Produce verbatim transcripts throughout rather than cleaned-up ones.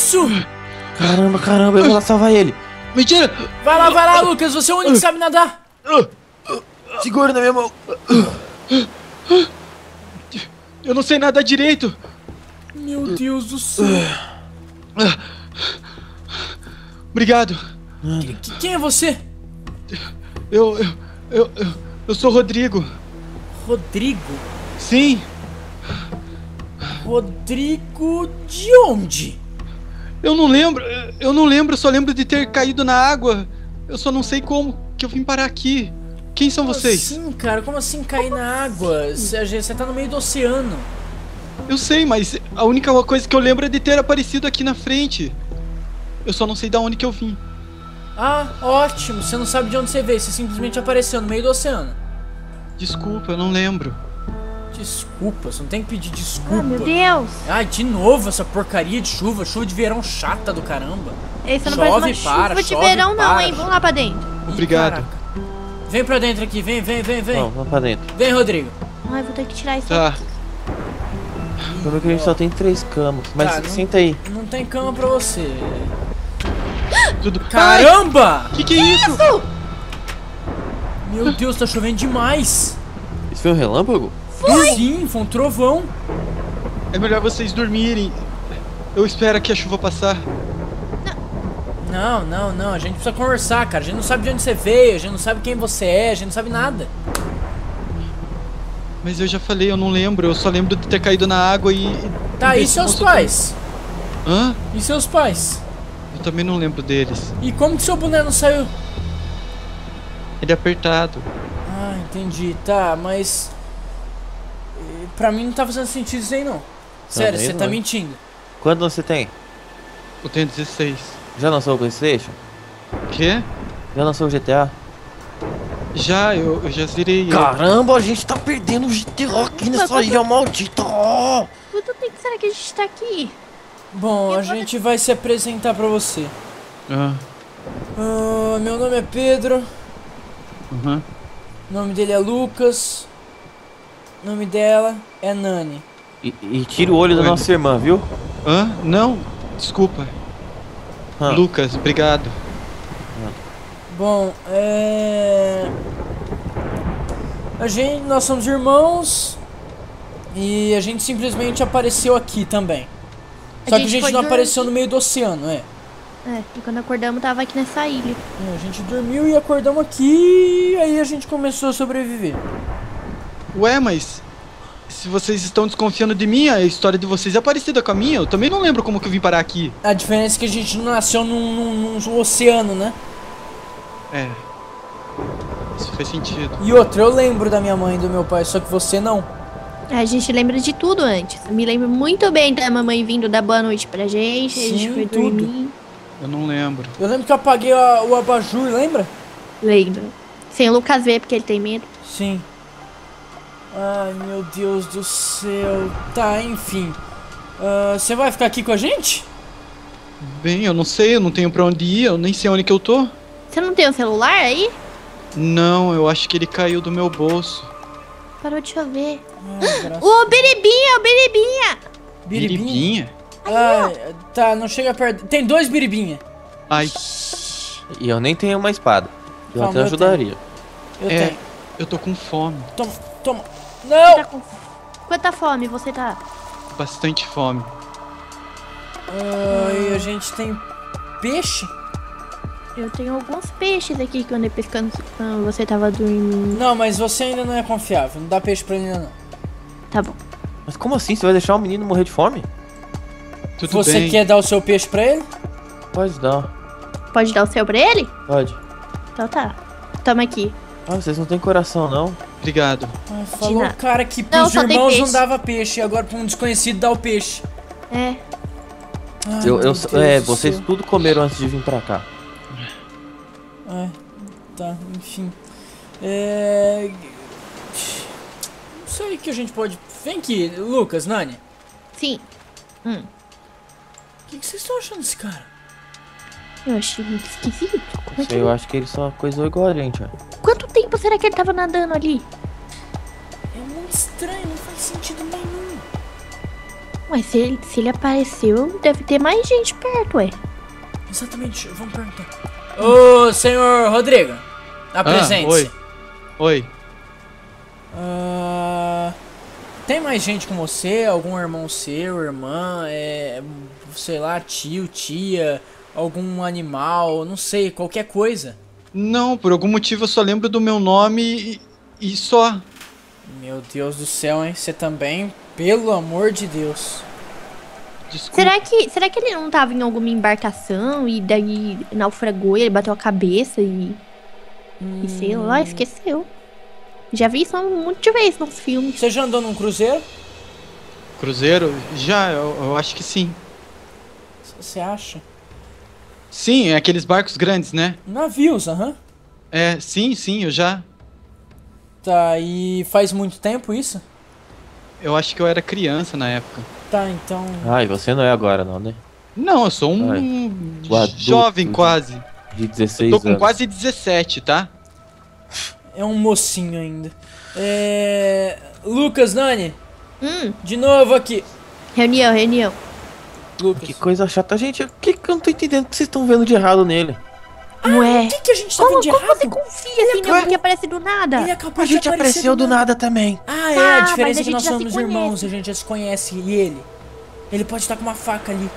isso? Caramba, caramba, eu vou lá salvar ele. Mentira! Vai lá, vai lá, Lucas, você é o único que sabe nadar. Segura na minha mão. Eu não sei nadar direito. Meu Deus do céu. Obrigado. Que- Quem é você? Eu, eu, eu, eu, eu sou Rodrigo. Rodrigo? Sim, Rodrigo de onde? eu não lembro. Eu não lembro, eu só lembro de ter caído na água. Eu só não sei como que eu vim parar aqui. Quem são vocês? Sim, cara, como assim cair na água? Você você tá no meio do oceano. Eu sei, mas a única coisa que eu lembro é de ter aparecido aqui na frente. Eu só não sei de onde que eu vim. Ah, ótimo, você não sabe de onde você veio, você simplesmente apareceu no meio do oceano. Desculpa, eu não lembro. Desculpa, você não tem que pedir desculpa. Ah, meu Deus. Ai, de novo essa porcaria de chuva, chuva de verão chata do caramba. Esse não Chove, parece uma para, chuva de chove, verão não, para. hein? Vamos lá pra dentro. Ih, Obrigado. caraca. Vem pra dentro aqui, vem, vem, vem, vem. Não, vamos pra dentro. Vem, Rodrigo. Ai, vou ter que tirar isso Tá. aqui. Pelo que a gente só tem três camas. Mas Tá, não- senta aí. Não tem cama pra você. Tudo. Caramba! O que, que é isso? Meu Deus, tá chovendo demais. Isso foi um relâmpago? Sim, foi um trovão. É melhor vocês dormirem. Eu espero que a chuva passar. Não, não, não, a gente precisa conversar, cara. A gente não sabe de onde você veio, a gente não sabe quem você é, a gente não sabe nada. Mas eu já falei, eu não lembro. Eu só lembro de ter caído na água e. Tá, e desse seus monstro pais? todo. Hã? E seus pais? Eu também não lembro deles. E como que seu boné não saiu? Ele é apertado. Ah, entendi, tá, mas... eh, Pra mim não tá fazendo sentido isso aí, não. Sério, Também você não. tá mentindo. Quanto você tem? Eu tenho dezesseis. Já lançou o PlayStation? Quê? Já lançou o G T A? Já, eu, eu já zerei. Caramba, a gente tá perdendo o G T A aqui nessa ilha maldita. Quanto tempo será que a gente tá aqui? Bom, Eu a vou- gente vai se apresentar pra você. Ah, Ah, meu nome é Pedro, uhum. o nome dele é Lucas, o nome dela é Nani. E, e tira o olho da Oi. nossa irmã, viu? Hã? Não, desculpa. Hã. Lucas, obrigado. Bom, é... A gente, nós somos irmãos e a gente simplesmente apareceu aqui também. A Só que a gente gente foi não dormir. apareceu no meio do oceano, é. É, e quando acordamos tava aqui nessa ilha. É, a gente dormiu e acordamos aqui e aí a gente começou a sobreviver. Ué, mas se vocês estão desconfiando de mim, a história de vocês é parecida com a minha. Eu também não lembro como que eu vim parar aqui. A diferença é que a gente não nasceu num, num- num oceano, né? É. Isso faz sentido. E outra, eu lembro da minha mãe e do meu pai, só que você não. A gente lembra de tudo antes. Eu me lembro muito bem da mamãe vindo dar boa noite pra gente. a gente Sim, foi tudo. dormir. Eu não lembro. Eu lembro que eu apaguei a- o abajur, lembra? Lembro. Sem o Lucas ver, porque ele tem medo. Sim. Ai, meu Deus do céu. Tá, enfim. Ah, Você vai ficar aqui com a gente? Bem, eu não sei, eu não tenho pra onde ir, eu nem sei onde que eu tô. Você não tem um celular aí? Não, eu acho que ele caiu do meu bolso. Parou de chover. Ai, graças- Ô, Biribinha, ô, Biribinha! Biribinha? Biribinha? Ah, tá, não chega perto. Tem dois biribinha. Ai, E eu nem tenho uma espada. Eu Calma, até eu ajudaria. Eu é, tenho. eu tô com fome, Toma, toma. Você Não! tá com... Quanta fome você tá? bastante fome. Ai, a gente tem peixe? Eu tenho alguns peixes aqui que eu andei pescando quando você tava dormindo. Não, mas você ainda não é confiável. Não dá peixe pra ele ainda não. Tá bom. Mas como assim? Você vai deixar o menino morrer de fome? Tudo Você bem. quer dar o seu peixe pra ele? Pode dar. Pode dar o seu pra ele? Pode. Então tá. Toma aqui. Ah, vocês não têm coração, não? Obrigado. Ai, falou nada. o cara que Não, pros só tem irmãos não peixe. dava peixe. E agora pra um desconhecido dá o peixe. É. Ai, Eu, meu eu, Deus é, do vocês céu. tudo comeram antes de vir pra cá. Ai, tá, enfim. É... Não sei o que a gente pode... Vem aqui, Lucas, Nani. Sim. Hum. O que, que vocês estão achando desse cara? Eu achei muito esquisito. Como é que Eu acho que ele só coisou igual a gente, ó. Quanto tempo será que ele tava nadando ali? É muito estranho, não faz sentido nenhum. Mas se ele, se ele apareceu, deve ter mais gente perto, ué. Exatamente, vamos perguntar. Ô, senhor Rodrigo, apresente-se. Ah, oi. Oi. Ah, tem mais gente com você? Algum irmão seu, irmã, é, sei lá, tio, tia, algum animal, não sei, qualquer coisa. Não, por algum motivo eu só lembro do meu nome e, e só. Meu Deus do céu, hein? Você também, pelo amor de Deus. Desculpa. Será que, será que ele não tava em alguma embarcação e daí naufragou e ele bateu a cabeça e... Hum. E sei lá, esqueceu. Já vi isso um monte de vezes nos filmes. Você já andou num cruzeiro? Cruzeiro? Já, eu, eu acho que sim. Você acha? Sim, é aqueles barcos grandes, né? Navios, aham. É, sim, sim, eu já. Tá, e faz muito tempo isso? Eu acho que eu era criança na época. Tá, então... Ah, e você não é agora não, né? Não, eu sou um Ai, o adulto jovem de- quase. De dezesseis Eu tô com anos. quase dezessete, tá? É um mocinho ainda. É... Lucas, Nani, Hum, de novo aqui. reunião, reunião. Lucas, Que coisa chata, gente. O que que eu não tô entendendo o que vocês estão vendo de errado nele? Ué, o que, que a gente tá como, vendo de como errado? você confia assim em alguém que aparece do nada? Ele é A capaz de gente aparecer apareceu do nada também. Ah, é, Tá, a mas diferença a é que nós gente já se somos conhece. irmãos, a gente já se conhece. E ele? Ele pode estar com uma faca ali.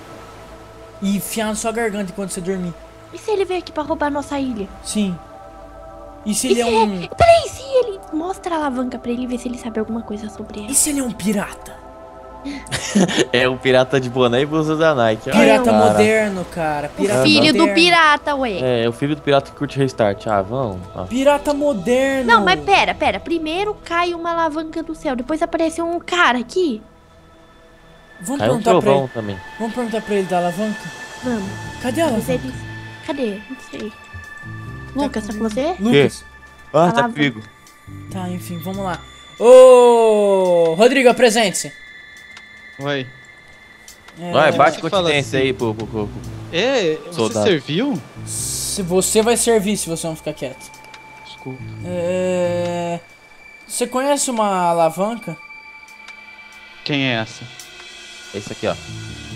E enfiar na sua garganta enquanto você dormir. E se ele veio aqui pra roubar nossa ilha? Sim. E se E ele é se um... é- Peraí, se ele mostra a alavanca pra ele ver se ele sabe alguma coisa sobre ela. E se ele é um pirata? É o pirata de boné e blusa da Nike. Ai, Pirata cara. moderno, cara. Pirata Filho do moderno. pirata, ué. É, é o filho do pirata que curte restart. Ah, vamos. Ah. Pirata moderno. Não, mas pera, pera. Primeiro cai uma alavanca do céu, depois aparece um cara aqui. Vamos Caiu um perguntar pra trovão ele. também. Vamos perguntar pra ele da alavanca? Vamos. Cadê a Mas alavanca? eles... Cadê? Não sei. Lucas, tá com você? Lucas. Ah, tá Alavanca. comigo. Tá, enfim, vamos lá. Ô, Rodrigo, apresente-se. Oi. É, Vai, você bate fala continência assim. aí pro, pro, pro- É, você Soldado. serviu? Se você vai servir se você não ficar quieto. Desculpa. É... Você conhece uma alavanca? Quem é essa? Esse aqui, ó.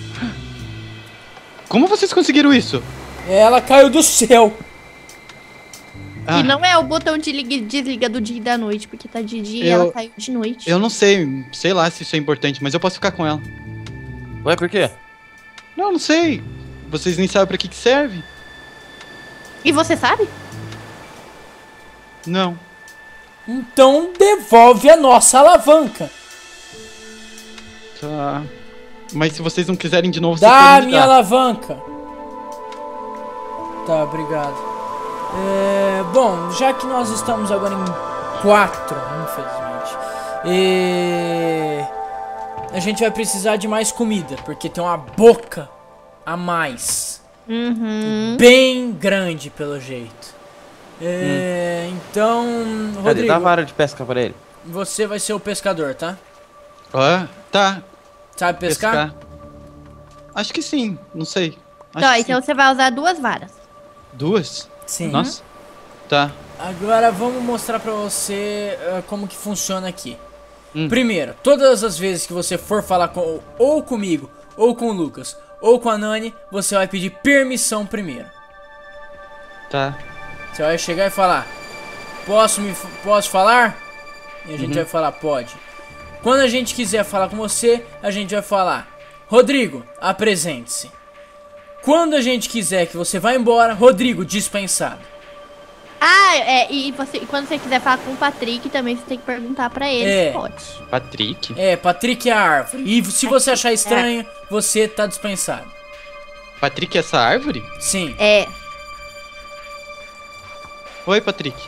Como vocês conseguiram isso? Ela caiu do céu. Ah, E não é o botão de liga e desliga do dia e da noite, porque tá de dia e Eu- ela caiu de noite. eu não sei, sei lá se isso é importante, mas eu posso ficar com ela. Ué, por quê? Não, não sei. Vocês nem sabem pra que que serve? E você sabe? Não. Então devolve a nossa alavanca. Tá. Mas se vocês não quiserem de novo, vocês Dá a podem me minha dar. alavanca. Tá, obrigado. É, bom, já que nós estamos agora em quatro, infelizmente, e a gente vai precisar de mais comida, porque tem uma boca a mais, Uhum. bem grande pelo jeito. É, Então, Cadê? Rodrigo, Dá a vara de pesca pra ele. você vai ser o pescador, tá? Ah, tá. Sabe pescar? Acho que sim, não sei. Acho Tá, que então sim. você vai usar duas varas. Duas? Sim. Nossa. Tá. Agora vamos mostrar pra você uh, como que funciona aqui. Hum. Primeiro, todas as vezes que você for falar com, ou comigo, ou com o Lucas, ou com a Nani, você vai pedir permissão primeiro. Tá. Você vai chegar e falar: Posso, me, posso falar? E a gente Uhum. vai falar: pode. Quando a gente quiser falar com você, a gente vai falar: Rodrigo, apresente-se. Quando a gente quiser que você vá embora, Rodrigo, dispensado. Ah, é, e, você, e quando você quiser falar com o Patrick, também você tem que perguntar pra ele É. se pode. Patrick? É, Patrick é a árvore. E se você achar estranho, você tá dispensado. Patrick é essa árvore? Sim. É. Oi, Patrick.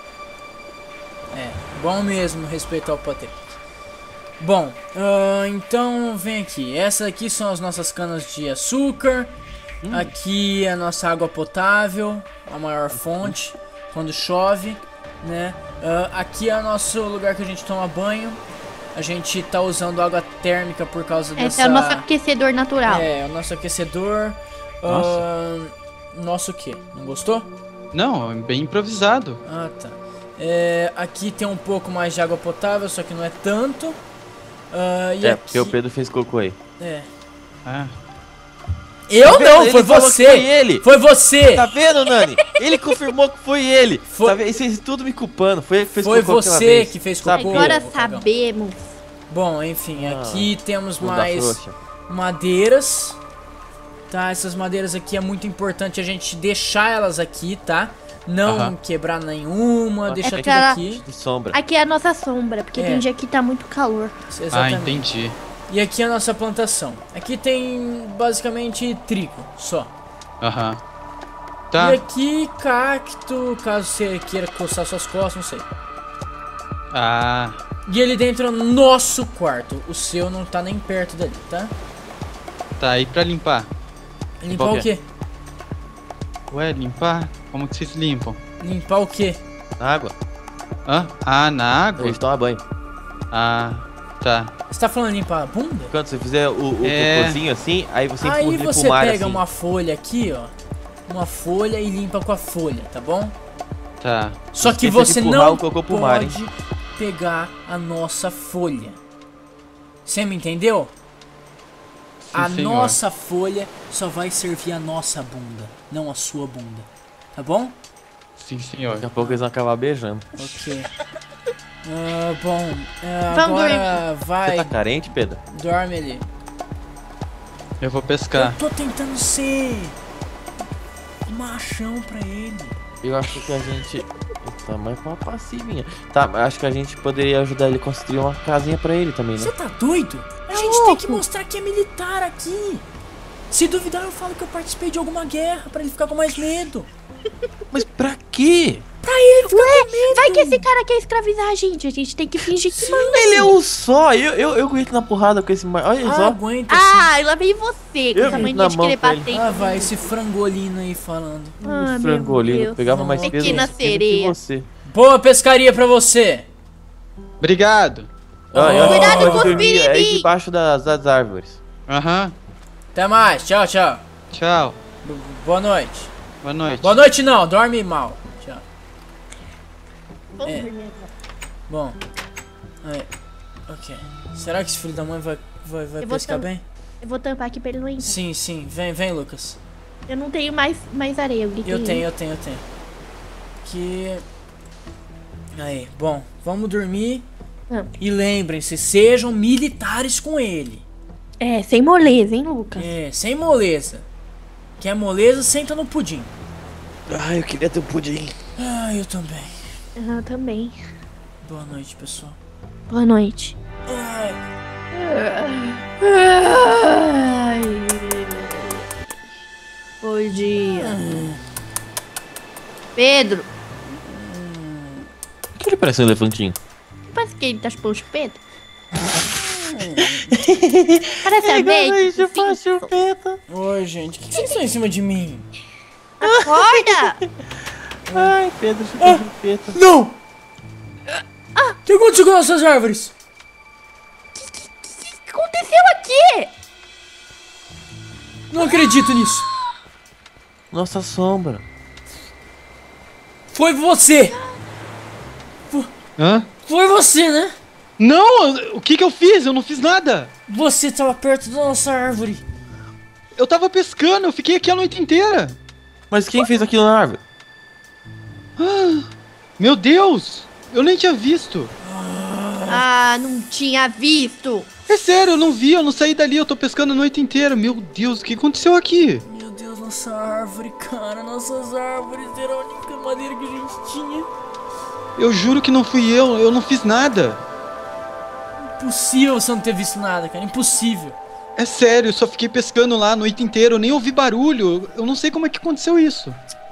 É, bom mesmo respeitar o Patrick. Bom, ah, então vem aqui. Essas aqui são as nossas canas de açúcar. Aqui é a nossa água potável, a maior fonte, quando chove, né? Ah, aqui é o nosso lugar que a gente toma banho. A gente tá usando água térmica por causa Esse dessa... é o nosso aquecedor natural. É, o nosso aquecedor. Nossa. Ah, nosso o quê? Não gostou? Não, é bem improvisado. Ah, tá. É, aqui tem um pouco mais de água potável, só que não é tanto. Uh, e É, aqui... porque o Pedro fez cocô aí. É. Ah. Eu não, Ele foi falou que você! Foi ele! Foi você! Tá vendo, Nani? Ele confirmou que foi ele! Foi- Tá vendo? E vocês tudo me culpando. Foi ele que fez Foi cocô aquela você vez. que fez Sabia. cocô. Agora ô, cagão. sabemos. Bom, enfim, Ah, aqui temos bunda mais frouxa. madeiras. Tá, essas madeiras aqui é muito importante a gente deixar elas aqui, tá? Não Aham. quebrar nenhuma, Ah, deixar é tudo aquela- aqui. De sombra. Aqui é a nossa sombra, porque É. tem dia que tá muito calor. Ah, Exatamente. entendi. E aqui é a nossa plantação. Aqui tem basicamente trigo, só. Aham. Tá. E aqui cacto, caso você queira coçar suas costas, não sei. Ah, E ali dentro é o nosso quarto. O seu não tá nem perto dali, tá? tá aí pra limpar. Limpar Qual o que é? quê? Ué, limpar? Como que vocês limpam? Limpar o quê? Água. Hã? Ah, na A água? gente toma banho. Ah, tá. Você tá falando limpar a bunda? Quando você fizer o, o É. cocôzinho assim, aí você Aí empurra você pro mar pega assim. uma folha aqui, ó. Uma folha e limpa com a folha, tá bom? Tá. Só que esqueça de você empurrar não o cocô pro mar, hein? pode pegar a nossa folha. Você me entendeu? Sim, a senhor. nossa folha só vai servir a nossa bunda, não a sua bunda. Tá bom? Sim, senhor. Daqui a pouco eles vão acabar beijando. Ok. Ah, bom, ah, Vamos agora Você vai, tá carente, Pedro? dorme ali. Eu vou pescar. Eu tô tentando ser machão pra ele. Eu acho que a gente... Tá mais pra uma passivinha. Tá, mas acho que a gente poderia ajudar ele a construir uma casinha pra ele também, né? Você tá doido? A gente tem que mostrar que é militar aqui. Se duvidar, eu falo que eu participei de alguma guerra pra ele ficar com mais medo. Mas pra quê? Pra ele ficar com medo. Vai que esse cara quer escravizar a gente. A gente tem que fingir que manda. Ele é um só. Eu, eu, eu aguento na porrada com esse... mar- Olha Ah, só. aguenta sim. Ah, lá vem você, com Eu essa vi mania na de mão querer com ele. bater. em Ah, todo vai, mundo. esse frangolino aí falando. Ah, meu Frangolino. Deus. Pegava mais Pequena peso no esquema que sereia. você. Boa pescaria pra você. Obrigado. Ah, eu acho que Cuidado pode com os dormir aí piriri. debaixo das, das árvores. Aham. Até mais, tchau, tchau. Tchau. B- Boa noite. Boa noite. Boa noite não, dorme mal. Tchau. É. Bom. Aí. Ok. Será que esse filho da mãe vai, vai, vai Eu vou pescar tam- bem? Eu vou tampar aqui pra ele não entrar. Sim, sim. Vem, vem, Lucas. Eu não tenho mais, mais areia. Eu, gritei Eu tenho, eu tenho, eu tenho. Que... Aí, bom. Vamos dormir. Ah. E lembrem-se, sejam militares com ele. É, sem moleza, hein, Lucas? É, sem moleza. Quer moleza, senta no pudim. Ah, eu queria ter um pudim. Ah, eu também. Ah, eu também. Boa noite, pessoal. Boa noite. Ai. Ai. Bom dia. Pedro, Por que ele parece um elefantinho? parece que ele tá chupando chupeta. Parece a vez. chupeta. Oi, gente. O que, que vocês estão em cima de mim? Acorda! Ai, Pedro chupando chupeta. Não! O que aconteceu com nossas árvores? O que aconteceu aqui? Não acredito nisso. Nossa sombra. Foi você! Hã? Foi você, né? Não, eu- o que que eu fiz? Eu não fiz nada. Você estava perto da nossa árvore. Eu tava pescando, eu fiquei aqui a noite inteira. Mas quem fez aquilo na árvore? Meu Deus, eu nem tinha visto. Ah, não tinha visto. É sério, eu não vi, eu não saí dali, eu tô pescando a noite inteira. Meu Deus, o que aconteceu aqui? Meu Deus, nossa árvore, cara. Nossas árvores eram a única madeira que a gente tinha. Eu juro que não fui eu, eu não fiz nada. Impossível você não ter visto nada, cara. Impossível. É sério, eu só fiquei pescando lá a noite inteira, eu nem ouvi barulho. Eu não sei como é que aconteceu isso.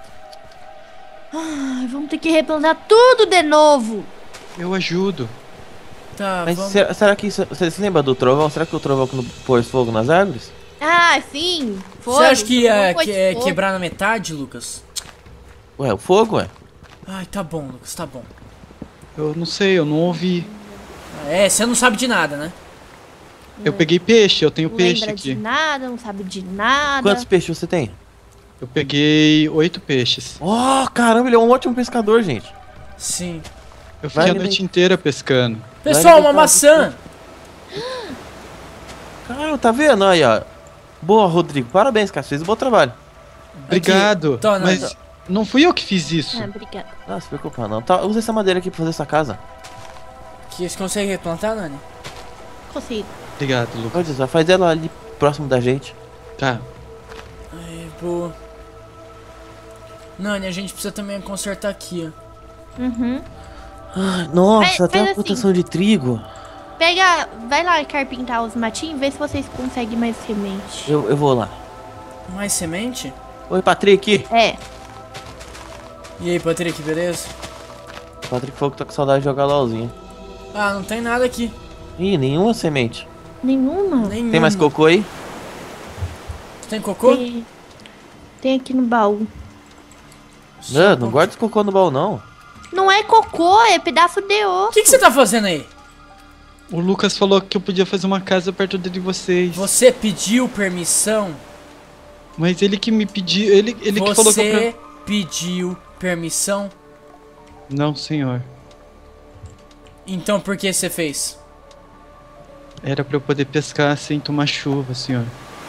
Ai, vamos ter que replantar tudo de novo. Eu ajudo. Tá, Mas vamos... será, será que isso, você se lembra do trovão? Será que o trovão que não pôs fogo nas árvores? Ah, sim. Foi. Você acha que ia Foi que, é, fogo. quebrar na metade, Lucas? Ué, o fogo, ué? Ai, tá bom, Lucas, tá bom. Eu não sei, eu não ouvi. É, você não sabe de nada, né? Eu peguei peixe, eu tenho Não peixe lembra aqui. de nada, não sabe de nada. Quantos peixes você tem? Eu peguei oito peixes. Oh, caramba, ele é um ótimo pescador, gente. Sim. Eu fiquei Vai, a noite inteira pescando. Pessoal, uma alimentar maçã! Cara, tá vendo aí, ó? Boa, Rodrigo. Parabéns, cara. Fez um bom trabalho. Obrigado. Tô, Nani. Mas não fui eu que fiz isso. Ah, obrigada. Não, se preocupa não. Tá, usa essa madeira aqui pra fazer essa casa. Que você consegue replantar, Nani? Consigo. Obrigado, Lucas. Pode usar. Faz ela ali próximo da gente. Tá. Aí, boa. Nani, a gente precisa também consertar aqui, ó. Uhum. Ai, nossa, Faz- até faz a assim. plantação de trigo. Pega, vai lá carpintar os matinhos, vê se vocês conseguem mais semente. Eu, eu vou lá. Mais semente? Oi, Patrick. É, E aí, Patrick, beleza? O Patrick falou que tá com saudade de jogar LOLzinho. Ah, não tem nada aqui. Ih, nenhuma semente. nenhuma. Nenhuma. Tem mais cocô aí? Tem cocô? Tem, tem aqui no baú. Não, não guarda esse cocô no baú, não. Não é cocô, é pedaço de O osso. que, que você tá fazendo aí? O Lucas falou que eu podia fazer uma casa perto de vocês. Você pediu permissão? Mas ele que me pediu. Ele, ele que falou que eu. Você pediu permissão? Não, senhor. Então por que você fez? Era pra eu poder pescar sem tomar chuva, senhor.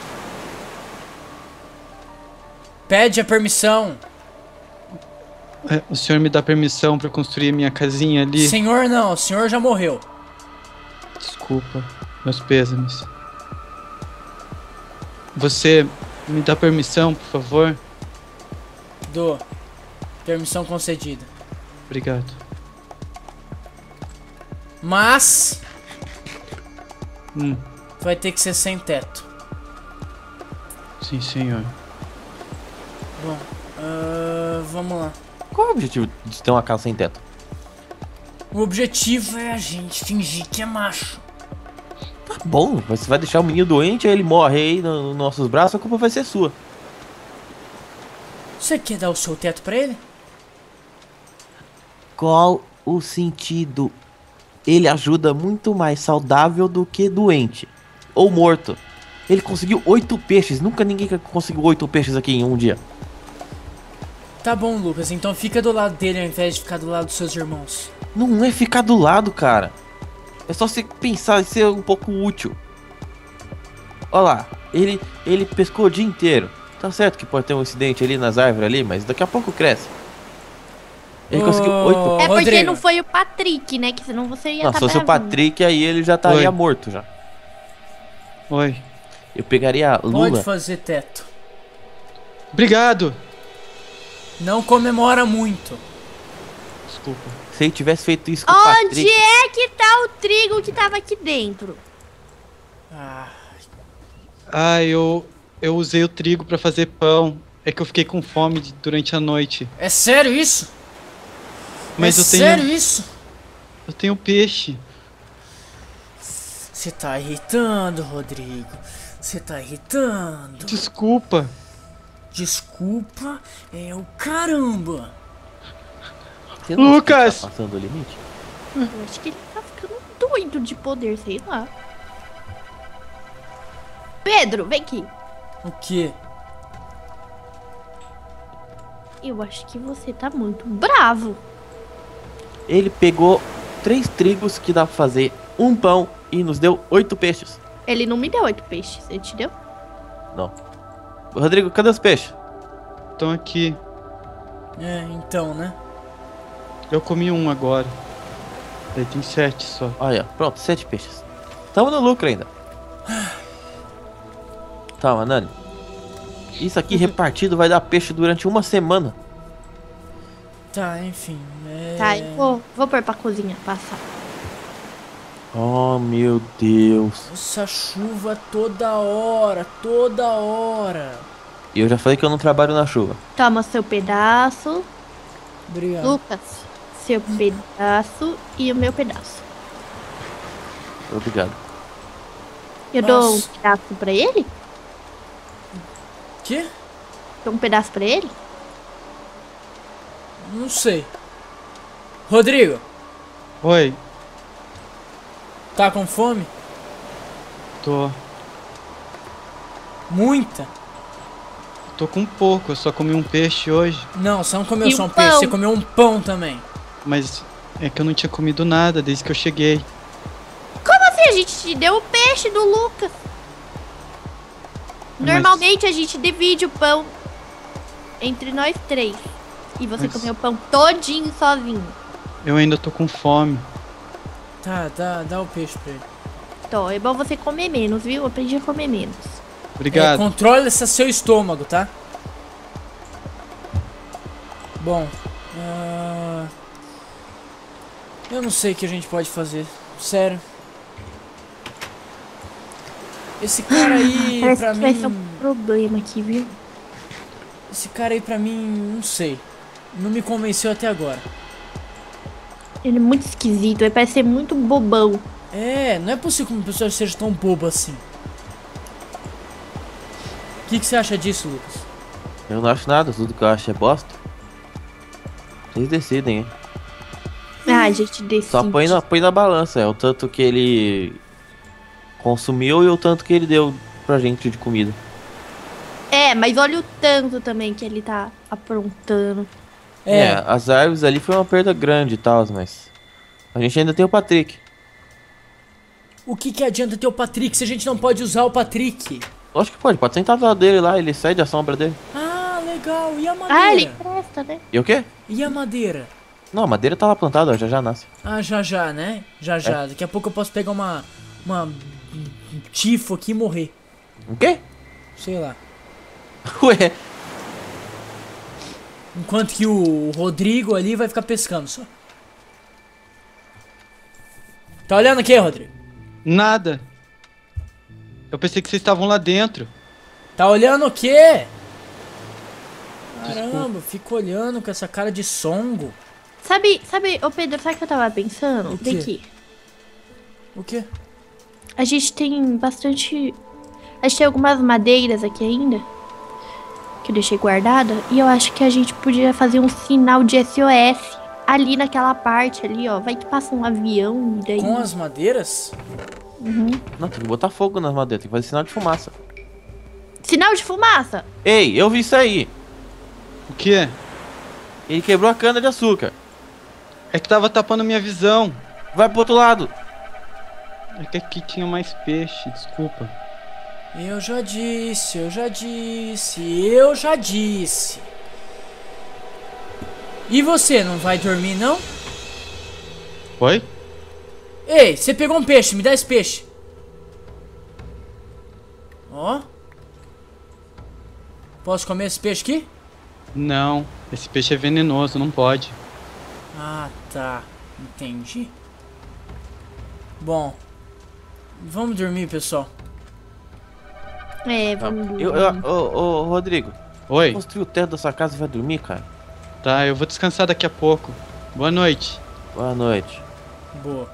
Pede a permissão. É, o senhor me dá permissão pra construir minha casinha ali? Senhor não, o senhor já morreu. Desculpa, meus pêsames. Você me dá permissão, por favor? Dou. Permissão concedida. Obrigado. Mas Hum, vai ter que ser sem teto. sim, senhor. Bom, ah, vamos lá. Qual é o objetivo de ter uma casa sem teto? O objetivo é a gente fingir que é macho. Tá bom, mas você vai deixar o menino doente, aí ele morre aí no- nos nossos braços, a culpa vai ser sua. Você quer dar o seu teto pra ele? Qual o sentido? Ele ajuda muito mais saudável do que doente. Ou morto. Ele conseguiu oito peixes. Nunca ninguém conseguiu oito peixes aqui em um dia. Tá bom, Lucas, então fica do lado dele ao invés de ficar do lado dos seus irmãos. Não é ficar do lado, cara. É só você pensar em ser um pouco útil. Olha lá, ele, ele pescou o dia inteiro. Tá certo que pode ter um incidente ali nas árvores ali, mas daqui a pouco cresce. Ele conseguiu Ô, oito. É porque Rodrigo. não foi o Patrick, né? Que senão você ia Não, tá se fosse o bravão. Patrick, aí ele já estaria Oi. morto já. Oi. Eu pegaria a Pode Lula. fazer teto. Obrigado! Não comemora muito. Desculpa. Se ele tivesse feito isso com o Onde Patrick. é que tá o trigo que tava aqui dentro? Ah, Ah, eu. Eu usei o trigo pra fazer pão. É que eu fiquei com fome de- durante a noite. é sério isso? Mas é eu tenho. sério isso? Eu tenho peixe. Você tá irritando, Rodrigo. Você tá irritando. Desculpa. Desculpa, é o caramba. Você não acha que Lucas! Tá passando o limite? Eu acho que ele tá ficando doido de poder, sei lá. Pedro, vem aqui. O quê? Eu acho que você tá muito bravo. Ele pegou três trigos que dá pra fazer um pão e nos deu oito peixes. Ele não me deu oito peixes, ele te deu? Não. Rodrigo, cadê os peixes? Estão aqui. É, então, né? Eu comi um agora. Daí tem sete só. Olha, pronto, sete peixes. Tamo no lucro ainda. Tá, Nani. Isso aqui repartido vai dar peixe durante uma semana. Tá, enfim. É... Tá, eu vou, vou pôr pra cozinha passar. Oh, meu Deus. Essa chuva toda hora, toda hora. E eu já falei que eu não trabalho na chuva. Toma seu pedaço. Obrigado. Lucas, seu pedaço e o meu pedaço. Obrigado. Eu dou um Nossa. pedaço pra ele? Quê? Dou um pedaço pra ele? Não sei. Rodrigo, Oi, tá com fome? tô. Muita? Tô com pouco, eu só comi um peixe hoje. Não, você não comeu E só um um peixe, pão. você comeu um pão também. Mas é que eu não tinha comido nada desde que eu cheguei. Como assim? A gente te deu o peixe do Lucas. Mas- Normalmente a gente divide o pão entre nós três. E você Mas- comeu o pão todinho sozinho. Eu ainda tô com fome. Tá, dá, dá o peixe pra ele. Então, é bom você comer menos, viu? Eu aprendi a comer menos. Obrigado. É, controle esse seu estômago, tá? Bom, ah, eu não sei o que a gente pode fazer. Sério. Esse cara aí, Parece pra que vai ser mim... um problema aqui, viu? Esse cara aí, pra mim, não sei. Não me convenceu até agora. Ele é muito esquisito, ele parece ser muito bobão. É, não é possível que uma pessoa seja tão boba assim. O que, que você acha disso, Lucas? Eu não acho nada, tudo que eu acho é bosta. Vocês decidem, hein? Ah, a gente decide. Só põe na, põe na balança, é o tanto que ele consumiu e o tanto que ele deu pra gente de comida. É, mas olha o tanto também que ele tá aprontando. É, É, as árvores ali foi uma perda grande e tal, mas a gente ainda tem o Patrick. o que, que adianta ter o Patrick se a gente não pode usar o Patrick? Lógico que pode, pode sentar do lado dele lá, ele cede a sombra dele. Ah, legal. E a madeira? Ah, ele presta, né? E o quê? E a madeira? Não, a madeira tá lá plantada, ó, já já nasce. Ah, já já, né? Já já. É. Daqui a pouco eu posso pegar uma... Uma... um tifo aqui e morrer. O quê? Sei lá. Ué, Enquanto que o Rodrigo ali vai ficar pescando só. Tá olhando aqui, Rodrigo? Nada. Eu pensei que vocês estavam lá dentro. Tá olhando o quê? Caramba, fico olhando com essa cara de songo. Sabe, sabe, ô Pedro, sabe o que eu tava pensando? O quê? Daqui. O quê? A gente tem bastante. A gente tem algumas madeiras aqui ainda. Que eu deixei guardada. E eu acho que a gente podia fazer um sinal de S O S. Ali naquela parte ali, ó. Vai que passa um avião e daí. Com as madeiras? Uhum. não, tem que botar fogo nas madeiras, tem que fazer sinal de fumaça. Sinal de fumaça! Ei, eu vi isso aí. O quê? Ele quebrou a cana de açúcar. É que tava tapando minha visão. Vai pro outro lado. É que aqui tinha mais peixe, desculpa. Eu já disse, eu já disse, eu já disse. E você, não vai dormir não? Oi? Ei, você pegou um peixe, me dá esse peixe. Ó. Posso comer esse peixe aqui? Não, esse peixe é venenoso, não pode. Ah, tá. Entendi. Bom. Vamos dormir, pessoal. É, vamos. Eu, eu, ô, ô, Rodrigo, Oi? construiu o teto da sua casa e vai dormir, cara? Tá, eu vou descansar daqui a pouco. Boa noite. Boa noite. Boa.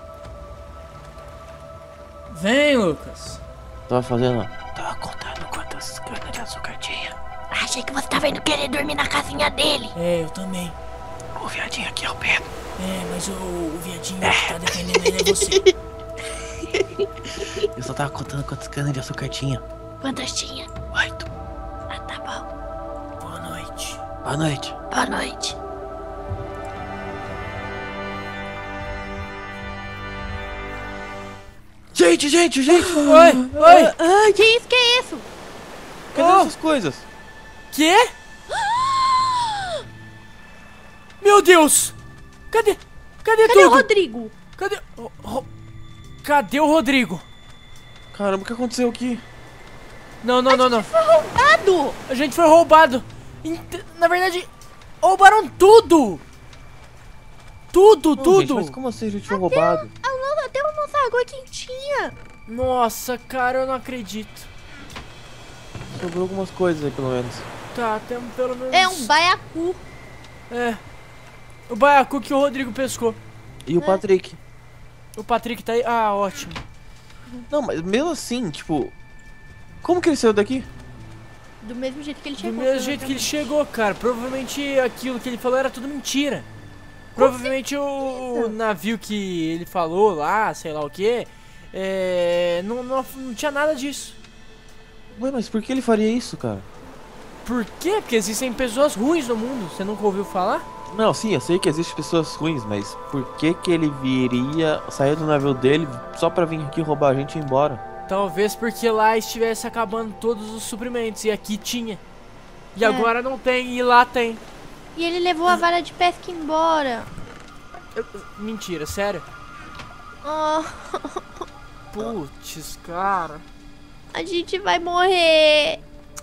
Vem, Lucas. Tava fazendo. Tava contando quantas canas de açúcar tinha. Achei que você tava indo querer dormir na casinha dele. É, eu também. O viadinho aqui ao pé. É, mas o, o viadinho que tá defendendo ele é você. Eu só tava contando quantas canas de açúcar tinha. Quantas tinha? Oito. Ah, tá bom. Boa noite. Boa noite. Boa noite. Gente, gente, gente! Oi, oi. Ah, que isso, que é isso? Cadê Oh. essas coisas? Quê? Meu Deus! Cadê? Cadê, Cadê o tudo? Rodrigo? Cadê? o- Ro- Cadê o Rodrigo? Caramba, o que aconteceu aqui? Não, não, não, não. Roubado! A gente foi roubado. Int- Na verdade, roubaram tudo. Tudo, Não, tudo. gente, mas como assim a gente foi roubado? Ah, não, até uma nossa água quentinha. Nossa, cara, eu não acredito. Sobrou algumas coisas aí, pelo menos. Tá, temos pelo menos... É um baiacu. É. O baiacu que o Rodrigo pescou. E o Patrick? O Patrick tá aí. Ah, ótimo. Não, mas mesmo assim, tipo... Como que ele saiu daqui? Do mesmo jeito que ele Do chegou. mesmo jeito que ele chegou, cara. Provavelmente aquilo que ele falou era tudo mentira. Provavelmente o, o navio que ele falou lá, sei lá o que, é, não, não, não tinha nada disso. Ué, mas por que ele faria isso, cara? Por quê? Porque existem pessoas ruins no mundo. Você nunca ouviu falar? Não, sim, eu sei que existem pessoas ruins, mas por que que ele viria sair do navio dele só pra vir aqui roubar a gente e ir embora? Talvez porque lá estivesse acabando todos os suprimentos e aqui tinha. E É. agora não tem e lá tem. E ele levou a vara de pesca embora. Eu- Mentira, sério? Oh, Putz, cara. a gente vai morrer.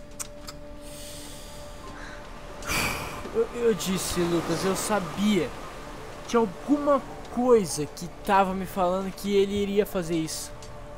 Eu, eu disse, Lucas, eu sabia. Tinha alguma coisa que tava me falando que ele iria fazer isso.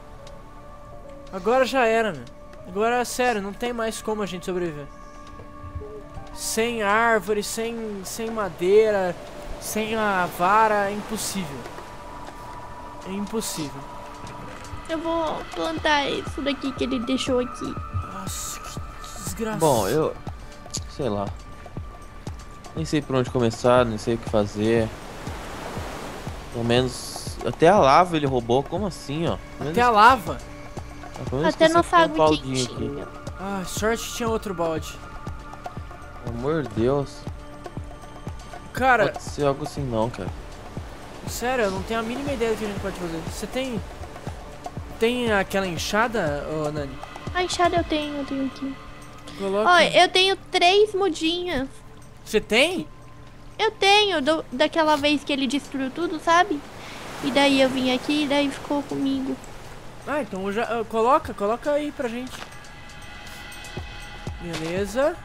Agora já era, meu. Agora é sério, não tem mais como a gente sobreviver. Sem árvore, sem, sem madeira, sem a vara, é impossível. É impossível. Eu vou plantar isso daqui que ele deixou aqui. Nossa, que desgraça. Bom, eu... sei lá. Nem sei por onde começar, nem sei o que fazer. Pelo menos... até a lava ele roubou, como assim, ó? Pelo Até menos- a lava. ah, pelo menos Até que nossa você tem um água baldinho aqui. quentinha. Ah, sorte que tinha outro balde. Pelo amor de Deus. Cara, Pode ser algo assim não, cara. sério, eu não tenho a mínima ideia do que a gente pode fazer. Você tem... Tem aquela enxada, ô Nani? A enxada eu tenho, eu tenho aqui. Coloca... Olha, eu tenho três mudinhas. Você tem? Eu tenho, do- daquela vez que ele destruiu tudo, sabe? E daí eu vim aqui e daí ficou comigo. Ah, então já... ah, coloca, coloca aí pra gente. Beleza.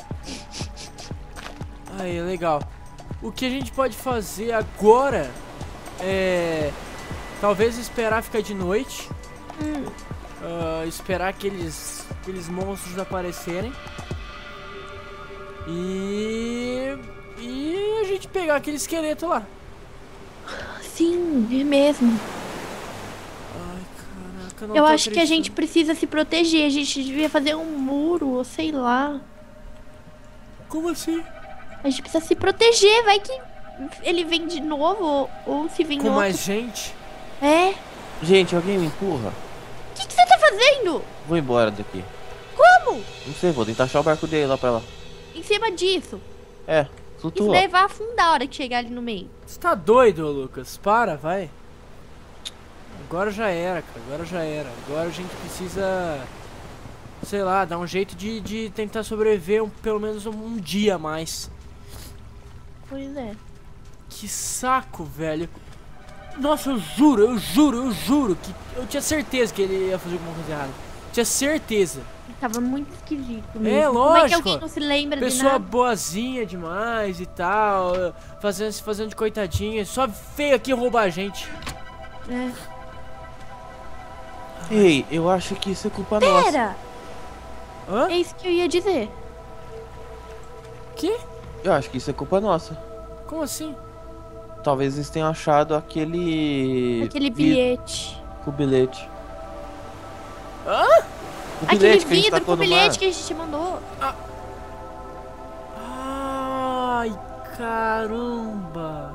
Aí, legal. O que a gente pode fazer agora é... talvez esperar ficar de noite. Hum, ah, esperar aqueles, aqueles monstros aparecerem. E... E a gente pegar aquele esqueleto lá. sim, é mesmo. Ai, caraca, não Eu tô acho que a gente acreditando. precisa se proteger. A gente devia fazer um muro, ou sei lá. Como assim? A gente precisa se proteger. Vai que ele vem de novo, ou, ou se vem Com outro. mais gente? É. Gente, alguém me empurra? O que, que você tá fazendo? Vou embora daqui. Como? Não sei, vou tentar achar o barco dele lá pra lá. Em cima disso. É, Isso flutua. daí vai afundar a hora que chegar ali no meio. Você tá doido, Lucas? Para, vai. Agora já era, cara. Agora já era. Agora a gente precisa... sei lá, dar um jeito de, de tentar sobreviver um- pelo menos um, um dia a mais. Pois é. Que saco, velho. Nossa, eu juro, eu juro, eu juro que eu tinha certeza que ele ia fazer alguma coisa errada. Tinha certeza. Tava muito esquisito mesmo. Como é que lógico. alguém não se lembra de Pessoa nada? boazinha demais e tal, fazendo, se fazendo de coitadinha, só veio aqui roubar a gente. É. Ei, eu acho que isso é culpa nossa. Pera! Hã? É isso que eu ia dizer. Que? Eu acho que isso é culpa nossa. Como assim? Talvez eles tenham achado aquele... Aquele vi- bilhete. Com o bilhete. Hã? O Aquele bilhete que a gente vidro tacou com o no bilhete mar. que a gente mandou. Ai, caramba.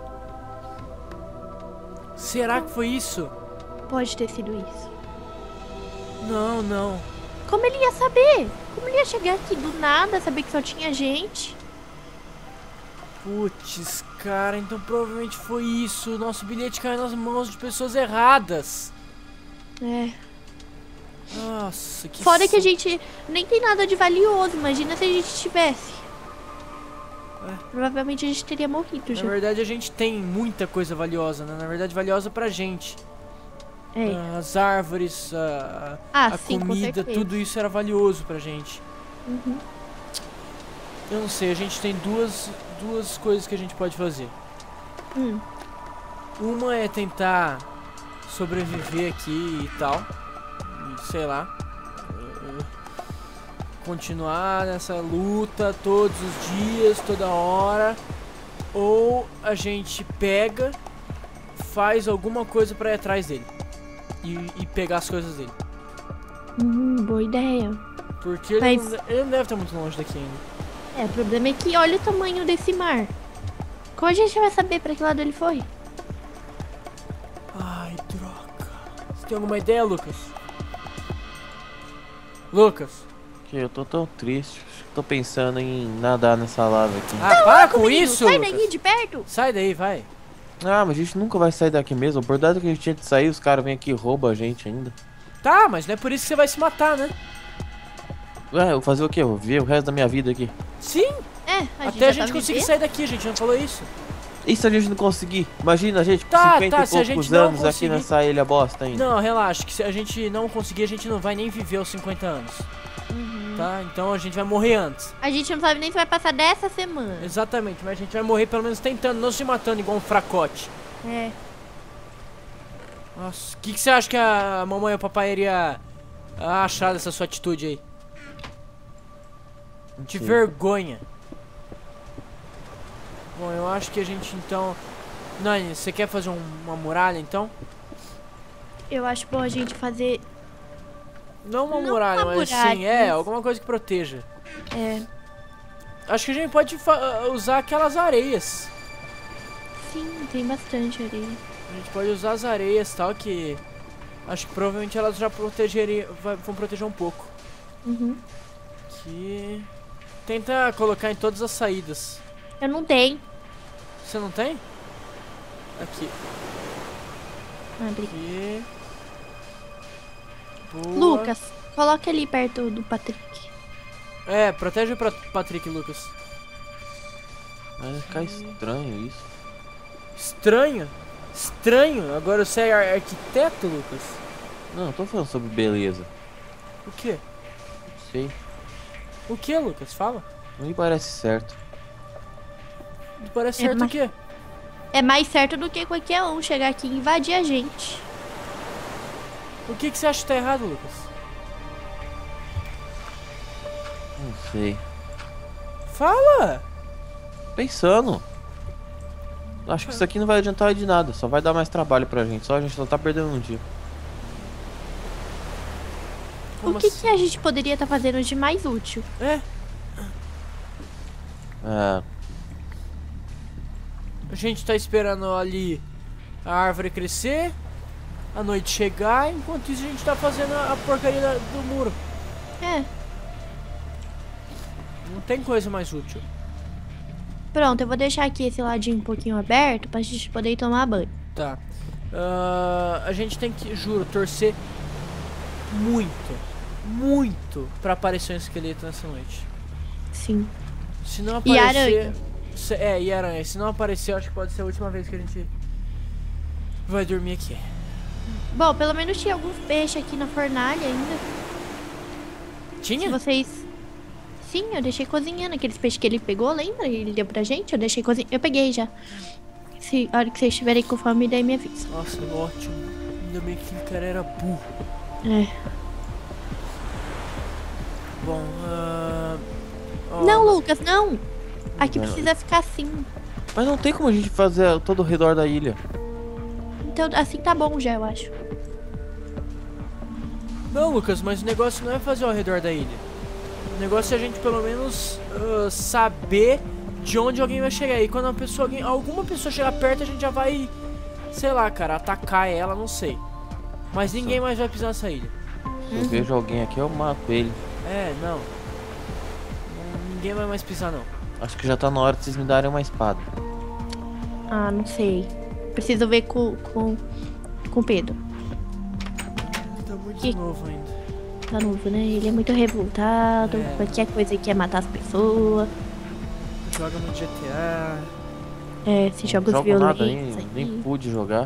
Será que foi isso? Pode ter sido isso. Não, não. Como ele ia saber? Como ele ia chegar aqui do nada, saber que só tinha gente? Putz, cara, então provavelmente foi isso. Nosso bilhete caiu nas mãos de pessoas erradas. É. Nossa, que Fora que a sa- gente nem tem nada de valioso. Imagina se a gente tivesse. É. Provavelmente a gente teria morrido Na já. verdade a gente tem muita coisa valiosa, né? Na verdade valiosa pra gente. É. As árvores, a, Ah, a sim, com comida, certeza. tudo isso era valioso pra gente. Uhum. Eu não sei, a gente tem duas, duas coisas que a gente pode fazer. Hum. Uma é tentar sobreviver aqui e tal. E, sei lá. eh, Continuar nessa luta todos os dias, toda hora. Ou a gente pega, faz alguma coisa pra ir atrás dele. E, e pegar as coisas dele. Hum, boa ideia. Porque ele, Mas- não, ele não deve estar muito longe daqui ainda. É, o problema é que olha o tamanho desse mar. Como a gente vai saber pra que lado ele foi? Ai, droga. Você tem alguma ideia, Lucas? Lucas, Que eu tô tão triste. Tô pensando em nadar nessa lava aqui. Ah, para com Menino, isso! sai Lucas. daí de perto. Sai daí, vai. Ah, mas a gente nunca vai sair daqui mesmo. A oportunidade que a gente tinha de sair, os caras vêm aqui e roubam a gente ainda. Tá, mas não é por isso que você vai se matar, né? Ué, eu vou fazer o quê? Eu vou viver o resto da minha vida aqui. Sim, É, a até a já gente tá conseguir vivendo. sair daqui, a gente não falou isso. E se a gente não conseguir? Imagina a gente com Tá, cinquenta tá, e se a poucos gente não anos aqui conseguir- nessa ilha bosta ainda. Não, relaxa, que se a gente não conseguir, a gente não vai nem viver os cinquenta anos. Tá? Então a gente vai morrer antes. A gente não sabe nem se vai passar dessa semana. Exatamente, mas a gente vai morrer pelo menos tentando, não se matando igual um fracote. É. Nossa, o que, que você acha que a mamãe e o papai iria achar dessa sua atitude aí? Não De sei. vergonha. Bom, eu acho que a gente então... Nani, você quer fazer um- uma muralha então? Eu acho bom a gente fazer. Não uma Não muralha, uma mas muralha, sim, é, mas- alguma coisa que proteja. É. Acho que a gente pode fa- usar aquelas areias. Sim, tem bastante areia. A gente pode usar as areias e tal, que... Acho que provavelmente elas já protegeriam, vai- vão proteger um pouco. Uhum. Que... Tenta colocar em todas as saídas. Eu não tenho. Você não tem? Aqui. Ah, obrigada. Aqui. Boa. Lucas, coloca ali perto do Patrick. É, protege o Pra- Patrick, Lucas. Vai ficar estranho isso. Estranho? Estranho? Agora você é ar- arquiteto, Lucas? Não, eu tô falando sobre beleza. O quê? Não sei. O quê, Lucas? Fala. Não me parece certo. Não parece É, certo mas- o quê? É mais certo do que qualquer um chegar aqui e invadir a gente. O que, que você acha que tá errado, Lucas? Não sei. Fala! Pensando. Acho que isso aqui não vai adiantar de nada. Só vai dar mais trabalho pra gente. Só a gente só tá perdendo um dia. Como o que, assim? que a gente poderia estar fazendo de mais útil? É, É. a gente tá esperando ali a árvore crescer, a noite chegar, enquanto isso a gente tá fazendo a a porcaria da- do muro. É. Não tem coisa mais útil. Pronto, eu vou deixar aqui esse ladinho um pouquinho aberto pra gente poder ir tomar banho. Tá. Ah, a gente tem que, juro, torcer muito, muito pra aparecer um esqueleto nessa noite. Sim. Se não E aparecer... aranha. se- é, e aranha. Se não aparecer, acho que pode ser a última vez que a gente vai dormir aqui. Bom, pelo menos tinha alguns peixes aqui na fornalha ainda. Se Tinha? vocês... Sim, eu deixei cozinhando aqueles peixes que ele pegou, lembra? Ele deu pra gente, eu deixei cozinhando. Eu peguei já. Se a hora que vocês estiverem com fome, daí me avisa. Nossa, ótimo. Ainda bem que aquele cara era burro. É. Bom, ah... ó, Não, Lucas, não! Aqui Não. precisa ficar assim. Mas não tem como a gente fazer todo o redor da ilha. Então, assim tá bom já, eu acho. Não, Lucas, mas o negócio não é fazer ao redor da ilha. O negócio é a gente pelo menos ah, saber de onde alguém vai chegar. E quando uma pessoa, alguém, alguma pessoa chegar perto, a gente já vai, sei lá, cara, atacar ela, não sei. Mas ninguém mais vai pisar nessa ilha. Se eu vejo alguém aqui, eu mato ele. É, não. Não- Ninguém vai mais pisar, não. Acho que já tá na hora de vocês me darem uma espada. Ah, não sei. Preciso ver com com, com o Pedro. Tá muito Que- novo ainda. Tá novo, né? Ele é muito revoltado. É. Qualquer coisa que quer matar as pessoas. Joga no G T A. É, esses Não jogos jogo violentos nada, nem, aí. nem pude jogar.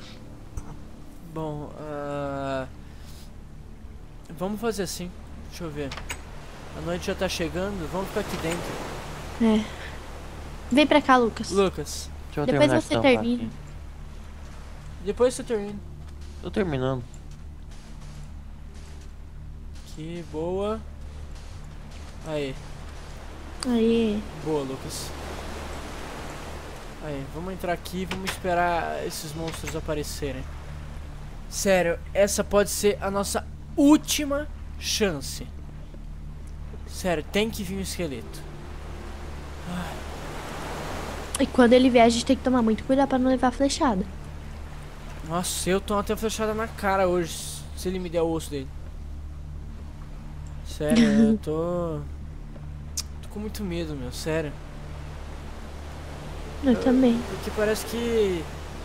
Bom, ah, vamos fazer assim. Deixa eu ver. A noite já tá chegando, vamos ficar aqui dentro. É. Vem pra cá, Lucas. Lucas, Deixa eu Depois terminar de você tampar termina. aqui. depois você termina. Tô terminando. Que boa. Aí, Aí. boa, Lucas. Aí, vamos entrar aqui e vamos esperar esses monstros aparecerem. Sério, essa pode ser a nossa última chance. Sério, tem que vir um esqueleto. E quando ele vier, a gente tem que tomar muito cuidado pra não levar flechada. Nossa, eu tomo até flechada na cara hoje, se ele me der o osso dele. Sério, eu tô... Tô com muito medo, meu, sério. Eu, eu também. Porque parece que...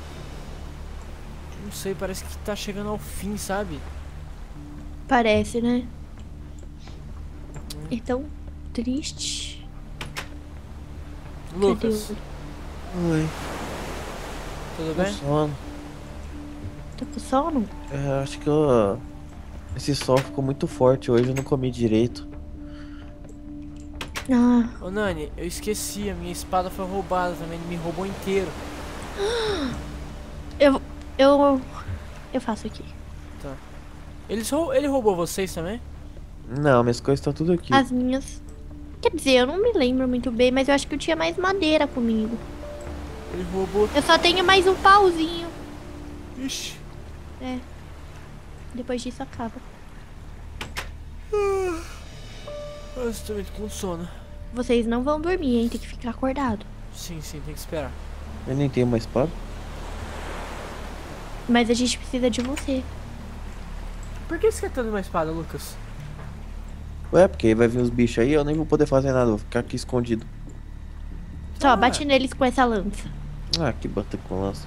Não sei, parece que tá chegando ao fim, sabe? Parece, né? É tão triste. Lucas, Cadê Oi. tudo Tô bem? sono. o- Tá com sono? É, acho que eu... esse sol ficou muito forte hoje, eu não comi direito. Ah, Ô Nani, eu esqueci, a minha espada foi roubada também, ele me roubou inteiro. eu. Eu. Eu faço aqui. Eles rou... Ele roubou vocês também? Não, minhas coisas estão tudo aqui. As minhas. Quer dizer, eu não me lembro muito bem, mas eu acho que eu tinha mais madeira comigo. Ele roubou... Eu só tenho mais um pauzinho. Ixi. É. Depois disso acaba. Eu estou muito com sono. Vocês não vão dormir, hein? Tem que ficar acordado. Sim, sim, tem que esperar. Eu nem tenho uma espada. Mas a gente precisa de você. Por que você quer tanto uma espada, Lucas? Ué, porque aí vai vir os bichos aí, eu nem vou poder fazer nada, vou ficar aqui escondido. Só, Ah. bate neles com essa lança. Ah, que bota com lança.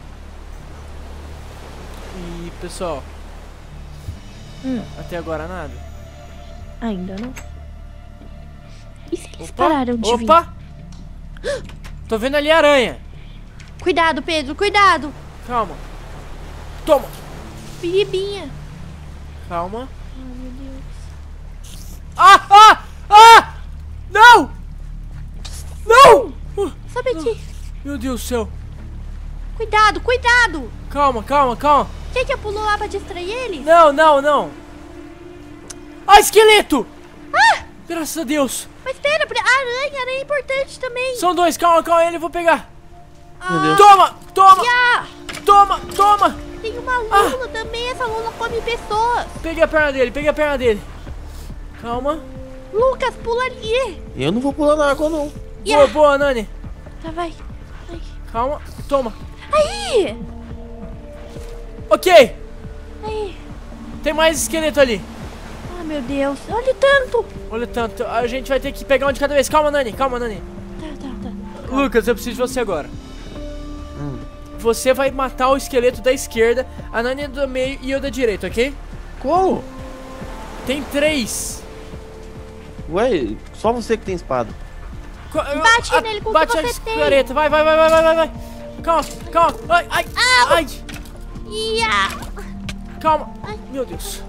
E, pessoal... Hum. Até agora nada. Ainda não. E se eles Opa! pararam de vir? Opa! Tô vendo ali a aranha. Cuidado, Pedro, cuidado! Calma. Toma. Piribinha. Calma. Ai, meu Deus. Ah! Ah! Ah! Não! Não! Uh, Sobe aqui. Meu Deus do céu. Cuidado, cuidado! Calma, calma, calma. Quem que pulou lá pra distrair ele? Não, não, não. Ah, esqueleto! Ah! Graças a Deus. Mas pera, pre- aranha, aranha é importante também. São dois, calma, calma, ele eu vou pegar. Meu Deus. Toma, toma, Ah, toma, toma. tem uma lula também, essa lula come pessoas. Peguei a perna dele, peguei a perna dele. Calma. Lucas, pula ali. Eu não vou pular na água, não. Yeah. Boa, boa, Nani. Tá, vai. Vai. Calma, toma. Aí! Ok, Aí! tem mais esqueleto ali. Ah, meu Deus. Olha o tanto. Olha tanto, a gente vai ter que pegar um de cada vez. Calma, Nani, calma, Nani. Tá, tá, tá. Lucas, eu preciso de você agora. Hum. Você vai matar o esqueleto da esquerda, a Nani é do meio e eu da direita, ok? Como? Tem três. Ué, só você que tem espada. Co- eu- Bate a- nele com o Bate que a você tem. esquareta, vai, vai, vai, vai, vai, vai, vai. Calma, calma. Ai, ai, ai. Ia! Calma. Meu Deus.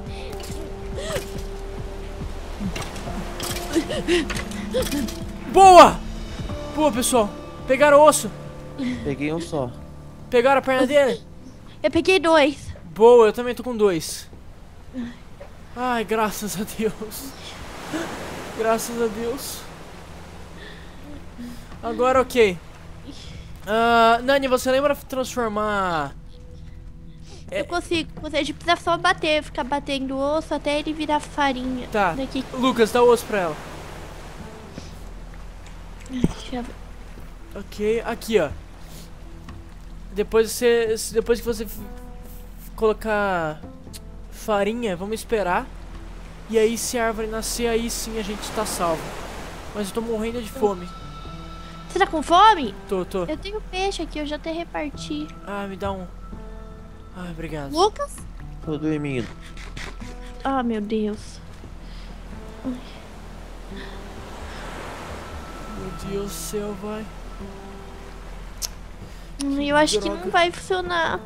Boa! Boa, pessoal. Pegaram o osso. Peguei um só. Pegaram a perna dele. Eu peguei dois. Boa, eu também tô com dois. Ai, graças a Deus. Graças a Deus. Agora, ok. Ah, Nani, você lembra transformar... É- Eu consigo. Você a gente precisa só bater, ficar batendo o osso até ele virar farinha. Tá. Daqui. Lucas, dá o osso pra ela. Deixa eu ver. Ok, aqui, ó. Depois você... Depois que você f- colocar farinha, vamos esperar. E aí, se a árvore nascer, aí sim a gente tá salvo. Mas eu tô morrendo de fome. Você tá com fome? Tô, tô. Eu tenho peixe aqui, eu já até reparti. Ah, me dá um. Ah, obrigado. Lucas? Tô dormindo. Ah, meu Deus. Meu Deus do céu, vai. Hum, Eu acho que droga. não vai funcionar.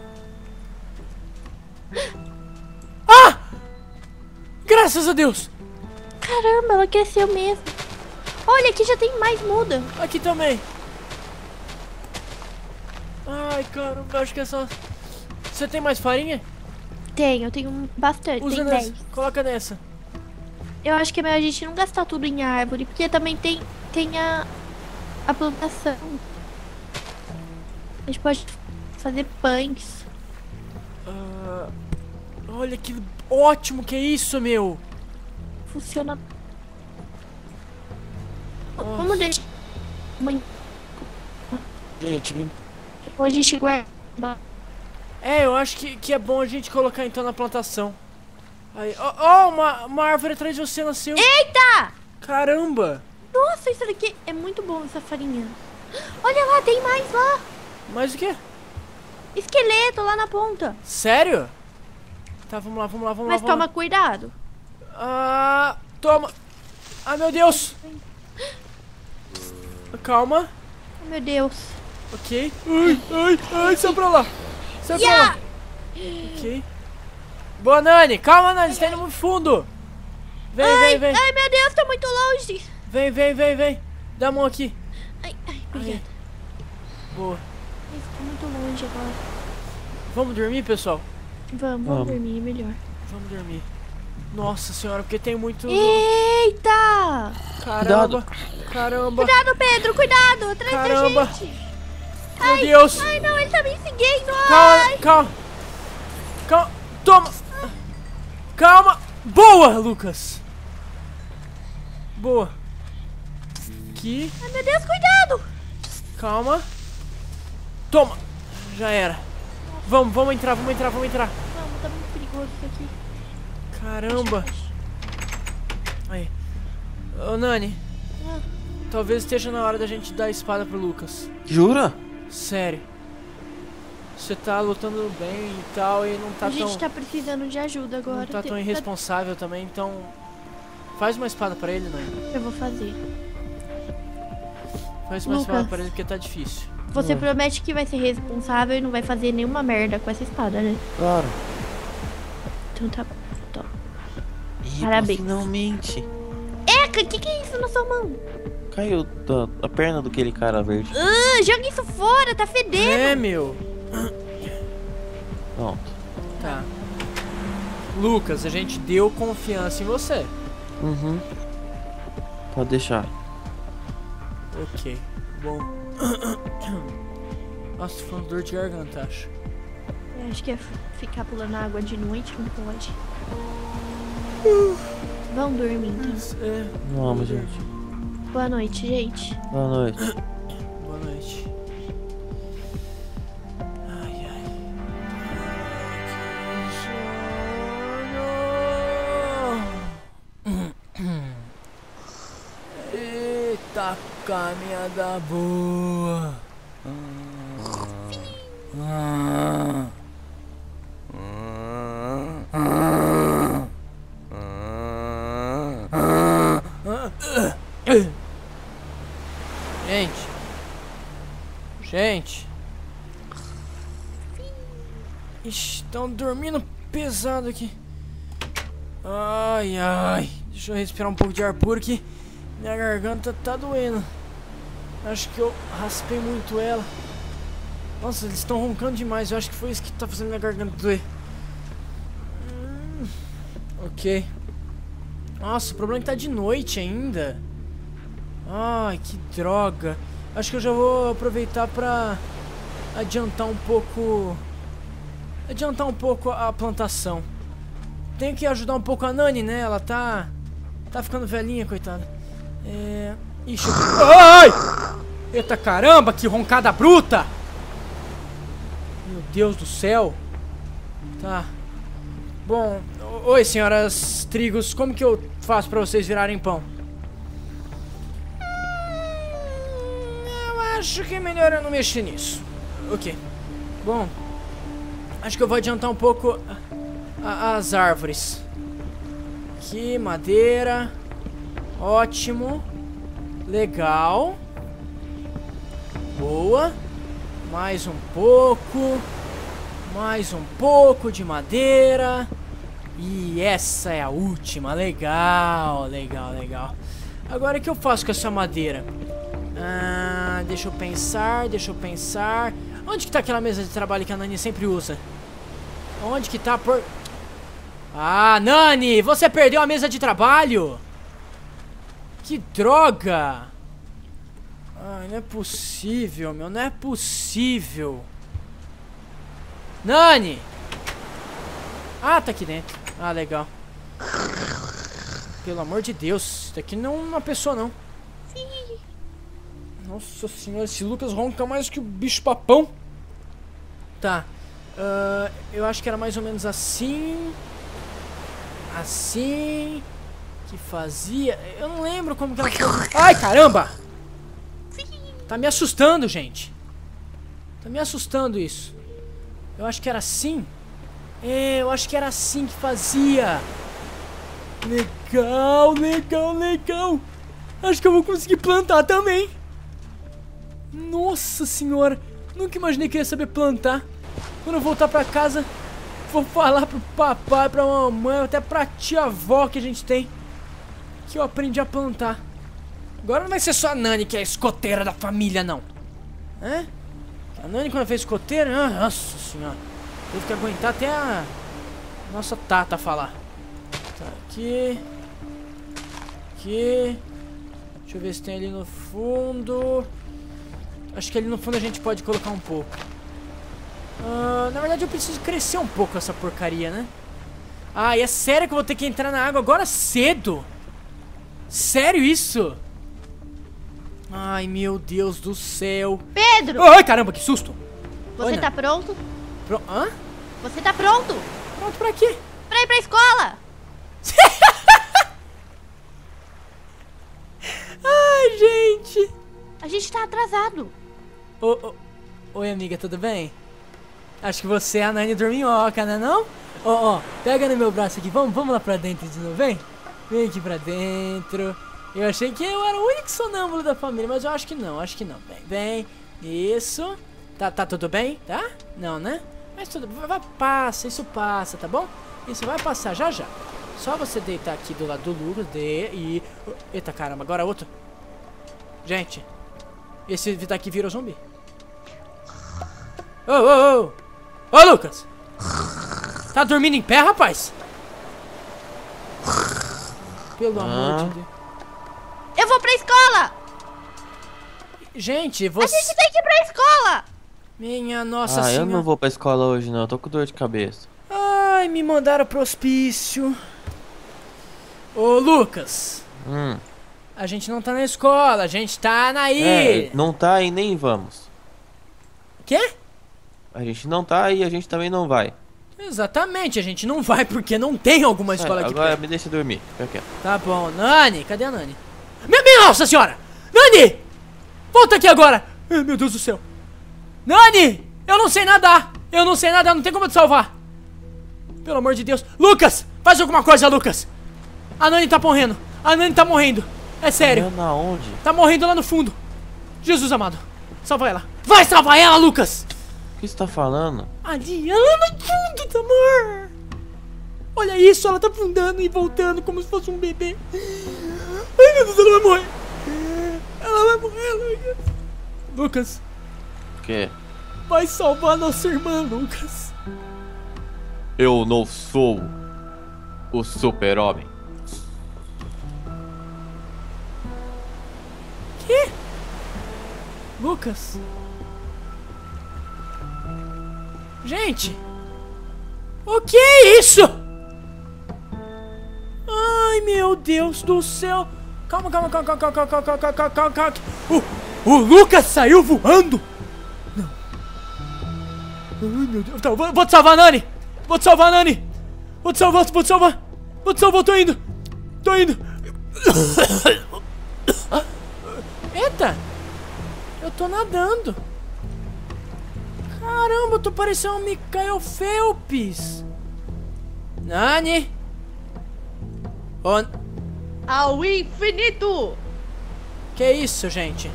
Ah! Graças a Deus! Caramba, ela cresceu mesmo. Olha, aqui já tem mais muda. Aqui também. Ai, caramba, acho que é só... Você tem mais farinha? Tem, eu tenho bastante. Usa tem nessa. dez. Coloca nessa. Eu acho que é melhor a gente não gastar tudo em árvore, porque também tem, tem a, a plantação. A gente pode fazer pães. Ah, olha que ótimo que é isso, meu. Funciona. Nossa. Vamos deixar. Mãe, Gente, depois a gente guarda. É, eu acho que, que é bom a gente colocar então na plantação. Aí, ó, ó, uma, uma árvore atrás de você nasceu. Eita! Caramba! Nossa, isso daqui é muito bom, essa farinha. Olha lá, tem mais lá. Mais o quê? Esqueleto lá na ponta. Sério? Tá, vamos lá, vamos lá, vamos Mas lá. Vamos toma lá. cuidado. Ah, toma. Ai, meu Deus. Calma. Oh, meu Deus. Ok. Ai, ai, ai, sai pra lá. Sai pra Yeah! lá. Ok. Boa, Nani. Calma, Nani, você tá indo muito fundo. Vem, Ai, vem, vem. ai, meu Deus, tá muito longe. Vem, vem, vem, vem. Dá a mão aqui. Ai, ai, obrigada. Boa. Ai, tá muito longe agora. Vamos dormir, pessoal? Vamos, vamos Vamos. dormir, é melhor. Vamos dormir. Nossa senhora, porque tem muito... Eita! Caramba. Caramba. Cuidado, Pedro, cuidado, atrás Caramba. da gente. Meu Deus. Ai, não, ele tá me seguindo. Calma, Ai. calma. Calma. Toma. Calma. Boa, Lucas. Boa. Aqui. Ai, meu Deus, cuidado. Calma. Toma. Já era. Vamos, vamos entrar, vamos entrar, vamos entrar. Vamos, tá muito perigoso isso aqui. Caramba. Aí. Ô, Nani. Ah. Talvez esteja na hora da gente dar a espada pro Lucas. Jura? Sério. Você tá lutando bem e tal e não tá A tão... gente tá precisando de ajuda agora. Não tá Tem- tão irresponsável também, então... Faz uma espada pra ele, Nani. Eu vou fazer. Faz uma Lucas. espada pra ele porque tá difícil. Você Hum. promete que vai ser responsável e não vai fazer nenhuma merda com essa espada, né? Claro. Então tá bom. Toma. Ih, Parabéns. finalmente. Eca, o que, que é isso na sua mão? Caiu da, a perna do aquele cara verde. Ah, joga isso fora, tá fedendo. É, meu. Pronto. Tá. Lucas, a gente deu confiança em você. Uhum. Pode deixar. Ok. Bom. Nossa, tô falando dor de garganta, acho. Eu acho que é f- ficar pulando água de noite não pode. Vamos dormir então. É. Vamos, gente. Boa noite, gente. Boa noite. Boa noite. Ai, ai. Que sono. Eita, caminhada boa. Ah. Gente. Gente. Ixi, estão dormindo pesado aqui. Ai, ai. Deixa eu respirar um pouco de ar puro aqui. Minha garganta tá doendo. Acho que eu raspei muito ela. Nossa, eles estão roncando demais. Eu acho que foi isso que tá fazendo minha garganta doer. Hum, ok. Nossa, o problema é que tá de noite ainda. Ai, que droga. Acho que eu já vou aproveitar pra adiantar um pouco... Adiantar um pouco a plantação. Tenho que ajudar um pouco a Nani, né? Ela tá... Tá ficando velhinha, coitada. É... Ixi, eu... Ai! Eita caramba, que roncada bruta! Meu Deus do céu. Tá. Bom, o- oi senhoras Trigos, como que eu faço pra vocês virarem pão? Eu acho que é melhor eu não mexer nisso. Ok. Bom, acho que eu vou adiantar um pouco a- a- as árvores. Aqui, madeira. Ótimo. Legal. Boa. Mais um pouco. Mais um pouco de madeira. E essa é a última. Legal, legal, legal. Agora o que eu faço com essa madeira? Ah, deixa eu pensar, deixa eu pensar. Onde que tá aquela mesa de trabalho que a Nani sempre usa? Onde que tá por... Ah, Nani, você perdeu a mesa de trabalho? Que droga! Ai, não é possível, meu, não é possível. Nani! Ah, tá aqui dentro. Ah, legal. Pelo amor de Deus, isso daqui não é uma pessoa, não. Nossa senhora, esse Lucas ronca mais que o bicho papão. Tá. Ah, eu acho que era mais ou menos assim. assim que fazia. Eu não lembro como que ela fazia. Ai, caramba! Tá me assustando, gente. Tá me assustando isso. Eu acho que era assim. É, eu acho que era assim que fazia. Legal, legal, legal. Acho que eu vou conseguir plantar também. Nossa senhora. Nunca imaginei que eu ia saber plantar. Quando eu voltar pra casa, vou falar pro papai, pra mamãe, até pra tia-avó que a gente tem, que eu aprendi a plantar. Agora não vai ser só a Nani que é a escoteira da família, não. É? A Nani quando fez escoteira, nossa senhora, teve que aguentar até a nossa Tata falar. Tá, aqui. Aqui. Deixa eu ver se tem ali no fundo. Acho que ali no fundo a gente pode colocar um pouco. Uh, na verdade eu preciso crescer um pouco essa porcaria, né? Ah, e é sério que eu vou ter que entrar na água agora cedo? Sério isso? Ai, meu Deus do céu. Pedro! Ai, caramba, que susto. Você Oi, tá pronto? Pro... Hã? Você tá pronto? Pronto pra quê? Pra ir pra escola? Ai, gente. A gente tá atrasado. Ô, ô, oi, amiga, tudo bem? Acho que você é a Nani dorminhoca, né não? Ó, ó, pega no meu braço aqui, vamos, vamos lá pra dentro de novo, vem? Vem aqui pra dentro. Eu achei que eu era o único sonâmbulo da família, mas eu acho que não, acho que não. Vem, vem, isso. Tá, tá tudo bem, tá? Não, né? Mas tudo, vai, vai, passa, isso passa, tá bom? Isso vai passar já já. Só você deitar aqui do lado do Lucas, de, e... Eita caramba, agora outro. Gente, esse daqui virou zumbi. Ô, ô, ô! Ô, Lucas! Tá dormindo em pé, rapaz? Pelo Ah. amor de Deus. Eu vou pra escola! Gente, A você... gente tem que ir pra escola! Minha nossa Ah, senhora. eu não vou pra escola hoje não, eu tô com dor de cabeça. Ai, me mandaram pro hospício. Ô, Lucas. Hum. A gente não tá na escola, a gente tá na É, ilha. não tá e nem vamos. Quê? A gente não tá e a gente também não vai. Exatamente, a gente não vai porque não tem alguma escola É, aqui agora perto. me deixa dormir, fica quieto. Tá bom, Nani, cadê a Nani? Minha, minha nossa senhora! Nani! Volta aqui agora! Ai, meu Deus do céu! Nani! Eu não sei nadar! Eu não sei nadar, não tem como te salvar! Pelo amor de Deus! Lucas! Faz alguma coisa, Lucas! A Nani tá morrendo! A Nani tá morrendo! É sério! Na onde? Tá morrendo lá no fundo! Jesus amado! Salva ela! Vai salvar ela, Lucas! O que você tá falando? Ali, ela no fundo, Tamar! Olha isso, ela tá afundando e voltando como se fosse um bebê. Ai, meu Deus, ela vai morrer. Ela vai morrer, Lucas. Lucas, O quê? vai salvar nossa irmã, Lucas. Eu não sou o super-homem. Quê? Lucas? Gente! O que é isso? Ai, meu Deus do céu! Calma, calma, calma, calma, calma, calma, calma, calma, calma, calma. O, o Lucas saiu voando! Não. Ai, meu Deus. Tá, vou, vou te salvar, Nani! Vou te salvar, Nani! Vou te salvar, vou te salvar! Vou te salvar, tô indo! Tô indo! Eita! Eu tô nadando! Caramba, eu tô parecendo um Michael Phelps! Nani! Oh, Ao infinito! que isso, gente?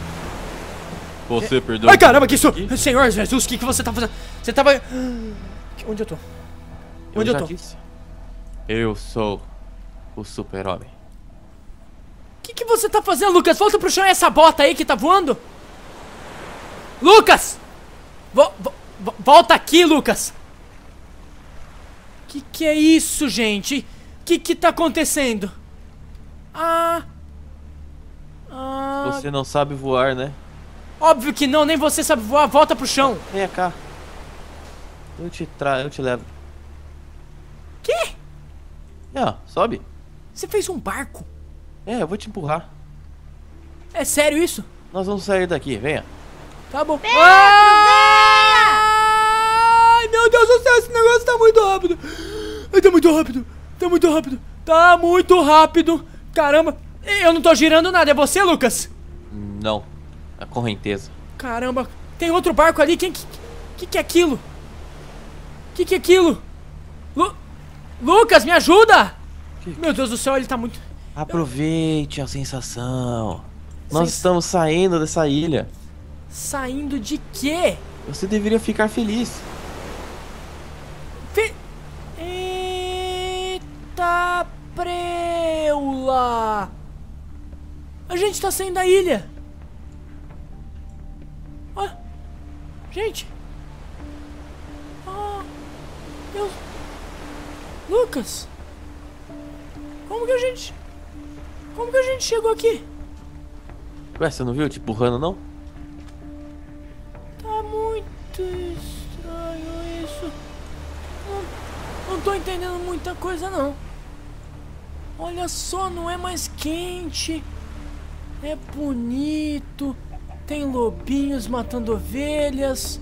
Você perdeu. Ai, caramba, que isso? Senhor Jesus, o que, que você tá fazendo? Você tava... Onde eu tô? Eu Onde eu já tô? disse. Eu sou o super-homem. O que, que você tá fazendo, Lucas? Volta pro chão e essa bota aí que tá voando! Lucas! Vo vo vo volta aqui, Lucas! Que que é isso, gente? Que que tá acontecendo? Ah... Ah... Você não sabe voar, né? Óbvio que não, nem você sabe voar. Volta pro chão. Venha cá. Eu te tra... eu te levo. Quê? É, ó, sobe. Você fez um barco? É, eu vou te empurrar. É sério isso? Nós vamos sair daqui, venha. Tá bom. Ai, meu Deus do céu, esse negócio tá muito rápido. Ai, tá muito rápido. Tá muito rápido. Tá muito rápido. Caramba. Eu não tô girando nada. É você, Lucas? Não. A correnteza. Caramba. Tem outro barco ali. Quem que... Que que é aquilo? Que que é aquilo? Lu... Lucas, me ajuda! Que... Meu Deus do céu, ele tá muito... Aproveite a sensação. Nós Sens... estamos saindo dessa ilha. Saindo de quê? Você deveria ficar feliz. Fe... Eita preula! A gente tá saindo da ilha. Ó. Gente. Ah. Meu... Lucas. Como que a gente... Como que a gente chegou aqui? Ué, você não viu te empurrando, não? Tá muito estranho isso. Não, não tô entendendo muita coisa, não. Olha só, não é mais quente. É bonito. Tem lobinhos matando ovelhas.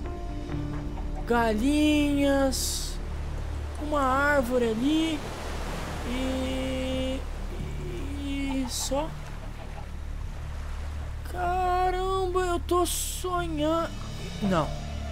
Galinhas. Uma árvore ali. E... E só... Caramba, eu tô sonhando... Não.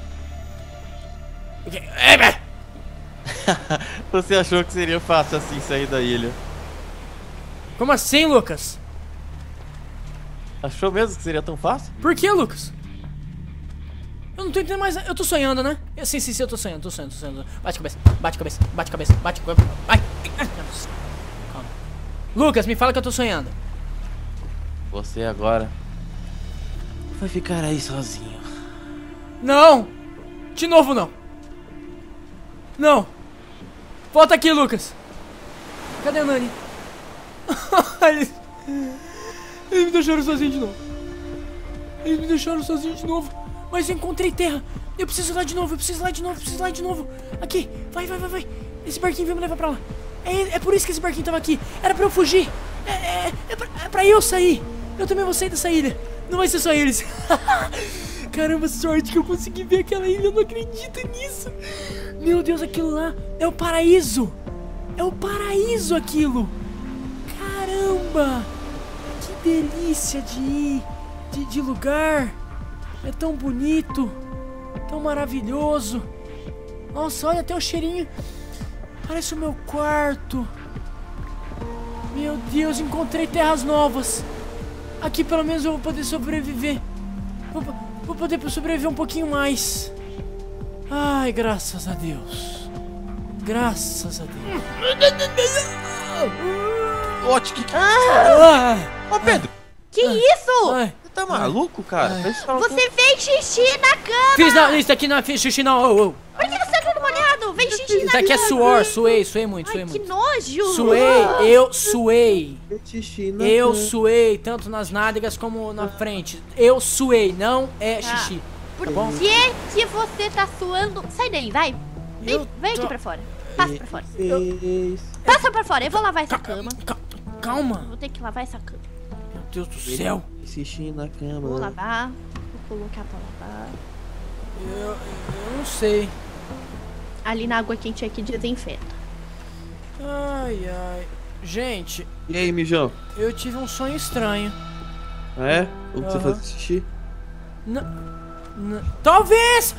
Você achou que seria fácil assim sair da ilha? Como assim, Lucas? Achou mesmo que seria tão fácil? Por que, Lucas? Eu não tô entendendo mais. Eu tô sonhando, né? Eu, sim, sim, sim, eu tô sonhando, tô sonhando, tô sonhando. Bate cabeça, bate cabeça, bate cabeça, bate cabeça. Ai. Calma. Lucas, me fala que eu tô sonhando. Você agora vai ficar aí sozinho. Não! De novo não! Não! Volta aqui, Lucas! Cadê a Nani? eles... eles me deixaram sozinho de novo. Eles me deixaram sozinho de novo. Mas eu encontrei terra. Eu preciso ir lá de novo, eu preciso ir lá de novo, eu preciso ir lá de novo. Aqui, vai, vai, vai, vai. Esse barquinho veio me levar pra lá. É, é por isso que esse barquinho tava aqui. Era pra eu fugir. É, é, é, pra, é pra eu sair. Eu também vou sair dessa ilha. Não vai ser só eles. Caramba, sorte que eu consegui ver aquela ilha. Eu não acredito nisso. Meu Deus, aquilo lá é o paraíso. É o paraíso aquilo. Caramba. Que delícia de ir. De, de lugar. É tão bonito. Tão maravilhoso. Nossa, olha até o cheirinho. Parece o meu quarto. Meu Deus, encontrei terras novas. Aqui pelo menos eu vou poder sobreviver. Vou, vou poder sobreviver um pouquinho mais. Ai, graças a Deus. Graças a Deus. Ótimo, que que... Ah, Ô, Pedro, Que isso? ai. você tá maluco, cara? Ai. Parece que tava Você fez xixi na cama! Fiz não, isso aqui não é fiz xixi não. Oh, oh. Por que você tá todo molhado? Fez xixi na Isso cama! aqui é suor, suei, suei muito, suei Ai, que muito. nojo! Suei, eu suei. com xixi na Eu cama. suei, tanto nas nádegas como na frente. Eu suei, não é xixi. Por Tá bom? que que você tá suando? Sai daí, vai. Vem, Eu vem tô- aqui pra fora. Passa pra fora. Fez. Passa pra fora, eu vou lavar essa cama. Ca- Calma. Vou ter que lavar essa cama. Meu Deus do céu. Xixi na cama. Vou lavar. Vou colocar pra lavar. Eu, eu não sei. Ali na água quente aqui desinfeta. Ai, ai. Gente, E aí, mijão? eu tive um sonho estranho. Ah, é? O que você Aham. faz xixi? N n Talvez!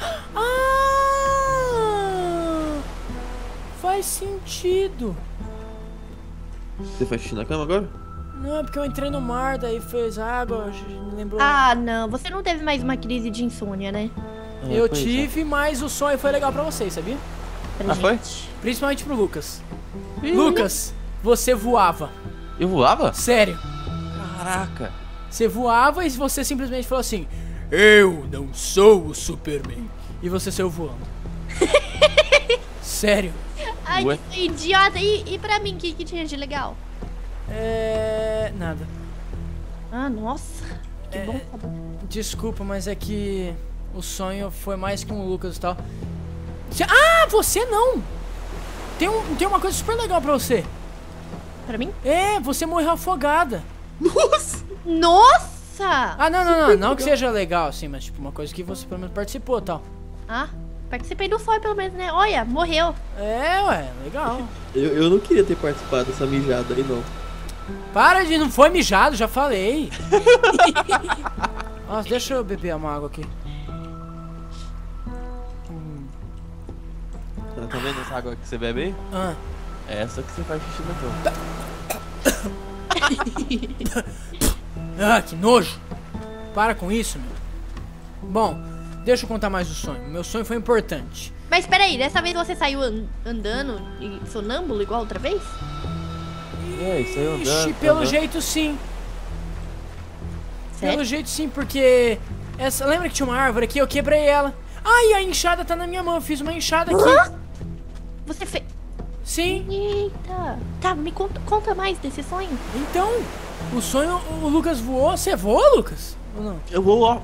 Ah! Faz sentido. Você faz xixi na cama agora? Não, é porque eu entrei no mar, daí fez água, me lembrou. Ah, não. Você não teve mais uma crise de insônia, né? Ah, eu pois é. tive, mas o sonho foi legal pra vocês, sabia? Pra Ah, foi? gente. Principalmente pro Lucas. Lucas, você voava. Eu voava? Sério. Caraca. Você voava e você simplesmente falou assim: eu não sou o Superman. E você saiu voando. Sério. Ai, Ué? que idiota. E, e pra mim, o que, que tinha de legal? É. Nada. Ah, nossa. Que É. bom saber. Desculpa, mas é que o sonho foi mais com o Lucas e tal. Cê- Ah, você não! Tem, um, tem uma coisa super legal pra você. Pra mim? É, você morreu afogada. Nossa! Nossa! Ah, não, não, não. Não que seja legal, assim, mas tipo, uma coisa que você pelo menos participou e tal. Ah, Participei do sonho, pelo menos, né? Olha, morreu. É, ué, legal. Eu, eu não queria ter participado dessa mijada aí, não. Para de, não foi mijado, já falei. Nossa, deixa eu beber uma água aqui. Hum. Tá, tá vendo essa água que você bebe aí? Ah. É essa que você faz xixi na cama. Ah, que nojo. Para com isso, meu. Bom, deixa eu contar mais o sonho. Meu sonho foi importante. Mas peraí, dessa vez você saiu an- andando e sonâmbulo igual outra vez? É, isso aí andando. Ixi, pelo andando. jeito sim. Sério? Pelo jeito sim, porque... Essa, lembra que tinha uma árvore aqui? Eu quebrei ela. Ai, a enxada tá na minha mão. Eu fiz uma enxada aqui. Você fez... Sim. Eita. Tá, me conta, conta mais desse sonho. Então, o sonho, o Lucas voou. Você voou, Lucas? Ou não? Eu vou, ó.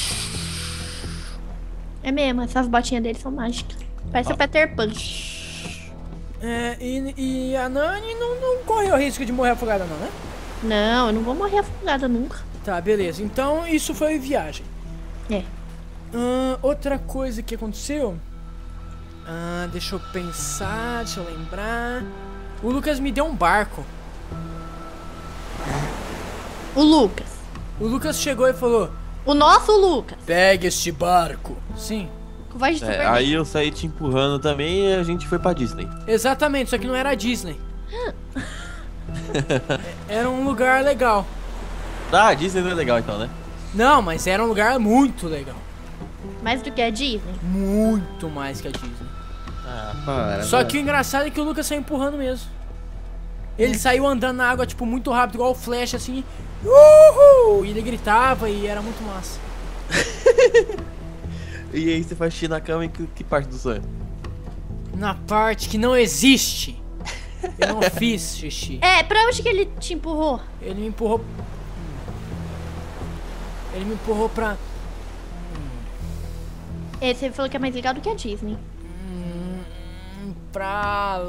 É mesmo, essas botinhas dele são mágicas. Parece o Peter Pan. É, e, e a Nani não, não correu risco de morrer afogada não, né? Não, eu não vou morrer afogada nunca. Tá, beleza. Então, isso foi viagem. É. Ah, outra coisa que aconteceu... Ah, deixa eu pensar, deixa eu lembrar... O Lucas me deu um barco. O Lucas. O Lucas chegou e falou... O nosso Lucas. Pegue este barco. Sim, Com voz de É, Superman. aí eu saí te empurrando também e a gente foi pra Disney. exatamente, só que não era a Disney. Era um lugar legal. Ah, Disney não é legal então, né? Não, mas era um lugar muito legal. Mais do que a Disney. Muito mais que a Disney. Ah, para. Só que o engraçado é que o Lucas saiu empurrando mesmo. Ele saiu andando na água, tipo, muito rápido, igual o Flash, assim. Uhul! E ele gritava e era muito massa. E aí você faz xixi na cama em que, que parte do sonho? Na parte que não existe. Eu não fiz xixi. É, pra onde que ele te empurrou? Ele me empurrou... Ele me empurrou pra... É, você falou que é mais legal do que a Disney. Hum, Pra...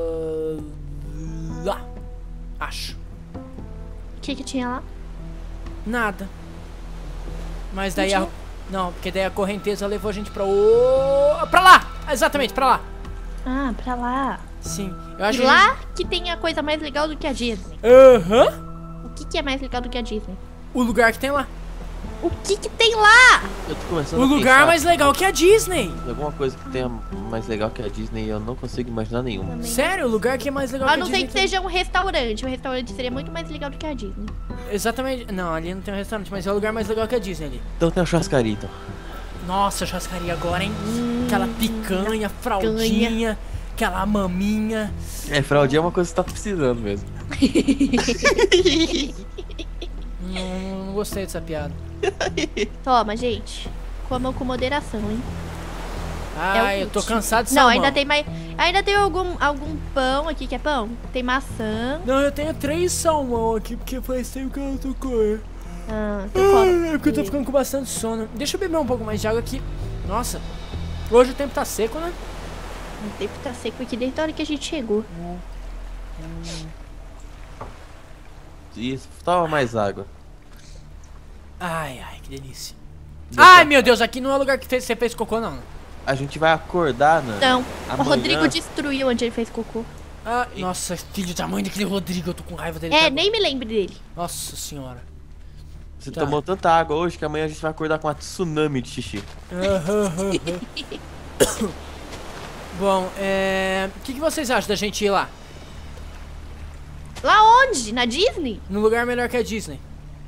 Lá. Acho. O que que tinha lá? Nada. Mas daí Não a... Não, porque daí a correnteza levou a gente pra o... Pra lá! Exatamente, pra lá. Ah, pra lá. Sim. Eu E acho que a lá que tem a coisa mais legal do que a Disney. gente- Aham. O que que é mais legal do que a Disney? O lugar que tem lá. O que que tem lá? Eu tô começando O a lugar pensar mais legal que a Disney. em alguma coisa que tenha mais legal que a Disney e eu não consigo imaginar nenhuma. Também. Sério, o lugar que é mais legal A que a não Disney. ser que tem- seja um restaurante. Um restaurante seria muito mais legal do que a Disney. Exatamente. Não, ali não tem um restaurante, mas é o lugar mais legal que a Disney ali. Então tem a churrascaria, então. Nossa, churrascaria agora, hein? Aquela picanha, fraldinha, aquela maminha. É, fraldinha é uma coisa que você tá precisando mesmo. Não, não gostei dessa piada. Toma, gente. Comam com moderação, hein? Ai, É o eu tô último. cansado de Não, salmão. ainda tem mais. Ainda tem algum, algum pão aqui que é pão? Tem maçã. Não, eu tenho três salmão aqui, porque faz tempo que eu não tô comendo. Ah, você come. É porque eu tô ficando com bastante sono. Deixa eu beber um pouco mais de água aqui. Nossa, hoje o tempo tá seco, né? O tempo tá seco aqui desde a hora que a gente chegou. Isso, toma mais água. Ai, ai, que delícia. Deixa- Ai, meu Deus, aqui não é o lugar que fez- você fez cocô, não. A gente vai acordar, né? Não, o Amanhã- Rodrigo destruiu onde ele fez cocô. Ah, nossa, filho da mãe daquele Rodrigo, eu tô com raiva dele. É, até nem me lembre dele. agora. Nossa senhora. Você Tá. tomou tanta água hoje que amanhã a gente vai acordar com uma tsunami de xixi. Aham, aham. Bom, é... O que, que vocês acham da gente ir lá? Lá onde? Na Disney? Num lugar melhor que a Disney?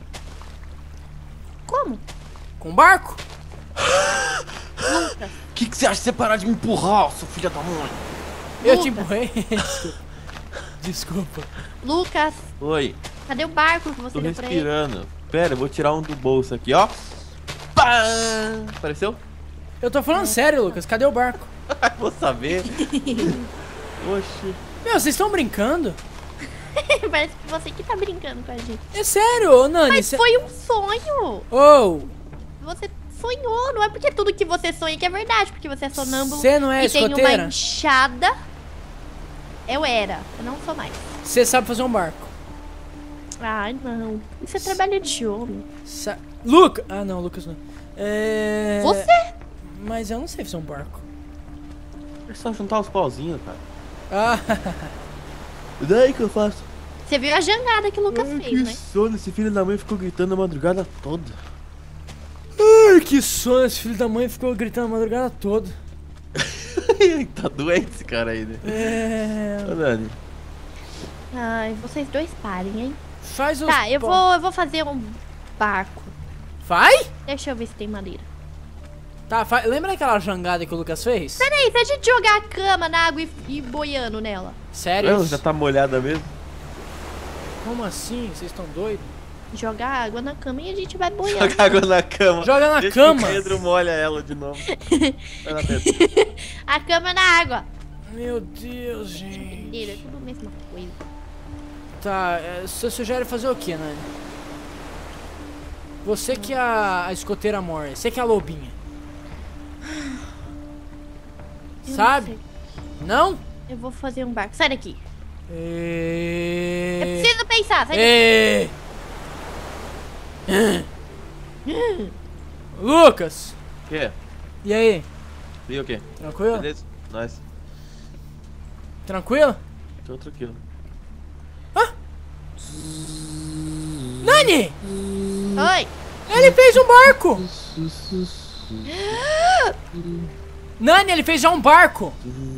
Como? Com barco? Lucas. O que, que você acha de você parar de me empurrar, seu filho da mãe? Eu te Lucas. empurrei? Desculpa. Desculpa. Lucas, Oi. cadê o barco que você Tô deu pra ele? respirando. Pera, eu vou tirar um do bolso aqui, ó. Pá! Apareceu? Eu tô falando sério, Lucas. Cadê o barco? Vou saber. Oxi. Meu, vocês estão brincando? Parece que você que tá brincando com a gente. É sério, ô Nani? Mas cê- foi um sonho. Ô, Você sonhou. Não é porque tudo que você sonha que é verdade. Porque você é sonâmbulo você não é e tem uma escoteira? enxada. Eu era. Eu não sou mais. Você sabe fazer um barco. Ai, não. Isso é trabalho de homem. Sa Luca! Ah, não, Lucas não. É... Você? Mas eu não sei fazer um barco. É só juntar os pauzinhos, cara. Ah, E daí que eu faço? Você viu a jangada que o Lucas Ai, fez, que né? sono, esse filho da mãe ficou gritando a madrugada toda. ai, que sono, esse filho da mãe ficou gritando a madrugada toda. Tá doente esse cara aí, né? É... Ô, Nani. Ai, vocês dois parem, hein? Faz os... Tá, eu pa- vou, eu vou fazer um barco. Vai? Deixa eu ver se tem madeira. Tá, fa... lembra aquela jangada que o Lucas fez? Peraí, se a gente jogar a cama na água e, e boiando nela. Sério? Ela isso? já tá molhada mesmo? Como assim? Vocês estão doidos? Jogar água na cama e a gente vai boiando. Joga água na cama. Joga na Deixa cama. Que o Pedro molha ela de novo. Vai lá, Pedro. A cama na água. Meu Deus, gente. Mentira, é tudo a mesma coisa. Tá, é, você sugere fazer o que, Nani? Você que é a, a escoteira mor, você que é a lobinha. Eu Sabe? não sei. Não? Eu vou fazer um barco. Sai daqui. E... Eu preciso pensar. Sai daqui. E... Lucas! O quê? E aí? E o quê? Tranquilo? Beleza? Nós. Tranquilo? Tô tranquilo. Nani! Oi. Ele fez um barco! Nani, ele fez já um barco!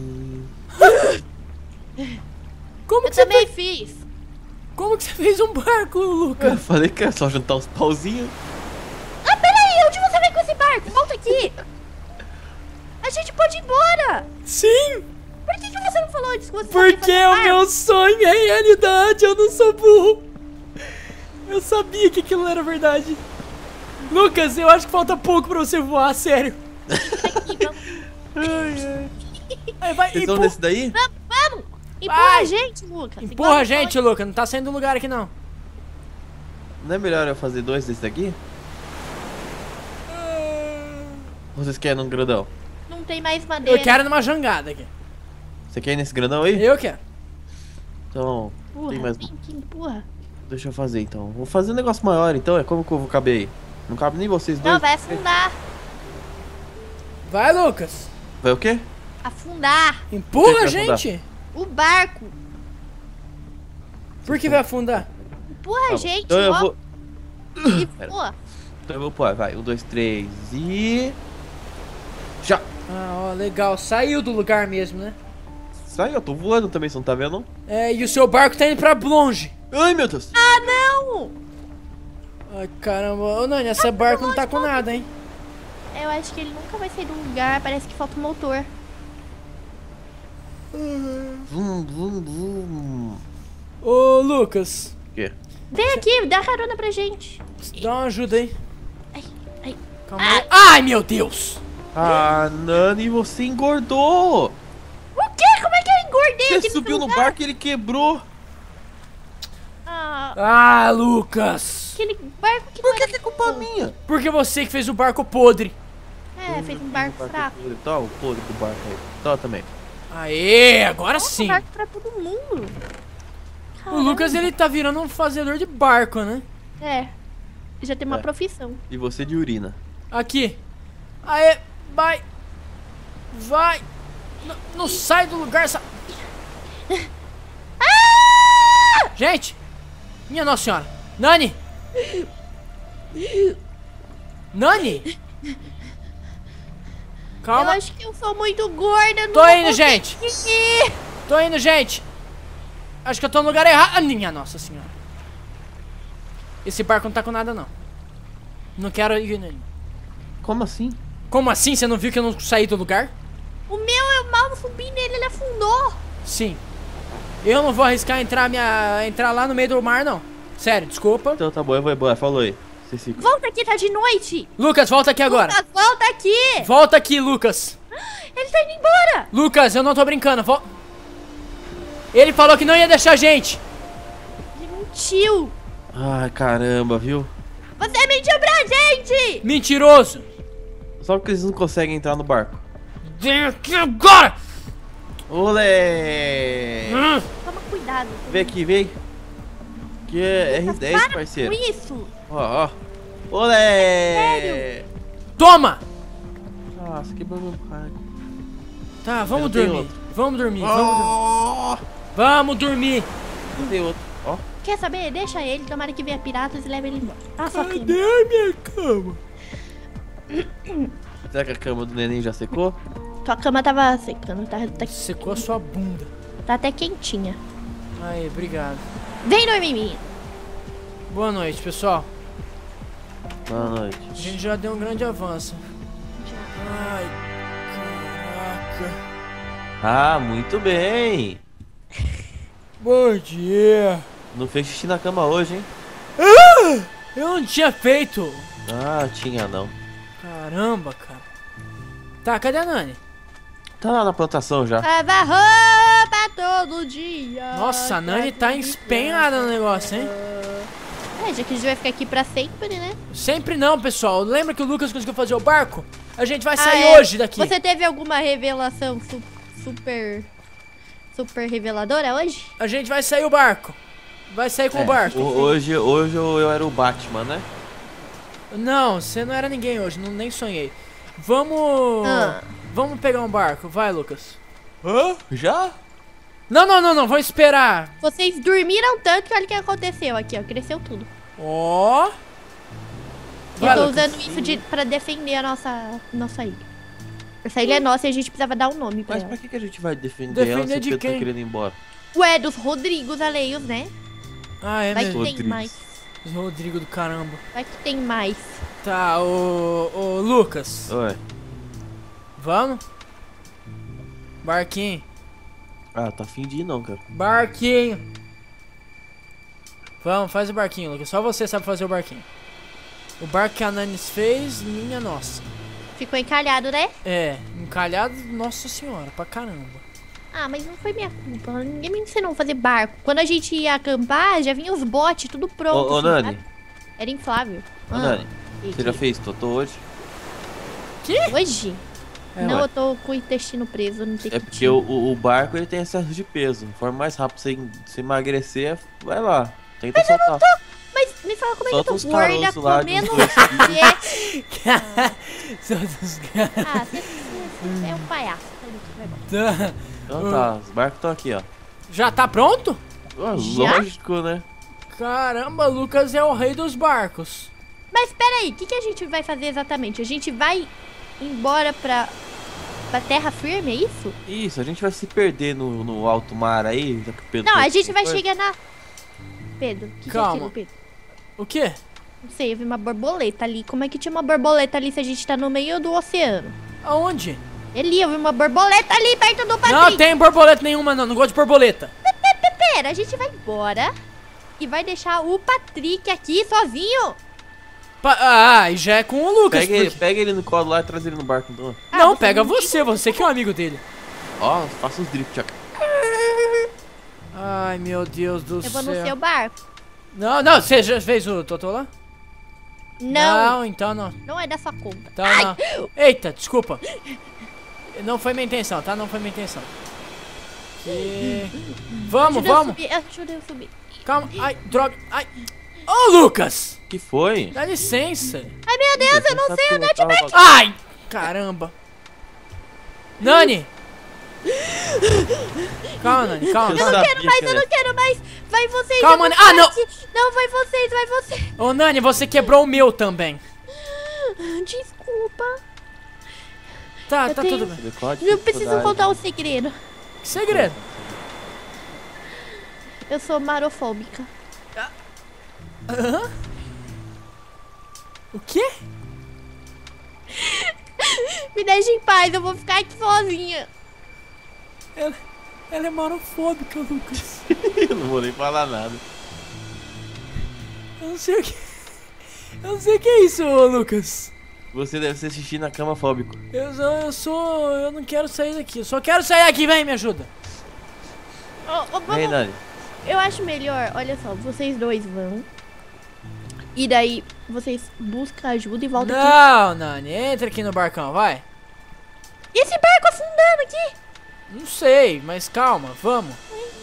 Como Eu que você também fez? fiz. Como que você fez um barco, Lucas? Eu falei que era só juntar os pauzinhos. Ah, peraí. Onde você vai com esse barco? Volta aqui. A gente pode ir embora. Sim! Por que, que você não falou antes que você sabia Porque fazer o barco? meu sonho é realidade, eu não sou burro. Eu sabia que aquilo era verdade. Lucas, eu acho que falta pouco pra você voar, sério. Aqui, vamos. Aí vai, Vocês estão empurra, nesse daí? Vamos, vamos. Empurra Vai. a gente, Lucas. empurra Igual a gente, Lucas. Não tá saindo do lugar aqui, não. Não é melhor eu fazer dois desse daqui? Ou vocês querem num grandão? Não tem mais madeira. Eu quero numa jangada aqui. Você quer ir nesse grandão aí? Eu quero. Então, Empurra, tem mais... vem que empurra. deixa eu fazer então. Vou fazer um negócio maior então. É como que eu vou caber aí? Não cabe nem vocês dois. Não, vai afundar. Vai, Lucas. Vai o quê? Afundar. Empurra a Por que que vai gente. O barco. Por que vai afundar? Empurra a Tá bom. gente, Então eu ó. vou. E Pera. voa. Então eu vou pôr. Vai. Um, dois, três e. Já! Ah, ó, legal. Saiu do lugar mesmo, né? Sai, eu tô voando também, você não tá vendo? Não? É, e o seu barco tá indo pra longe. Ai meu Deus! Ah, não. Ai, caramba. Ô, Nani, essa barco não tá com nada, hein? Eu acho que ele nunca vai sair do lugar. Parece que falta o motor. Vum, vum, vum. Ô, Lucas. O quê? Vem aqui, dá carona pra gente. Dá uma ajuda aí. Ai, ai. Calma aí. Ai, meu Deus. Ah, Nani, você engordou! O quê? Como é que eu engordei Você aqui nesse subiu no lugar? barco e ele quebrou! Ah, Ah, Lucas. aquele barco que Por não que era que é culpa minha? Porque você que fez o barco podre. É, fez um barco fraco. Tá, o podre do barco aí. Tá também. Aê, agora Nossa, sim. barco pra todo mundo. O Caramba. Lucas, ele tá virando um fazedor de barco, né? É, já tem uma É. profissão. E você de urina. Aqui. Aê, vai. Vai. Não, não sai do lugar, essa... Gente. Minha Nossa Senhora. Nani. Nani. Eu Calma. acho que eu sou muito gorda. Tô não indo, vou gente. conseguir. Tô indo, gente. Acho que eu tô no lugar errado. Ah, minha Nossa Senhora. Esse barco não tá com nada, não. Não quero ir nele. Como assim? Como assim? Você não viu que eu não saí do lugar? O meu, eu mal subi nele, ele afundou. Sim. Eu não vou arriscar entrar, minha, entrar lá no meio do mar, não. Sério, desculpa. Então tá bom, eu vou embora. Falou aí. Vocês ficam. Volta aqui, tá de noite. Lucas, volta aqui agora. Lucas, volta aqui. Volta aqui, Lucas. Ele tá indo embora. Lucas, eu não tô brincando. Vol... Ele falou que não ia deixar a gente. Ele mentiu. Ai, caramba, viu? Você mentiu pra gente. Mentiroso. Só porque eles não conseguem entrar no barco. Vem aqui agora. Olé! Hum. Toma cuidado. Vem aqui, vem. Que é R dez, Para parceiro. com isso. Ó, ó. Olé! Toma. Nossa, quebrou meu barco. Tá, vamos Eu tenho dormir. outro. Vamos dormir, vamos dormir. Oh, Vamos dormir. não tem outro. Ó. Quer saber? Deixa ele, tomara que venha piratas e leve ele embora. Ah, só que... a minha cama? Será que a cama do neném já secou? Tua cama tava secando, tá, tá, Secou a sua bunda. tá até quentinha. Aí, obrigado. Vem dormir, menino. Boa noite, pessoal. Boa noite. A gente já deu um grande avanço. Ai, caraca. Ah, muito bem. Bom dia. Não fez xixi na cama hoje, hein? Eu não tinha feito. Ah, tinha não. Caramba, cara. Tá, cadê a Nani? Tá lá na plantação já. Lava roupa todo dia. Nossa, a Nani tá empenhada no negócio, hein? É, já que a gente vai ficar aqui pra sempre, né? Sempre não, pessoal. Lembra que o Lucas conseguiu fazer o barco? A gente vai sair Ah, é. hoje daqui. Você teve alguma revelação su super... Super reveladora hoje? A gente vai sair o barco. Vai sair com É, o barco. ho- hoje, hoje eu, eu era o Batman, né? Não, você não era ninguém hoje, não, nem sonhei. Vamos... Ah. Vamos pegar um barco. Vai, Lucas. Hã? Já? Não, não, não, não. Vamos esperar. Vocês dormiram tanto que olha o que aconteceu aqui, ó. Cresceu tudo. Ó. Eu Vai, tô Lucas. usando isso de, pra defender a nossa, nossa ilha. Essa ilha é nossa e a gente precisava dar um nome pra Mas ela. pra que, que a gente vai defender, Defender ela se o de Pedro quem? tá querendo ir embora? Ué, dos Rodrigos Aleios, né? Ah, é Vai que mesmo. tem Rodrigues. mais. Rodrigo do caramba. Vai que tem mais. Tá, ô, ô Lucas. Oi. Vamos? Barquinho. Ah, tá afim de ir não, cara. Barquinho. Vamos, faz o barquinho, Lucas. Só você sabe fazer o barquinho. O barco que a Nanis fez, minha nossa. Ficou encalhado, né? É, encalhado, nossa senhora, pra caramba. Ah, mas não foi minha culpa. Ninguém me ensinou a fazer barco. Quando a gente ia acampar, já vinha os botes, tudo pronto. Ô, ô assim, Nani. sabe? Era inflável. Ô, Ah, Nani, e você já que- fez totô hoje? Hoje? É, não, ué. eu tô com o intestino preso, não tem É porque o, o, o barco ele tem excesso de peso. Conforme mais rápido você, você emagrecer, vai lá. Tenta soltar. Mas me fala como é que eu Solta tô uns gorda caroços lá de uns comendo... dois quilos. É. São dos caras. Ah, você, você é um palhaço. Vai bom. Tá. Então tá, os barcos estão aqui, ó. Já tá pronto? Ah, Já? lógico, né? Caramba, Lucas é o rei dos barcos. Mas peraí, o que, que a gente vai fazer exatamente? A gente vai embora pra, pra terra firme, é isso? Isso, a gente vai se perder no, no alto mar aí. já que o Pedro Não, tá a gente vai aqui. chegar na... Pedro, o que, que é Calma. aquilo, Pedro? O quê? Não sei, eu vi uma borboleta ali. Como é que tinha uma borboleta ali se a gente tá no meio do oceano? Aonde? Ali, eu vi uma borboleta ali perto do Não Patrick. tem borboleta nenhuma, não. Não gosto de borboleta. Pera, a gente vai embora e vai deixar o Patrick aqui sozinho. Pa- ah, e já é com o Lucas. Pega ele, porque- pega ele no colo lá e traz ele no barco, então. Ah, Não, você pega não tem você, você que é um amigo dele. Ó, faça os drift, ó. Ai, meu Deus do Eu vou céu. no seu barco. Não, não, você já fez o Totô lá? Não, Não, então não. não é da sua conta. Então Ai, não. Eita, desculpa. Não foi minha intenção, tá? Não foi minha intenção. E... Vamos, ajuda eu vamos. subir, ajuda eu subir. Calma. Ai, droga. Ai. Ô, Lucas! Que foi? Dá licença. Ai, meu Deus, eu não sei andar de barco. Ai! Caramba. Nani! Calma, Nani, calma. Eu calma. sabia quero mais, que eu era não quero mais. Vai vocês. Calma, eu Nani. Ah, não. aqui. Não, vai vocês, vai você. Ô, Nani, você quebrou o meu também. Desculpa. Tá, Eu tá tenho- tudo bem. Sabe qual a Eu preciso dificuldade? contar um segredo. Que segredo? Eu sou marofóbica. Hã? O quê? Me deixa em paz, eu vou ficar aqui sozinha. Ela, ela é marofóbica, Lucas. Eu não vou nem falar nada. Eu não sei o que... Eu não sei o que é isso, ô, Lucas. Você deve ser xixi na cama fóbico. Eu sou, eu sou... Eu não quero sair daqui. Eu só quero sair daqui, vem, me ajuda. Ô, ô, Vem, vamos, Nani. eu acho melhor, olha só, vocês dois vão. E daí vocês buscam ajuda e voltam aqui. Não, Nani, entra aqui no barcão, vai. E esse barco afundando aqui? Não sei, mas calma, vamos.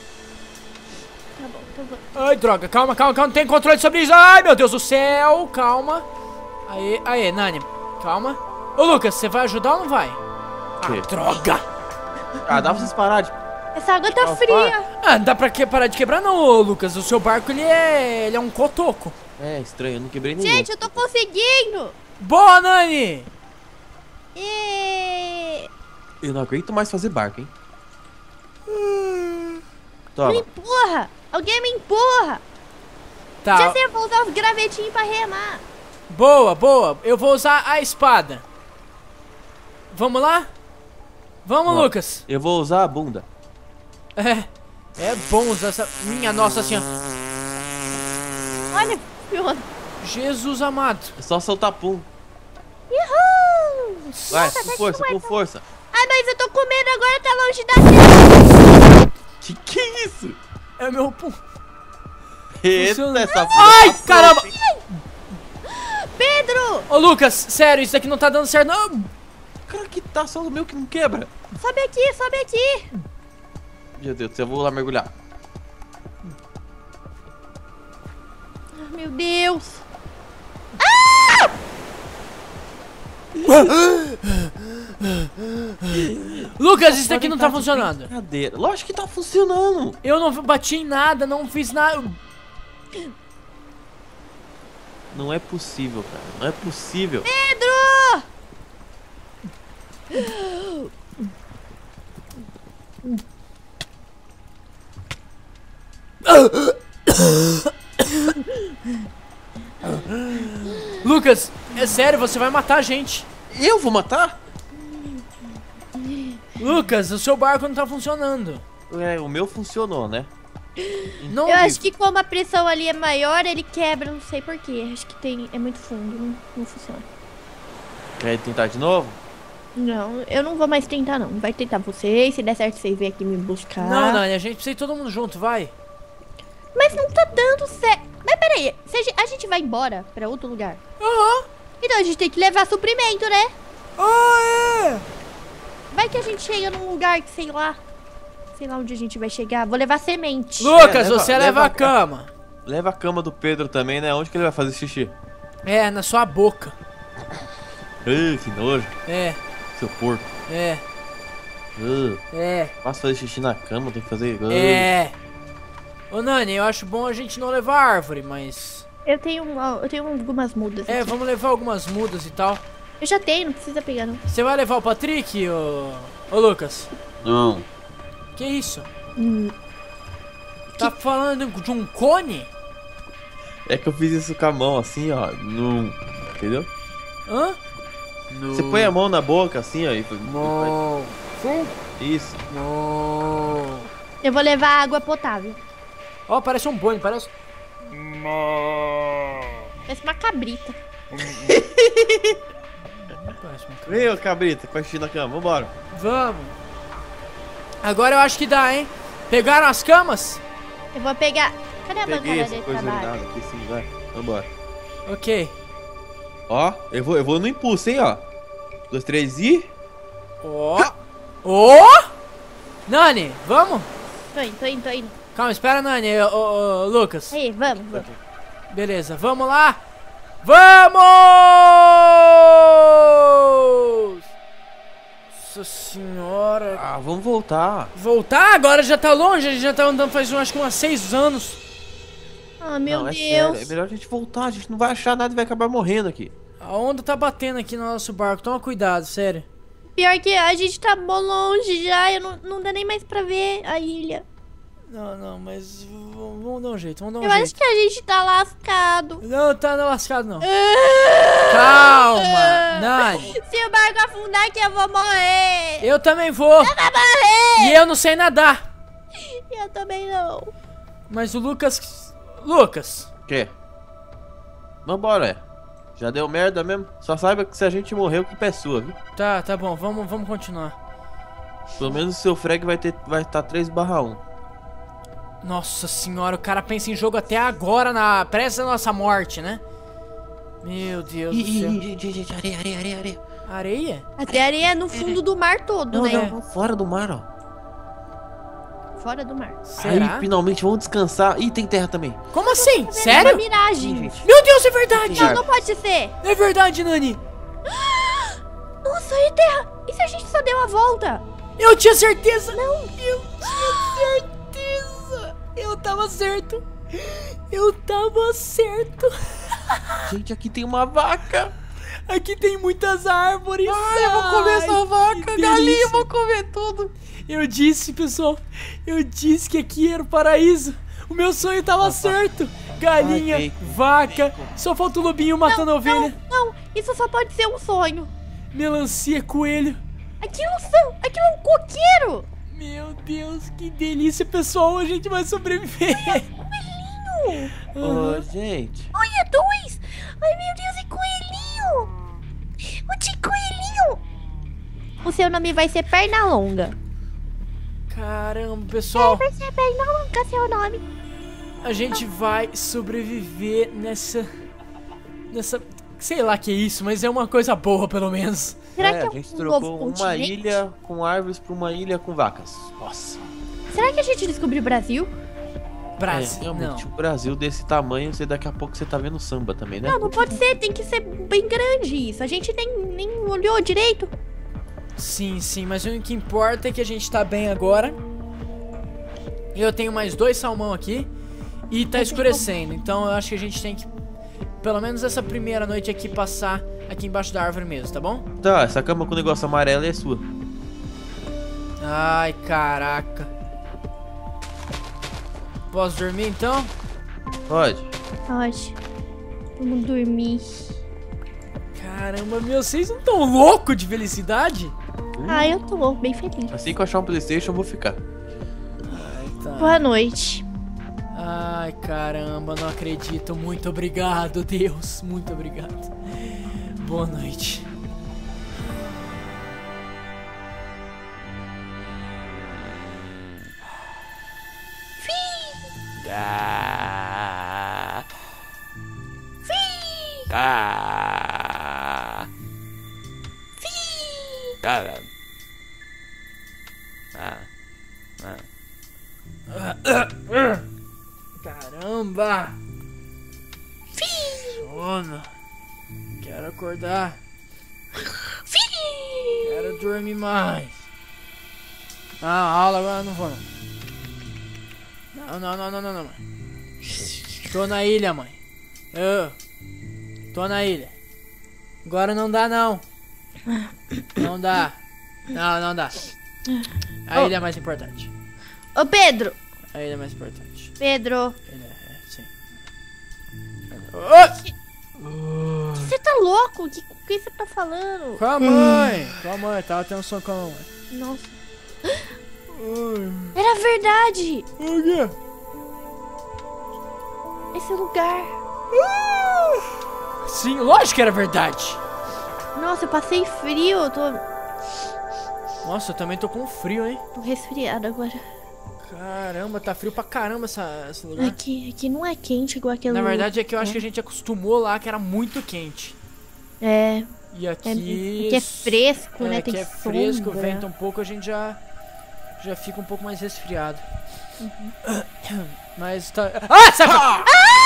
Tá bom, então vamos. Ai, droga, calma, calma, calma, não tem controle sobre isso. Ai, meu Deus do céu, calma. Aê, aê, Nani, calma. Ô, Lucas, você vai ajudar ou não vai? Ah, Quê? droga. Ah, dá pra vocês parar de... Essa água tá Ó, fria. Ah, não dá pra que parar de quebrar não, ô, Lucas. O seu barco, ele é... ele é um cotoco. É, estranho, eu não quebrei nenhum. Gente, eu tô conseguindo. Boa, Nani! E... Eu não aguento mais fazer barco, hein? Me Toma. empurra. Alguém me empurra. Tá, Já sei, eu vou usar os gravetinhos pra remar. boa, boa. Eu vou usar a espada. Vamos lá? Vamos, Vamos. Lucas. Eu vou usar a bunda. É, é bom usar essa... Minha nossa senhora. Olha, funciona. Jesus amado. É só soltar pum. Uhul. Vai, Nossa, com tá força, que com vai- força. Ai, mas eu tô com medo agora, tá longe da terra. Que que é isso? É meu pum. Eita, Funciona. essa Ai, porra. caramba. Pedro, Ô, Lucas, sério, isso aqui não tá dando certo, não. Cara, que tá só o meu que não quebra. sobe aqui, sobe aqui. Meu Deus do céu, eu vou lá mergulhar. Ah, meu Deus. Lucas, isso aqui não tá Pode estar de funcionando. brincadeira. Lógico que tá funcionando. Eu não bati em nada, não fiz nada. Não é possível, cara. Não é possível. Pedro. Lucas, é sério, você vai matar a gente. Eu vou matar? Lucas, o seu barco não tá funcionando. É, o meu funcionou, né? Não, Eu acho que como a pressão ali é maior, ele quebra, não sei porquê. Acho que tem, é muito fundo, não, não funciona. Quer tentar de novo? Não, eu não vou mais tentar não. Vai tentar vocês, se der certo vocês vêm aqui me buscar. Não, Nani, a gente precisa ir todo mundo junto, vai. Mas não tá dando certo. Mas peraí, se a gente, a gente vai embora pra outro lugar. Aham. Então a gente tem que levar suprimento, né? Ah, é. Vai que a gente chega num lugar que, sei lá. Sei lá onde a gente vai chegar. Vou levar semente. Lucas, É, leva- você leva, leva a a- cama. Leva a cama do Pedro também, né? Onde que ele vai fazer xixi? É, na sua boca. Ai, que nojo. É, Seu porco. é, Uh, é, Posso fazer xixi na cama, tem que fazer. Ai. é. Ô, Nani, eu acho bom a gente não levar árvore, mas... Eu tenho, uma- eu tenho algumas mudas É, aqui. vamos levar algumas mudas e tal. Eu já tenho, não precisa pegar não. Você vai levar o Patrick, ô... Ô, Lucas? Não. Que isso? Hum, Tá falando de um cone? É que eu fiz isso com a mão assim, ó. Num. Entendeu? Hã? Você põe a mão na boca assim, ó. E faz- Não. Isso. Não. eu vou levar água potável. Ó, parece um boi, parece... Parece uma cabrita. Parece uma cara. Vem, ô cabrita, com a xixi na cama, vambora. Vamos. Agora eu acho que dá, hein? Pegaram as camas? Eu vou pegar... Cadê a Peguei bancada essa de coisa trabalho? urinada aqui sim, vai. Vambora. Ok. Ó, eu vou, eu vou no impulso, hein, ó. Dois, três e. Ó. Ó! Nani, vamos? Tô indo, tô indo, tô indo. Calma, espera, Nani. Ô, ô, ô, Lucas. Aí, vamos, vamos. Beleza, vamos lá. Vamos! Nossa senhora. Ah, vamos voltar. Voltar? Agora já tá longe. A gente já tá andando faz um, acho que umas seis anos. Ah, meu não, é Deus. sério, é melhor a gente voltar, a gente não vai achar nada e vai acabar morrendo aqui. A onda tá batendo aqui no nosso barco. Toma cuidado, sério. Pior que a gente tá mó longe já, eu não, não dá nem mais pra ver a ilha. Não, não, mas v- vamos dar um jeito, vamos dar um Eu jeito. acho que a gente tá lascado. Não, tá não lascado não. Calma, Nani. Se o barco afundar aqui, eu vou morrer. Eu também vou. Vai morrer. E eu não sei nadar. Eu também não. Mas o Lucas... Lucas. Quê? Vambora, é. Já deu merda mesmo? Só saiba que se a gente morrer, a culpa é sua, viu? Tá, tá bom, vamos, vamos continuar. Pelo menos o seu frag vai ter vai estar três barra um. Nossa senhora, o cara pensa em jogo até agora, na pressa da nossa morte, né? Meu Deus do céu. gente, gente, areia, areia, areia, areia. Areia? Até areia no fundo do mar todo, Não, né? não, não, fora do mar, ó. Fora do mar. Será? Aí, finalmente, vamos descansar. Ih, tem terra também. Como assim? É uma Sério? miragem. Ih, gente. Meu Deus, é verdade! Não, não pode ser. É verdade, Nani! Nossa, e terra? E se a gente só deu a volta? Eu tinha certeza! Não! Eu tinha certeza! Eu tava certo! Eu tava certo! Gente, aqui tem uma vaca. Aqui tem muitas árvores! Ai, eu vou comer Ai, essa vaca, que galinha, delícia. eu vou comer tudo. Eu disse, pessoal, eu disse que aqui era o paraíso. O meu sonho tava certo. Galinha, Ai, bacon, vaca, bacon. só falta o lobinho matando a ovelha. Não, isso só pode ser um sonho. Melancia, coelho. Aquilo são, aquilo é um coqueiro. Meu Deus, que delícia, pessoal. A gente vai sobreviver. Coelhinho. Ô, gente. Olha, dois. Ai, meu Deus, é coelhinho. O de coelhinho. O seu nome vai ser Pernalonga. Caramba, pessoal. Vai ser Pernalonga, seu nome. A gente vai sobreviver nessa... Nessa... Sei lá que é isso, mas é uma coisa boa, pelo menos. Será É, que é a gente um trocou novo uma continente? ilha com árvores pra uma ilha com vacas. Nossa. Será que a gente descobriu o Brasil? Brasil, É, realmente, não. um Brasil desse tamanho, você daqui a pouco você tá vendo samba também, né? Não, não pode ser, tem que ser bem grande isso. A gente nem, nem olhou direito. Sim, sim, mas o que importa é que a gente tá bem agora. Eu tenho mais dois salmão aqui. E tá escurecendo, então eu acho que a gente tem que, pelo menos essa primeira noite aqui, passar aqui embaixo da árvore mesmo, tá bom? Tá, essa cama com o negócio amarelo é sua. Ai, caraca. Posso dormir então? Pode. Pode. Vamos dormir. Caramba, meu, vocês não tão loucos de felicidade? Ah, eu tô bem feliz. Assim que eu achar um PlayStation, eu vou ficar. Ai, tá. Boa noite. Ai, caramba, não acredito. Muito obrigado, Deus. Muito obrigado. Boa noite. Ah. Ah. Cara. Ah. Ah. Caramba! Sono. Quero acordar. Quero dormir mais. Ah, aula agora eu não vou não. Não, não, não, não, não, não. Tô na ilha, mãe. Eu tô na ilha. Agora não dá não. Não dá. Não, não dá. A ilha é mais importante. Ô, Pedro. A ilha é mais importante. Pedro. Ele é, sim. Oh! Você tá louco? O que, que você tá falando? Com a mãe! Com a mãe, tava tendo som com a mãe. Nossa. Era verdade. O quê? Esse lugar. Sim, lógico que era verdade. Nossa, eu passei frio. Eu tô, Nossa, eu também tô com frio, hein? tô resfriada agora. Caramba, tá frio pra caramba essa, esse lugar. Aqui, aqui não é quente igual aquele Na lugar. verdade é que eu acho que a gente acostumou lá que era muito quente. É. E É, aqui... aqui é fresco, é, né? aqui Tem é fresco, sombra. venta um pouco, a gente já... Já fica um pouco mais resfriado. Uhum. Mas tá... Ah, sai pra...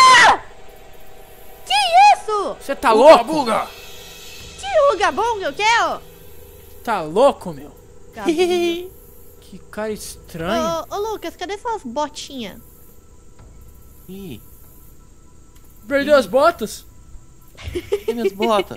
Que isso? Você tá louco? Buga! Que lugar bom que eu quero? Tá louco, meu? Gabuga. Que cara estranho. Ô, ô, Lucas, cadê suas botinhas? Ih, Perdeu as botas? e minhas botas?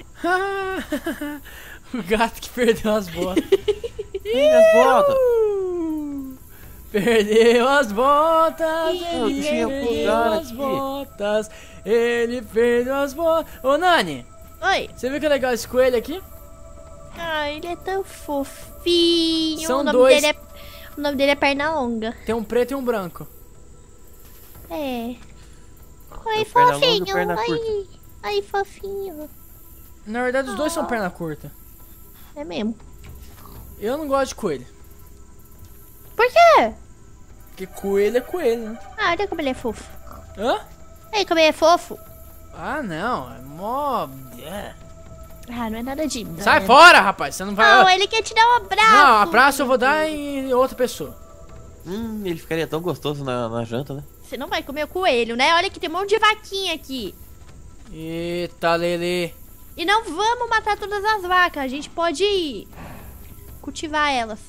O gato que perdeu as botas. E minhas botas? Uh, Perdeu as botas, Eu ele tinha perdeu pulado as aqui. botas, ele perdeu as botas. Ô Nani, Oi. você viu que legal esse coelho aqui? Ah, ele é tão fofinho. São o nome dois. Dele é, o nome dele é Pernalonga. Tem um preto e um branco. É. É Oi, o perna longa e o fofinho. perna Oi. Oi, fofinho. Na verdade, os dois são perna curta. É mesmo. Eu não gosto de coelho. Por quê? Porque coelho é coelho, né? Ah, olha como ele é fofo. Hã? Ei, como ele é fofo. Ah, não. É mó... é. Ah, não é nada de... Sai fora, rapaz. Você não vai... Não, ele quer te dar um abraço. Não, abraço eu vou dar em outra pessoa. Hum, ele ficaria tão gostoso na, na janta, né? Você não vai comer o coelho, né? Olha que tem um monte de vaquinha aqui. Eita, Lelê. E não vamos matar todas as vacas. A gente pode cultivar elas.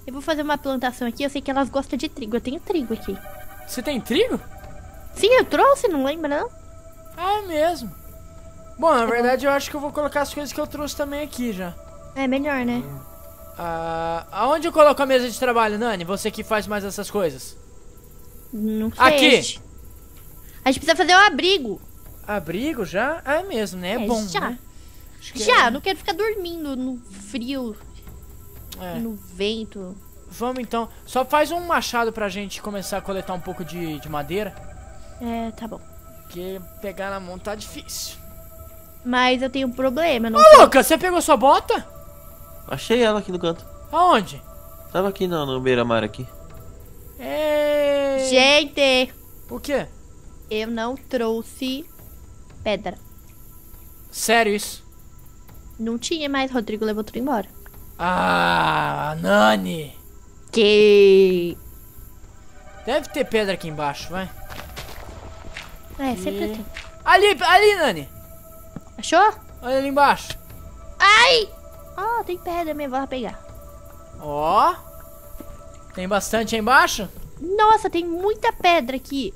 Eu vou fazer uma plantação aqui, eu sei que elas gostam de trigo. Eu tenho trigo aqui. Você tem trigo? Sim, eu trouxe, não lembra não? Ah, é mesmo. Bom, na verdade eu acho que eu vou colocar as coisas que eu trouxe também aqui já. É melhor, né? Ah, aonde eu coloco a mesa de trabalho, Nani? Você que faz mais essas coisas. Não sei. Aqui. A gente, a gente precisa fazer um abrigo. Abrigo já? Ah, é mesmo, né? É, É, bom, já. né? Acho que Já, é- não quero ficar dormindo no frio é. e no vento. Vamos então. Só faz um machado pra gente começar a coletar um pouco de, de madeira. É, tá bom. Porque pegar na mão tá difícil. Mas eu tenho um problema, eu não Ô, Lucas, você pegou sua bota? Achei ela aqui no canto. Aonde? Tava aqui no, no beira-mar aqui. É... Gente, O quê? eu não trouxe pedra. Sério isso? Não tinha mais, Rodrigo levou tudo embora. Ah, Nani. Que... Deve ter pedra aqui embaixo, vai. É, sempre E- tem. Ali, ali, Nani. Achou? Olha ali embaixo. Ai! Ah, tem pedra mesmo, vou lá pegar. Ó. Tem bastante aí embaixo? Nossa, tem muita pedra aqui.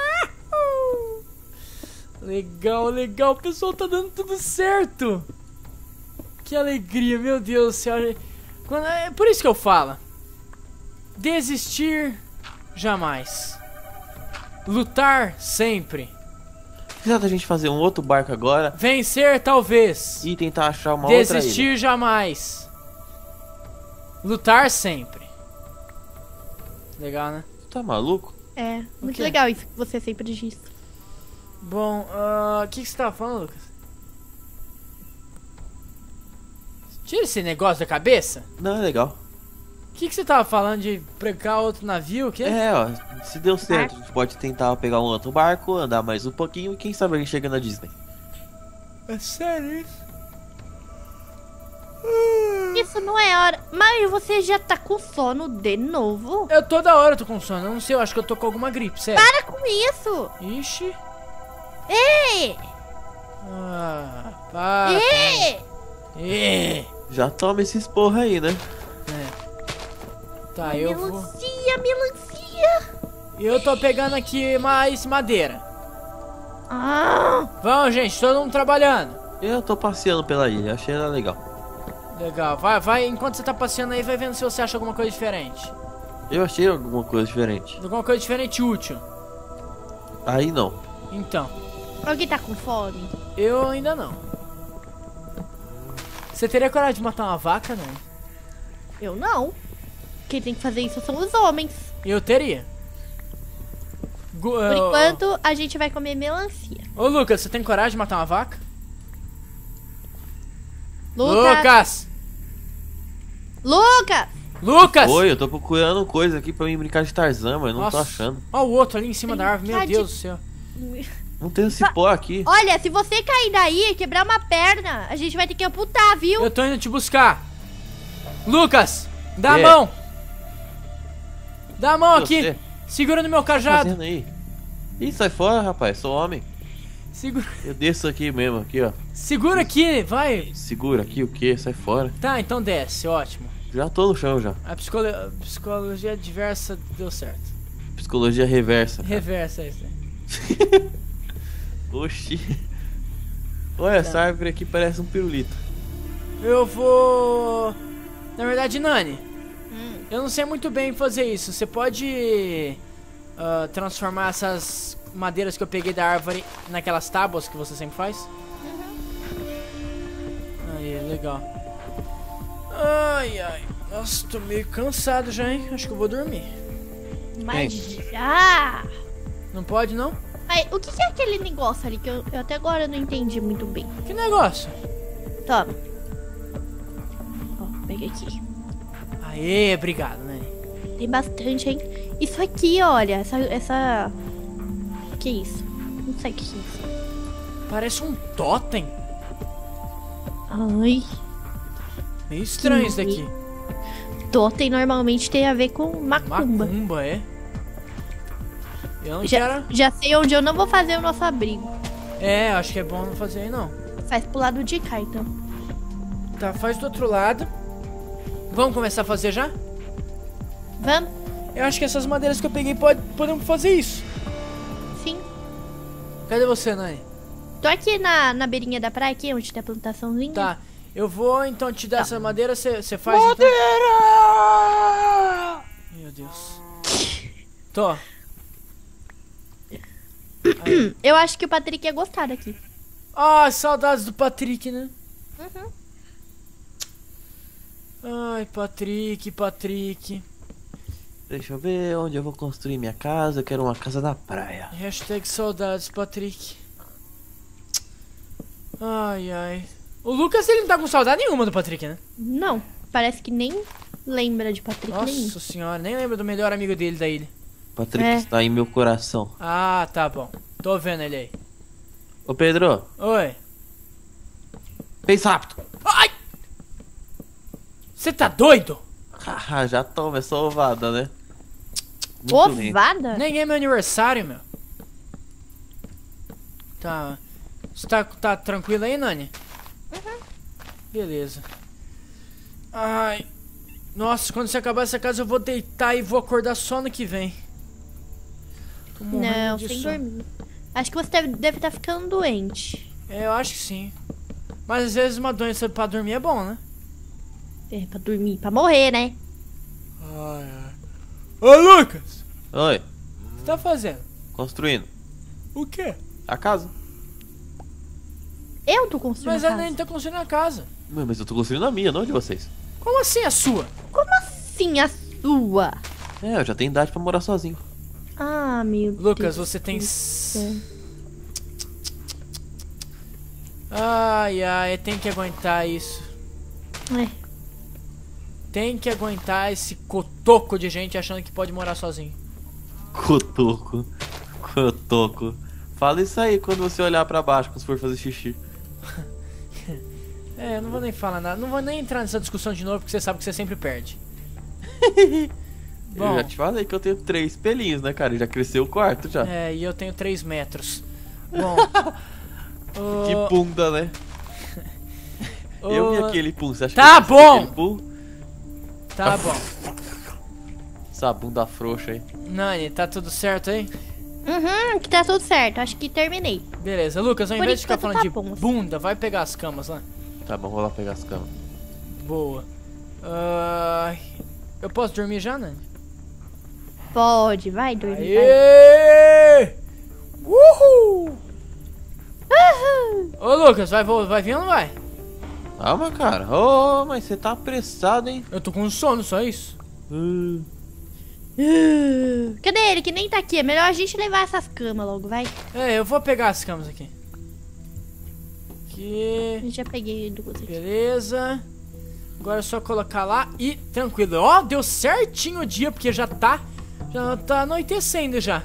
Legal, legal. O pessoal tá dando tudo certo. Que alegria, meu Deus do céu. Quando- É por isso que eu falo. Desistir jamais. Lutar sempre. Precisa da gente fazer um outro barco agora Vencer talvez. e tentar achar uma outra ilha. Desistir jamais. Lutar sempre. Legal, né? Tá maluco? É, muito quê? legal isso que você sempre diz. Bom, ah, o que, que você tava falando, Lucas? Tira esse negócio da cabeça. Não, é legal. O que, que você tava falando de pregar outro navio, o quê? É, ó, se deu certo, a gente pode tentar pegar um outro barco, andar mais um pouquinho e quem sabe a gente chega na Disney. É sério isso? Isso não é hora. Mas você já tá com sono de novo? Eu toda hora tô com sono, eu não sei, eu acho que eu tô com alguma gripe, sério. Para com isso! Ixi. Ei! Ah, para. Ei! Ih. Já toma esses porra aí, né? Tá, eu vou... Melancia, melancia! Eu tô pegando aqui mais madeira. Ah! Vamos, gente, todo mundo trabalhando. Eu tô passeando pela ilha, achei ela legal. Legal, vai, vai, enquanto você tá passeando aí, vai vendo se você acha alguma coisa diferente. Eu achei alguma coisa diferente. Alguma coisa diferente útil. Aí não. Então, Alguém tá com fome? eu ainda não. Você teria coragem de matar uma vaca, não? Eu não. Quem tem que fazer isso são os homens. Eu teria. Gu- Por ah, enquanto, a gente vai comer melancia. Ô, Lucas, você tem coragem de matar uma vaca? Lucas! Lucas! Lucas! Lucas! Oi, eu tô procurando coisa aqui pra mim brincar de Tarzan, mas não tô achando. Ó o outro ali em cima da árvore, meu Brincar de- Deus do céu. Não tem um cipó aqui. Olha, se você cair daí e quebrar uma perna, a gente vai ter que amputar, viu? Eu tô indo te buscar. Lucas, dá a É. mão. Dá a mão aqui. Você? Segura no meu O que tá cajado. fazendo aí? Ih, sai fora, rapaz, sou homem. Segura, Eu desço aqui mesmo, aqui, ó. segura aqui, vai. Segura aqui o quê? Sai fora. Tá, então desce, ótimo. Já tô no chão já. A, psicolo... a psicologia diversa deu certo. Psicologia reversa. cara. Reversa isso. Oxi. Olha, essa árvore aqui parece um pirulito. Eu vou... Na verdade, Nani, Hum. eu não sei muito bem fazer isso. Você pode ah, transformar essas madeiras que eu peguei da árvore naquelas tábuas que você sempre faz? Aí, legal. Ai, ai. Nossa, tô meio cansado já, hein? Acho que eu vou dormir. Mas já! Não pode, não? Mas o que que é aquele negócio ali que eu, eu até agora não entendi muito bem? Que negócio? Toma. Ó, pega aqui. Aê, obrigado, Nani. Tem bastante, hein? Isso aqui, olha, essa... essa... O que é isso? Não sei o que é isso. Parece um totem. Ai, Meio estranho isso daqui. totem normalmente tem a ver com macumba. Macumba, é? Eu não Já, quero... já sei onde eu não vou fazer o nosso abrigo. É, acho que é bom não fazer aí, não. Faz pro lado de cá, então. Tá, faz do outro lado. Vamos começar a fazer já? Vamos? Eu acho que essas madeiras que eu peguei pode, podemos fazer isso. Sim. Cadê você, Nani? Tô aqui na, na beirinha da praia, aqui, onde tem a plantaçãozinha. Tá, eu vou então te dar Tá. essa madeira, você faz Madeira! então? Meu Deus. Tô. Aí. Eu acho que o Patrick ia gostar daqui. Ah, saudades do Patrick, né? Uhum. Ai, Patrick, Patrick. Deixa eu ver onde eu vou construir minha casa. Eu quero uma casa na praia. Hashtag saudades, Patrick. Ai, ai. O Lucas, ele não tá com saudade nenhuma do Patrick, né? Não, parece que nem lembra de Patrick nenhum. Nossa senhora, nem lembro do melhor amigo dele da ilha. Patrick É. está em meu coração. Ah, tá bom. Tô vendo ele aí. Ô Pedro, Oi. pensa rápido. Ai! Você tá doido? Haha, já toma essa ovada, né? Muito lento. Ovada? Nem é meu aniversário, meu. Tá. Você tá, tá tranquilo aí, Nani? Uhum. Beleza. Ai. Nossa, quando você acabar essa casa eu vou deitar e vou acordar só no que vem. Tô morrendo Não, de sem sono. dormir. Acho que você deve, deve estar ficando doente. É, eu acho que sim. Mas às vezes uma doença pra dormir é bom, né? É, pra dormir, pra morrer, né? Ai, ai. Ô, Lucas! Oi, O que você tá fazendo? construindo. O quê? A casa. Eu tô construindo Mas a a casa. Nani tá construindo a casa. Ué, mas eu tô construindo a minha, não a de vocês. Como assim a sua? Como assim a sua? É, eu já tenho idade pra morar sozinho. Ah, meu Lucas, Deus. você tem... do céu. Ai, ai, tem que aguentar isso. É. Tem que aguentar esse cotoco de gente achando que pode morar sozinho. Cotoco. Cotoco. Fala isso aí quando você olhar pra baixo quando for fazer xixi. É, eu não vou nem falar nada. Não vou nem entrar nessa discussão de novo, porque você sabe que você sempre perde. Eu Bom, já te falei que eu tenho três pelinhos, né, cara? E já cresceu o quarto já. é, e eu tenho três metros. Bom... Que ô, bunda, né? Eu vi ô, aquele pum, você acha Tá que eu consigo bom! aquele pum? Tá bom. Essa bunda frouxa aí. Nani, tá tudo certo aí? Uhum, que tá tudo certo. Acho que terminei. Beleza, Lucas, ao Por invés de ficar enquanto falando de tá bom, assim. bunda, vai pegar as camas lá. Tá bom, vou lá pegar as camas. Boa. Ai, eu posso dormir já, Nani? Pode, vai dormir. Vai. Aê! Uhul! Uhul. Ô, Lucas, vai, vo- vai vir ou não vai? Calma, cara. Ô, mas você tá apressado, hein? Eu tô com sono, só isso. Uh, Uh, Cadê ele? Que nem tá aqui. É melhor a gente levar essas camas logo, vai. É, eu vou pegar as camas aqui. A Aqui. gente já peguei duas aqui. Beleza. Agora é só colocar lá e tranquilo. Ó, deu certinho o dia, porque já tá... Já tá anoitecendo já.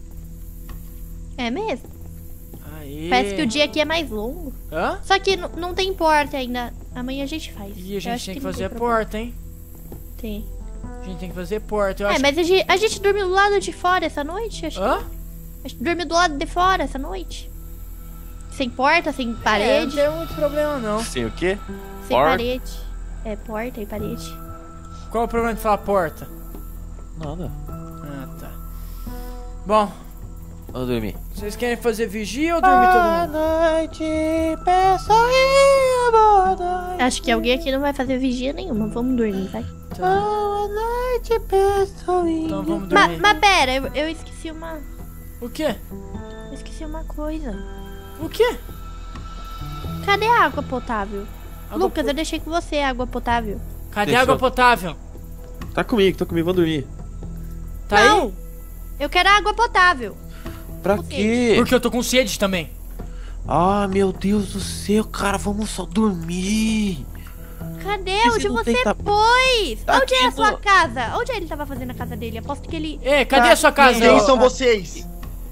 É mesmo? Aí. Parece que o dia aqui é mais longo. Hã? Só que n- não tem porta ainda. Amanhã a gente faz. E a Eu gente acho tem que não fazer a problema. porta, hein? Tem. A gente tem que fazer porta. Eu É, acho mas a gente, a gente dormiu do lado de fora essa noite? Acho que Hã? A gente dormiu do lado de fora essa noite. Sem porta, sem É, não parede. tem muito problema, não. sem o quê? sem porta. parede. É, porta e parede. Qual o problema de falar porta? Nada. Ah, tá. Bom, Vamos dormir. vocês querem fazer vigia ou dormir todo mundo? noite, pessoinha, boa noite. Acho que alguém aqui não vai fazer vigia nenhuma. Vamos dormir, vai. Boa noite, pessoinha. Então vamos Ma- dormir. Mas pera, eu, eu esqueci uma. O quê? Eu esqueci uma coisa. O quê? Cadê a água potável? Água Lucas, po- eu deixei com você a água potável. Cadê Deixa a água eu- potável? Tá comigo, tá comigo, vamos dormir. Tá aí? Não! Eu quero água potável. Pra Por quê? quê? Porque eu tô com sede também. Ah, meu Deus do céu, cara, vamos só dormir. Cadê? E se Onde não você tem ta- foi? Tá Onde é a aqui, sua pô. casa? Onde ele tava fazendo a casa dele? Aposto que ele... Ei, cadê Tá, a sua casa? Quem ô? são vocês?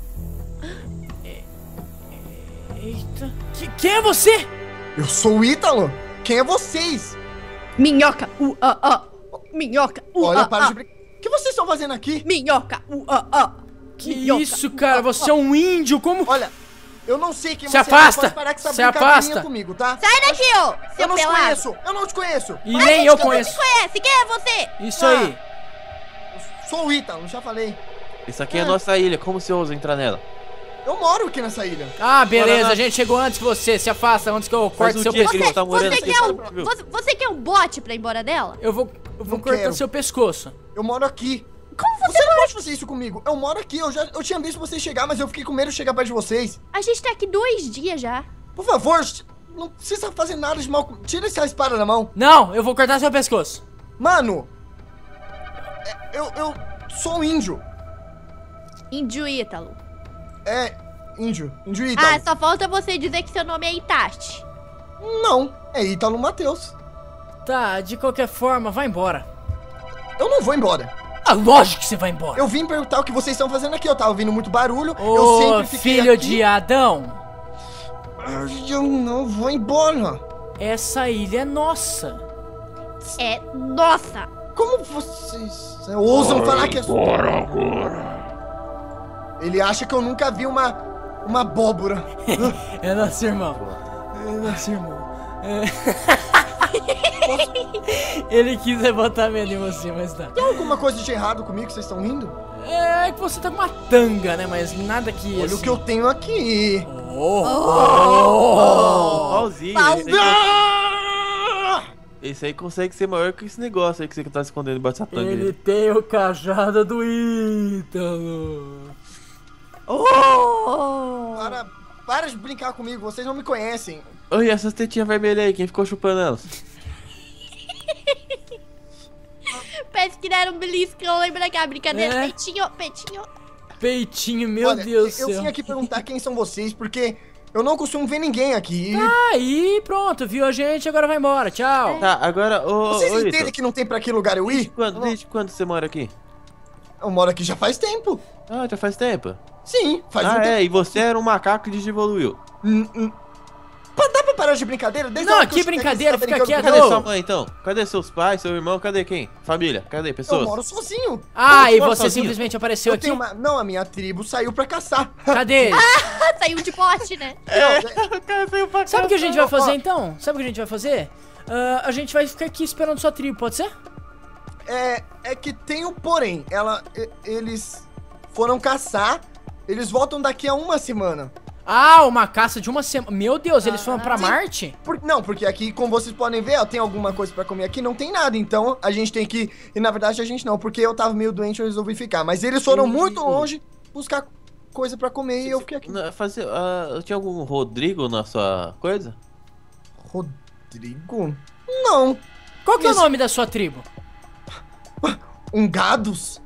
Eita. Que- quem é você? Eu sou o Ítalo. Quem é vocês? Minhoca, uh, uh, uh. Minhoca, uh, Olha, uh, para de uh. brincar. O que vocês estão fazendo aqui? Minhoca, uh, uh, uh. Que Minhoca, isso, uh, cara? uh, Você é um índio, como... Olha, eu não sei quem Se você é. afasta! Pode parar com essa Se brincadeirinha afasta! comigo, tá? Sai daqui, ô! Eu Seu não te pelado. conheço. Eu não te conheço. E nem eu conheço. Você conhece? Quem é você? Isso Ah. aí. Eu sou o Ítalo, já falei. Isso aqui é a nossa ilha, como você ousa entrar nela? Eu moro aqui nessa ilha. Ah, beleza, Bora lá. a gente chegou antes que você. Se afasta antes que eu Faz corte um seu dia que pescoço. ele tá morando Você aqui. quer, um, viu? você, você quer um bote pra ir embora dela? Eu vou, eu vou Não cortar quero. seu pescoço. Eu moro aqui. Como você... Você não pode fazer isso comigo. Eu moro aqui. Eu já eu tinha visto vocês chegar, mas eu fiquei com medo de chegar perto de vocês. A gente tá aqui dois dias já. Por favor, não precisa fazer nada de mal. Tira essa espada da mão. Não, eu vou cortar seu pescoço. Mano, é, eu, eu sou um índio. Índio Ítalo. É, índio. Índio Ítalo. Ah, só falta você dizer que seu nome é Itachi. Não, é Ítalo Matheus. Tá, de qualquer forma, vai embora. Eu não vou embora. Ah, lógico que você vai embora. Eu vim perguntar o que vocês estão fazendo aqui. Eu tava ouvindo muito barulho. eu Ô, sempre fiquei filho aqui. de Adão. Eu não vou embora. Essa ilha é nossa. É nossa. Como vocês ousam falar que é... Bora agora. Ele acha que eu nunca vi uma, uma abóbora. É nosso irmão. É nosso irmão. É. Ele quis botar medo em você, mas tá. Tem alguma coisa de errado comigo que vocês estão rindo? É que você tá com uma tanga, né? Mas nada que. Olha assim... o que eu tenho aqui. Oh, oh, Pauzinho. Pau- Esse, aí- Ah! esse aí consegue ser maior que esse negócio aí que você tá escondendo debaixo dessa tanga. Ele aí. tem o cajado do Ítalo. Oh! Para, para de brincar comigo, vocês não me conhecem. Oi, essas tetinhas vermelhas aí, quem ficou chupando elas? Parece que deram um beliscão, lembra daquela brincadeira? É. Peitinho, peitinho. Peitinho, meu Olha, Deus do eu céu. vim aqui perguntar quem são vocês, porque eu não costumo ver ninguém aqui. Aí, pronto, viu a gente, agora vai embora. Tchau. Tá, agora, ô, Vocês ô, entendem Ítalo, que não tem pra que lugar eu ir? quando, desde quando você mora aqui? Eu moro aqui já faz tempo. Ah, já faz tempo. Sim, faz um ah, tempo. é, e você era um macaco que desevoluiu. Hum, hum. Pá, dá pra parar de brincadeira? Desde Não, a hora que que eu cheguei aqui, brincadeira, você tá fica brincando quieto. Cadê comigo? sua mãe, então? Cadê seus pais, seu irmão? Cadê quem? Família? Cadê pessoas? Eu moro sozinho. Ah, Como e você mora você sozinho? simplesmente apareceu Eu aqui? tenho uma... Não, a minha tribo saiu pra caçar. Cadê ele? Ah, saiu de pote, né? É. Sabe o que a gente vai fazer Ó. então? Sabe o que a gente vai fazer? Ah, a gente vai ficar aqui esperando sua tribo, pode ser? É, é que tem o porém. Ela, e- eles foram caçar. Eles voltam daqui a uma semana. Ah, uma caça de uma semana. Meu Deus, eles foram pra Sim. Marte? Por- não, porque aqui, como vocês podem ver, ó, tem alguma coisa pra comer aqui, não tem nada. Então a gente tem que. E na verdade a gente não, porque eu tava meio doente, eu resolvi ficar. Mas eles foram muito longe buscar coisa pra comer e eu fiquei aqui. Não, fazer, ah, tinha algum Rodrigo na sua coisa? Rodrigo? Não. Qual que é o Isso. nome da sua tribo? Um gados?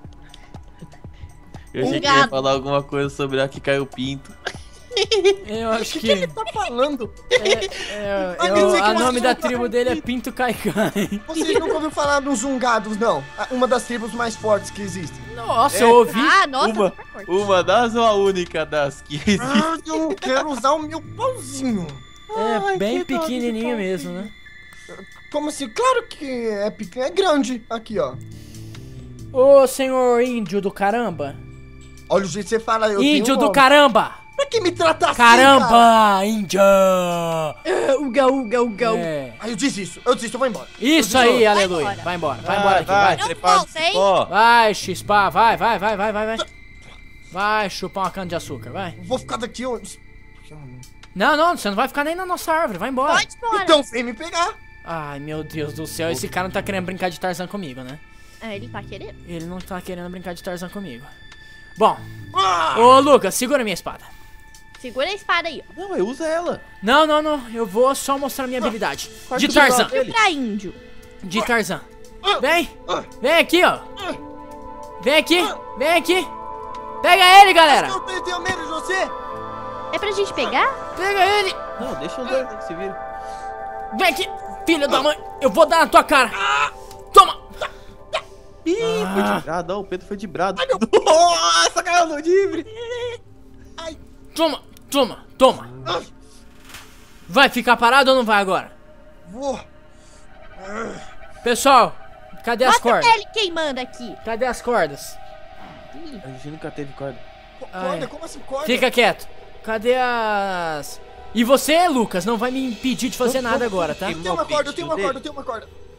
Eu Um achei que ia gato. falar alguma coisa sobre a que caiu o pinto. Eu O acho que, que. que ele tá falando? É, Vai eu- dizer que a você nome da não tribo vai- dele é Pinto Caicai. Vocês nunca ouviram falar dos Zungados, não? Ah, uma das tribos mais fortes que existem. Nossa, É. eu ouvi. Ah, nossa, uma, super forte. uma das ou a única das que existe? Ah, eu quero usar o meu pauzinho. É Ai, bem que dó desse pequenininho pau. mesmo, né? Como assim? Claro que é pequeno, é grande. Aqui, ó. Ô, senhor índio do caramba. Olha o jeito que você fala. Eu Índio tenho um do nome. caramba. Pra que me trata assim, cara? Caramba, índia. Uga, uga, uga, uga. É. Ah, eu disse isso. Eu disse, eu vou embora. Isso Eu disse, aí, ó, aleluia. embora. Vai embora, vai embora aqui, vai. Não trepado volta, hein? cipó. Vai, chispa, vai, vai, vai, vai, vai, vai. Vai chupar uma cana de açúcar, vai. eu Vou ficar daqui. Eu... Não, não, você não vai ficar nem na nossa árvore, vai embora. Pode embora. Então vem me pegar. Ai, meu Deus do céu, esse cara não tá querendo brincar de Tarzan comigo, né? Ah, ele tá querendo. Ele não tá querendo brincar de Tarzan comigo. Bom, Ah! ô Lucas, segura minha espada. Segura a espada aí, ó. Não, eu usa ela. Não, não, não, eu vou só mostrar minha habilidade. Corta De o braço Tarzan, dele. Pra índio. de Tarzan. Vem, vem aqui, ó. Vem aqui, vem aqui. Pega ele, galera. Eu tenho- tenho medo de você. É pra gente pegar? Pega ele. Não, deixa eu dois que se vira. Vem aqui, filho da mãe. Eu vou dar na tua cara. Toma. Ih, foi Ah. de brado, ó, o Pedro foi de brado. Nossa, caiu no livre. Toma, toma, toma. Vai ficar parado ou não vai agora? Vou. Pessoal, cadê as Mostra cordas? ele queimando aqui. Cadê as cordas? A gente nunca teve corda. Co- Ai. Corda? Como assim corda? Fica quieto. Cadê as... E você, Lucas, não vai me impedir de fazer nada agora, tá? Eu tenho uma corda, eu tenho uma corda, eu tenho uma corda.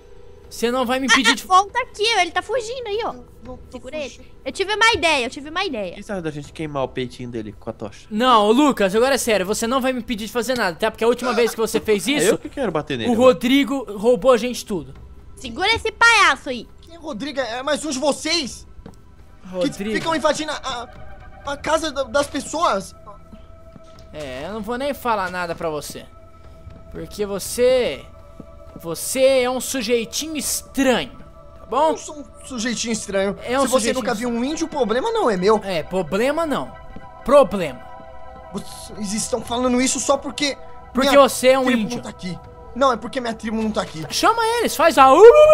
Você não vai me impedir de... Volta aqui, ele tá fugindo aí, ó. Não tô Segura ele. fugindo. Eu tive uma ideia, eu tive uma ideia. Que sabe da gente queimar o peitinho dele com a tocha? Não, ô, Lucas, agora é sério, você não vai me impedir de fazer nada, tá? Porque a última vez que você fez É eu isso, que quero bater nele. o agora. Rodrigo roubou a gente tudo. Segura esse palhaço aí. Quem é Rodrigo? É mais um de vocês que Rodrigo. ficam invadindo a, a, a casa da- das pessoas. É, eu não vou nem falar nada pra você. Porque você... Você é um sujeitinho estranho, tá bom? Eu sou um sujeitinho estranho. É um Se você sujeitinho nunca viu um índio, o problema não é meu. É, problema não. Problema. Vocês estão falando isso só porque... Porque minha você é um tribo índio. não tá aqui. Não, é porque minha tribo não tá aqui. Chama eles, faz a...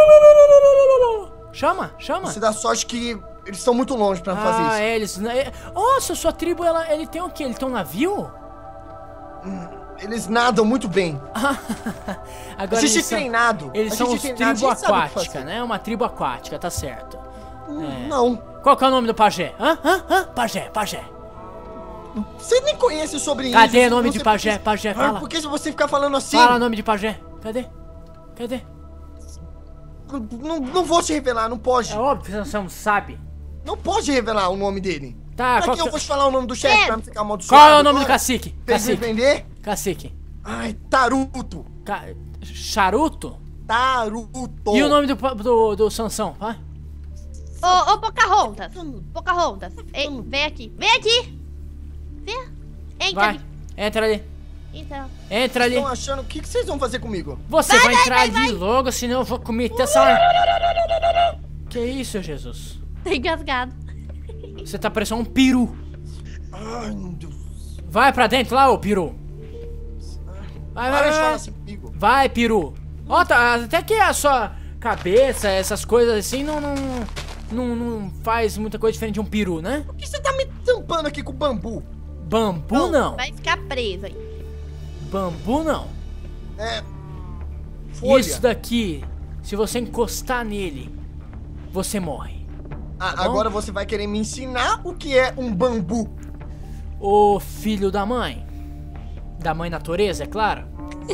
Chama, chama. Você dá sorte que eles estão muito longe pra fazer Ah, isso. é, eles... é- Nossa, sua tribo, ela, ele tem o quê? Ele tem um navio? Eles nadam muito bem. Agora a gente eles é são, treinado. eles a são gente os é treinado, tribo a gente sabe o que aquática, fazer. né? Uma tribo aquática, tá certo. Hum, Não. Qual que é o nome do pajé? Hã? Hã? Hã? Pajé, pajé. Você nem conhece sobre isso. Cadê o nome você- de pajé? Pajé, Ah, fala. por que você ficar falando assim? Fala o nome de pajé. Cadê? Cadê? Não, não vou te revelar, não pode. É óbvio que você não sabe. Não pode revelar o nome dele. Tá, Pra qual que eu que... vou te falar o nome do chefe É. pra não ficar amaldiçoado? Qual é o nome do agora? cacique? Fez me Cacique. prender? Cacique. Ai, Taruto. Ca... Charuto? Taruto. E o nome do, do, do Sansão? Vai. Ô, ô, Pocahontas. Pocahontas. Ei, vem aqui. Vem aqui. Vem. Entra Vai. ali. Entra ali. Então. Entra ali. Estão achando... O que, que vocês vão fazer comigo? Você vai, entrar ali logo, senão eu vou cometer essa... Que isso, Jesus? Tá engasgado. Você tá parecendo um peru. Ai, meu Deus. Vai pra dentro lá, ô peru. Vai, vai, Para de vai. falar Vai, assim comigo. vai peru. Ó, tá, até que a sua cabeça, essas coisas assim, não, não, não, não faz muita coisa diferente de um peru, né? Por que você tá me tampando aqui com bambu? Bambu não. Vai ficar preso aí. Bambu não. É... Folha. Isso daqui, se você encostar nele, você morre. Ah, bom? agora você vai querer me ensinar o que é um bambu. Ô filho da mãe. Da mãe natureza, é claro.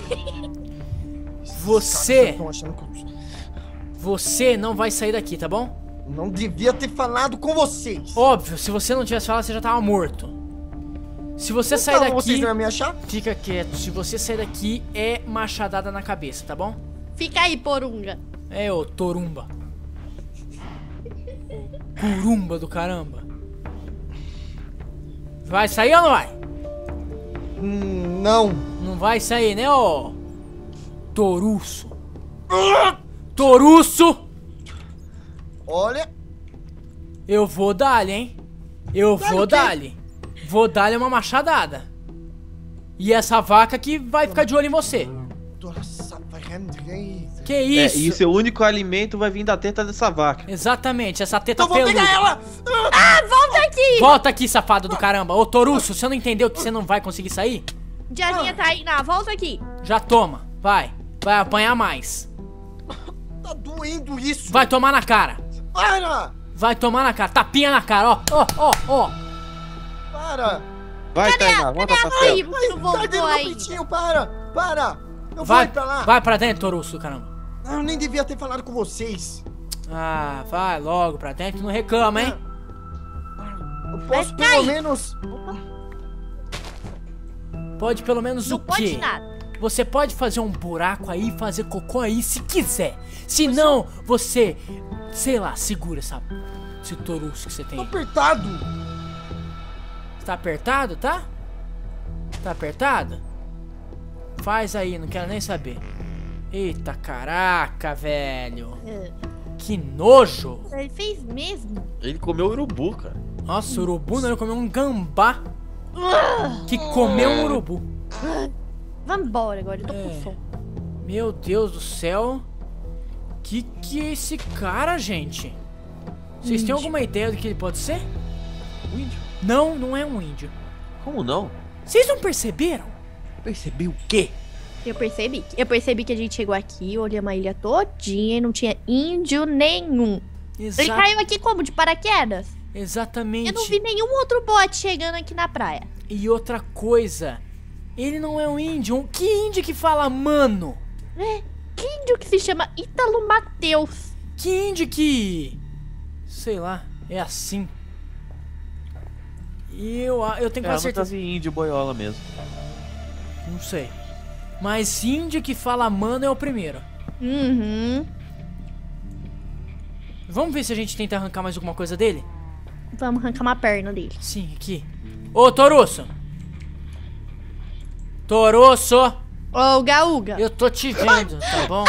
Você, Estão achando que eu você não vai sair daqui, tá bom? não devia ter falado com vocês. Óbvio, se você não tivesse falado, você já tava morto. Se você sair Então, vocês daqui, não iam me achar? fica quieto. Se você sair daqui, é machadada na cabeça, tá bom? Fica aí, porunga. É, ô torumba. Curumba do caramba. Vai sair ou não vai? Hum, não. Não vai sair, né, ô toruço? Toruço! Olha, Eu vou dar-lhe, hein? Eu Dá-lhe vou o quê? dar-lhe. Vou dar-lhe uma machadada. E essa vaca que vai ficar de olho em você. nossa, vai render. Que É, isso? e seu único alimento vai vir da teta dessa vaca. Exatamente, essa teta Então vou peluda. pegar ela! Ah, volta aqui. Volta aqui, safado do caramba. Ô, Toruço, você não entendeu que você não vai conseguir sair? Diazinha Tainá, volta aqui. Já toma. Vai. Vai apanhar mais. Tá doendo isso! Vai tomar na cara. Para! Vai tomar na cara. Tapinha na cara, ó. Ó, ó, ó. Para! Vai, Tainá, volta pra Ai, cela. você não Cadê voltou meu aí. peitinho? Para! Para! Eu Vai, vou ir pra lá! vai pra dentro, Toruço do caramba. Eu nem devia ter falado com vocês. Ah, vai logo pra dentro. Não reclama, hein? Eu posso Vai pelo cair. menos... Pode pelo menos Não o pode quê? nada. Você pode fazer um buraco aí, fazer cocô aí se quiser. Se não, você, sei lá, segura essa, esse toruço que você tem Tô aí. apertado! Tá apertado, tá? Tá apertado? Faz aí, não quero nem saber. Eita caraca, velho. É. Que nojo. Ele fez mesmo. Ele comeu urubu, cara. Nossa, o urubu não, ele comeu um gambá que comeu um urubu. Vambora agora, eu tô É. com fome. Meu Deus do céu. Que que é esse cara, gente? Vocês têm alguma ideia do que ele pode ser? O índio? Não, não é um índio. Como não? Vocês não perceberam? Percebi o quê? Eu percebi. Eu percebi que a gente chegou aqui, olhamos a ilha todinha e não tinha índio nenhum. Exa Ele caiu aqui como? De paraquedas? exatamente. Eu não vi nenhum outro bote chegando aqui na praia. E outra coisa, ele não é um índio. Um- Que índio que fala mano? É, que índio que se chama Ítalo Mateus. Que índio que... Sei lá, é assim. E eu, eu tenho É, quase certeza... fantasia índio boiola mesmo. Não sei. Mas índio que fala mano é o primeiro. Uhum. Vamos ver se a gente tenta arrancar mais alguma coisa dele? Vamos arrancar uma perna dele. Sim, aqui. Ô, Torusso! Torusso! Ô, Gaúga. Eu tô te vendo, tá bom?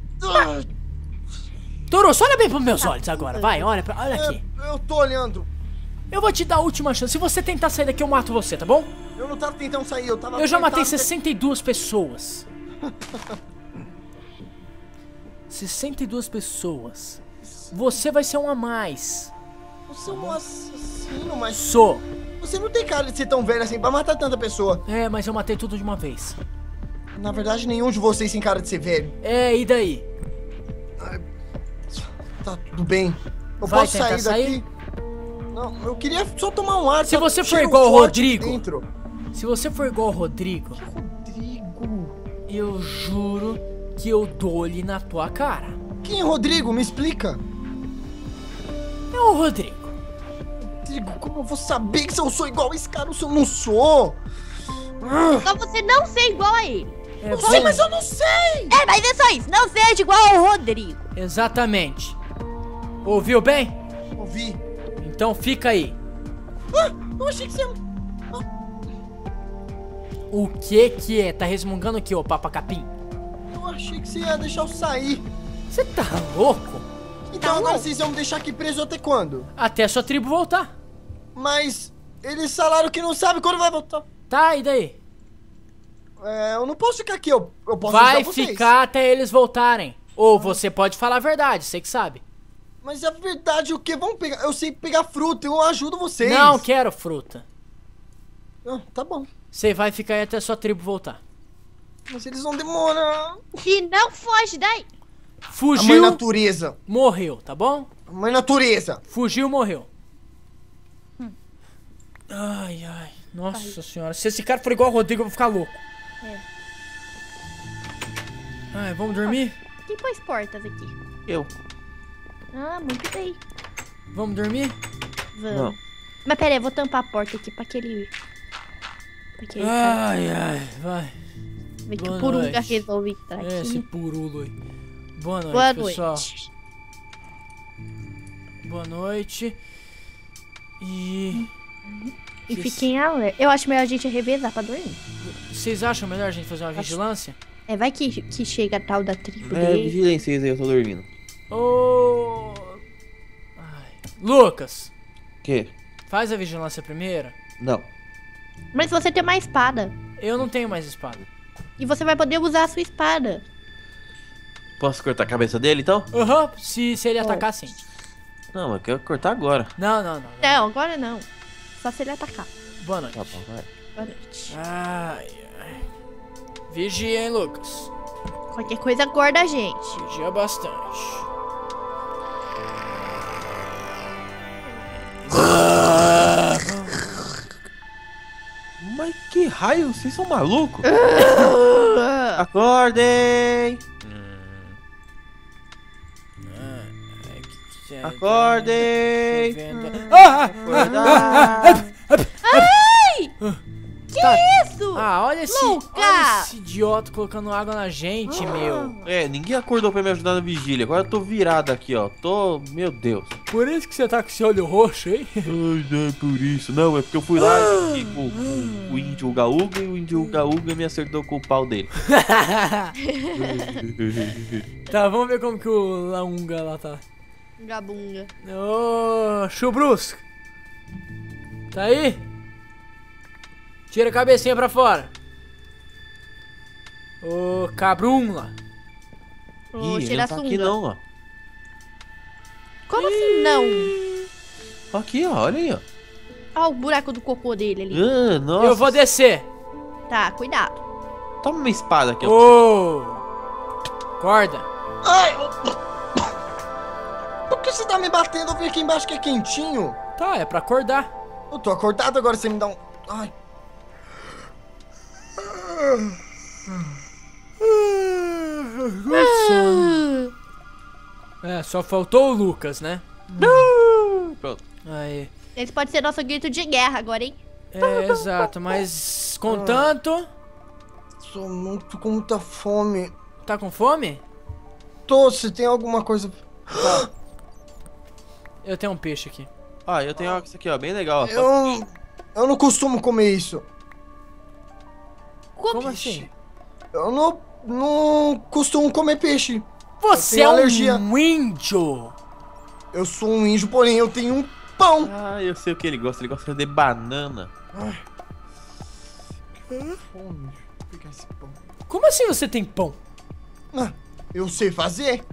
Torusso, olha bem pros meus olhos agora. Vai, olha, pra, olha aqui. É, eu tô olhando. Eu vou te dar a última chance. Se você tentar sair daqui, eu mato você, tá bom? Eu não tava tentando sair, eu tava... Eu já matei apertado. sessenta e duas pessoas. sessenta e duas pessoas. Você vai ser um a mais. Você é um assassino, mas... Sou. Você não tem cara de ser tão velho assim pra matar tanta pessoa. É, mas eu matei tudo de uma vez. Na verdade, nenhum de vocês tem cara de ser velho. É, e daí? Tá, tudo bem. Eu Vai posso tentar sair sair? daqui? Não, eu queria só tomar um ar. Se só você for cheiro igual o forte aqui Rodrigo. dentro. Se você for igual o Rodrigo, Rodrigo... eu juro que eu dou-lhe na tua cara. Quem é Rodrigo? Me explica. É o Rodrigo. Rodrigo, como eu vou saber que se eu sou igual a esse cara ou se eu não sou? Só você não ser igual a ele. É Não bom. sei, mas eu não sei! É, mas é só isso. Não seja igual ao Rodrigo. Exatamente. Ouviu bem? Ouvi. Então fica aí. Ah, eu achei que você... O que que é? Tá resmungando o que, ô Papa Capim? Eu achei que você ia deixar eu sair. Você tá louco? Então Tá agora louco. vocês vão me deixar aqui preso até quando? Até a sua tribo voltar. Mas eles falaram que não sabe quando vai voltar. Tá, e daí? É, eu não posso ficar aqui, eu, eu posso Vai ajudar vocês. ficar até eles voltarem. Ou você pode falar a verdade, você que sabe. Mas é verdade o que? Vamos pegar. Eu sei pegar fruta, eu ajudo vocês. Não quero fruta. Ah, tá bom. Você vai ficar aí até a sua tribo voltar. Mas eles vão demorar. E não foge daí. A mãe Fugiu, natureza. morreu, tá bom? A mãe natureza. Fugiu, morreu. Ai, ai. Nossa senhora. Se esse cara for igual ao Rodrigo, eu vou ficar louco. É. Ai, vamos dormir? Quem pôs portas aqui? Eu. Ah, muito bem. Vamos dormir? Vamos. Não. Mas pera aí, eu vou tampar a porta aqui pra aquele... Pra aquele Ai, ai, vai. ver que boa o Purunga noite. resolve entrar aqui. Esse purulo aí. Boa noite, Boa noite. pessoal. Boa noite. E... E que fiquem alerta. Eu acho melhor a gente revezar pra dormir. Vocês acham melhor a gente fazer uma Acho- vigilância? É, vai que, que chega a tal da tribo É, dele. vigilem vocês aí, eu tô dormindo. Ô... Ai. Lucas, Que? faz a vigilância primeiro. Não. Mas você tem uma espada. Eu não tenho mais espada. E você vai poder usar a sua espada. Posso cortar a cabeça dele então? Aham, se, se ele atacar, sim. Não, mas eu quero cortar agora. Não, não, não. não. Não, agora não. Só se ele atacar. Boa noite. Tá bom, vai. Boa noite. Ai, ai. Vigia, hein, Lucas. Qualquer coisa acorda a gente. Vigia bastante. Mas que raio, vocês são malucos? Acordem! Acordem! Ah! Acordar! Que isso? Ah, olha esse, Luca! olha esse idiota colocando água na gente, meu. É, ninguém acordou pra me ajudar na vigília. Agora eu tô virado aqui, ó. Tô. Meu Deus. Por isso que você tá com esse olho roxo, hein? Ai, não é por isso. Não, é porque eu fui lá e com, com o índio Uga Uga e o índio Uga Uga me acertou com o pau dele. Tá, vamos ver como que o Launga lá tá. Gabunga. Ô, chubrusco. Tá aí? Tira a cabecinha pra fora. Ô, cabrunla. Ô, Ih, ele tira não a tá sunga. aqui não, ó. Como assim não? Aqui, ó. Olha aí, ó. Olha o buraco do cocô dele ali. Ah, nossa. Eu vou descer. Tá, cuidado. Toma uma espada aqui, ó. Ô, corda. Ai! eu- Por que você tá me batendo? Eu vi aqui embaixo que é quentinho. Tá, é pra acordar. Eu tô acordado agora, você me dá um... Ai. Que sono. É, só faltou o Lucas, né? Pronto. Aí. Esse pode ser nosso grito de guerra agora, hein? É, exato, mas contanto... Tô muito com muita fome. Tá com fome? Tô, se tem alguma coisa... Eu tenho um peixe aqui. Ó, eu tenho isso aqui, ó, bem legal. Ó. Eu... Eu não costumo comer isso. Como assim? Eu não... Não costumo comer peixe. Você tenho é alergia. um índio! Eu sou um índio, porém eu tenho um pão. Ah, eu sei o que ele gosta. Ele gosta de banana. Ai. Que fome. Vou pegar esse pão. Como assim você tem pão? Ah, eu sei fazer.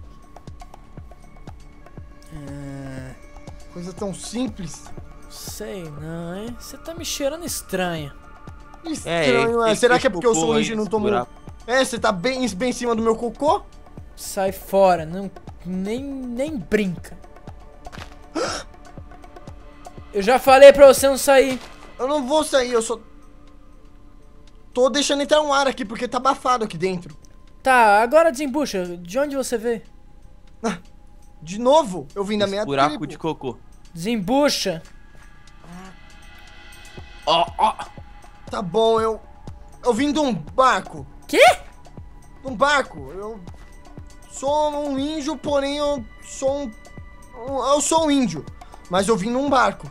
Ah, Coisa tão simples. sei não, hein? Você tá me cheirando estranho. Estranho, é. ele Será fez que é porque eu cocô sou um aí índio e não nesse tomo... buraco. É, você tá bem, bem em cima do meu cocô? Sai fora, não, nem, nem brinca. Eu já falei pra você não sair. Eu não vou sair, eu só... Tô deixando entrar um ar aqui, porque tá abafado aqui dentro. Tá, agora desembucha. De onde você veio? De novo, eu vim da Esse minha buraco tribo. de cocô. Desembucha. Ó, ó. Tá bom, eu... Eu vim de um barco. Quê? De um barco. Eu sou um índio, porém eu sou um... um- Eu sou um índio. Mas eu vim num barco.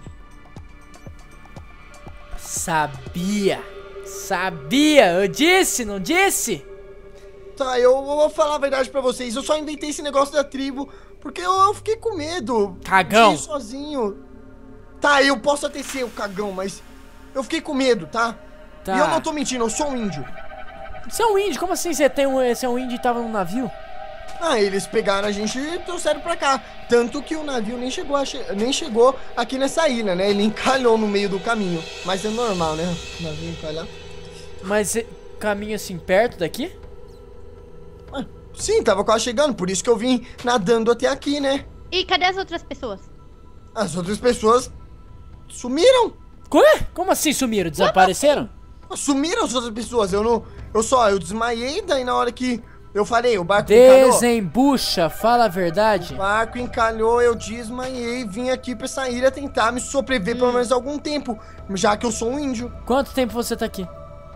Sabia. Sabia. Eu disse, não disse? Tá, eu, eu vou falar a verdade pra vocês. Eu só inventei esse negócio da tribo porque eu, eu fiquei com medo. Cagão. De ir sozinho. Tá, eu posso até ser o cagão, mas eu fiquei com medo, tá? Tá. E eu não tô mentindo, eu sou um índio. Você é um índio? Como assim você, tem um, você é um índio e tava num navio? Ah, eles pegaram a gente e trouxeram pra cá. Tanto que o navio nem chegou, a che nem chegou aqui nessa ilha, né? Ele encalhou no meio do caminho. Mas é normal, né? O navio encalhar. Mas é, caminho assim perto daqui? Ah, sim, tava quase chegando, por isso que eu vim nadando até aqui, né? E cadê as outras pessoas? As outras pessoas sumiram. Ué? Como assim sumiram? Desapareceram? Sumiram as outras pessoas. Eu não. Eu só, eu desmaiei, daí na hora que eu falei, o barco encalhou. Desembucha, fala a verdade. O barco encalhou, eu desmaiei, vim aqui pra essa ilha tentar me sobreviver pelo menos algum tempo, já que eu sou um índio. Quanto tempo você tá aqui?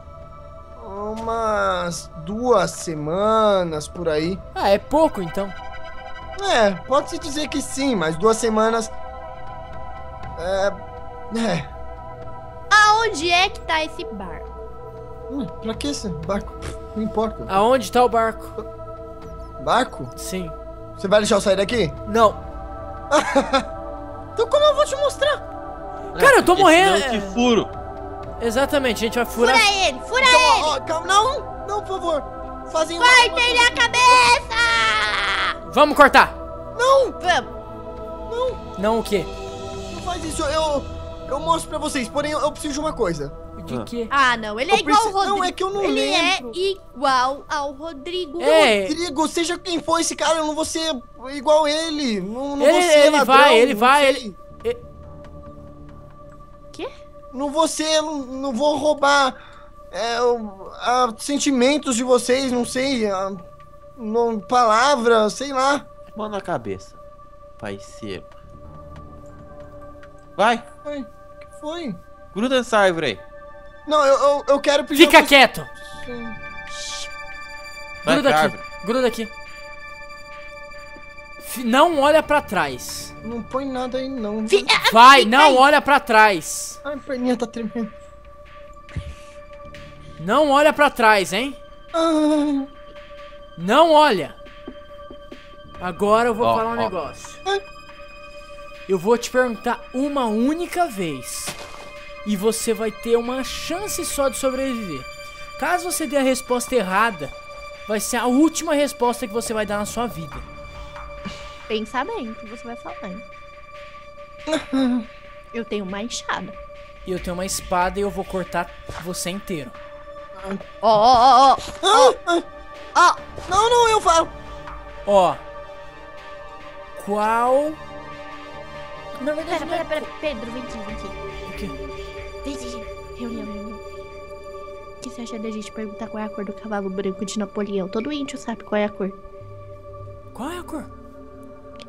Umas duas semanas por aí. Ah, é pouco então. É, pode-se dizer que sim, mas duas semanas. É. É. Aonde é que tá esse barco? Hum, pra que esse barco? Não importa. Aonde tá o barco? Barco? Sim. Você vai deixar eu sair daqui? Não. Então como eu vou te mostrar? Cara, eu tô Porque morrendo. senão eu te furo. Exatamente, a gente vai furar. Fura ele, fura Então, ele! ó, ó, calma, não, não, por favor. Fazem uma- Corta ele a cabeça! Vamos cortar. Não, Vamos! não, Não o quê? não faz isso. Eu, eu mostro pra vocês, porém eu, eu preciso de uma coisa. De Ah. quê? Ah, não, ele é Eu igual preciso- ao Rodrigo. não, é que eu não ele lembro. é igual ao Rodrigo. É. Rodrigo, seja quem for esse cara, eu não vou ser igual ele. Não, não Ele- vou ser ele ladrão, vai, ele não vai, sei. ele- ele- Quê? Não vou ser, não, não vou roubar é, o- a- sentimentos de vocês, não sei, a, não, palavra, sei lá. Mão na cabeça. Parceiro. Vai, Ai, o que foi? gruda nessa árvore aí. Não, eu, eu, eu quero pedir Fica uma coisa- quieto. Vai Gruda pra aqui. árvore. Gruda aqui. Fi- Não olha pra trás. Não põe nada aí, não. Fi- ah, Vai, fica não aí. olha pra trás. Ai, a perninha tá tremendo. Não olha pra trás, hein? Ah, Não olha. Agora eu vou Ó, falar um ó. negócio. Eu vou te perguntar uma única vez. E você vai ter uma chance só de sobreviver. Caso você dê a resposta errada, vai ser a última resposta que você vai dar na sua vida. Pensa bem o que você vai falar. hein? Eu tenho uma enxada. E eu tenho uma espada e eu vou cortar você inteiro. Ó, ó, ó, ó. ah, ah. Ó, Não, não, eu falo. Ó. Qual... Na verdade, Pera, não é pera, pera. Pedro, vem aqui, vem aqui. o quê? Vem aqui. Reunião, reunião. O que você acha da gente perguntar qual é a cor do cavalo branco de Napoleão? Todo índio sabe qual é a cor. Qual é a cor?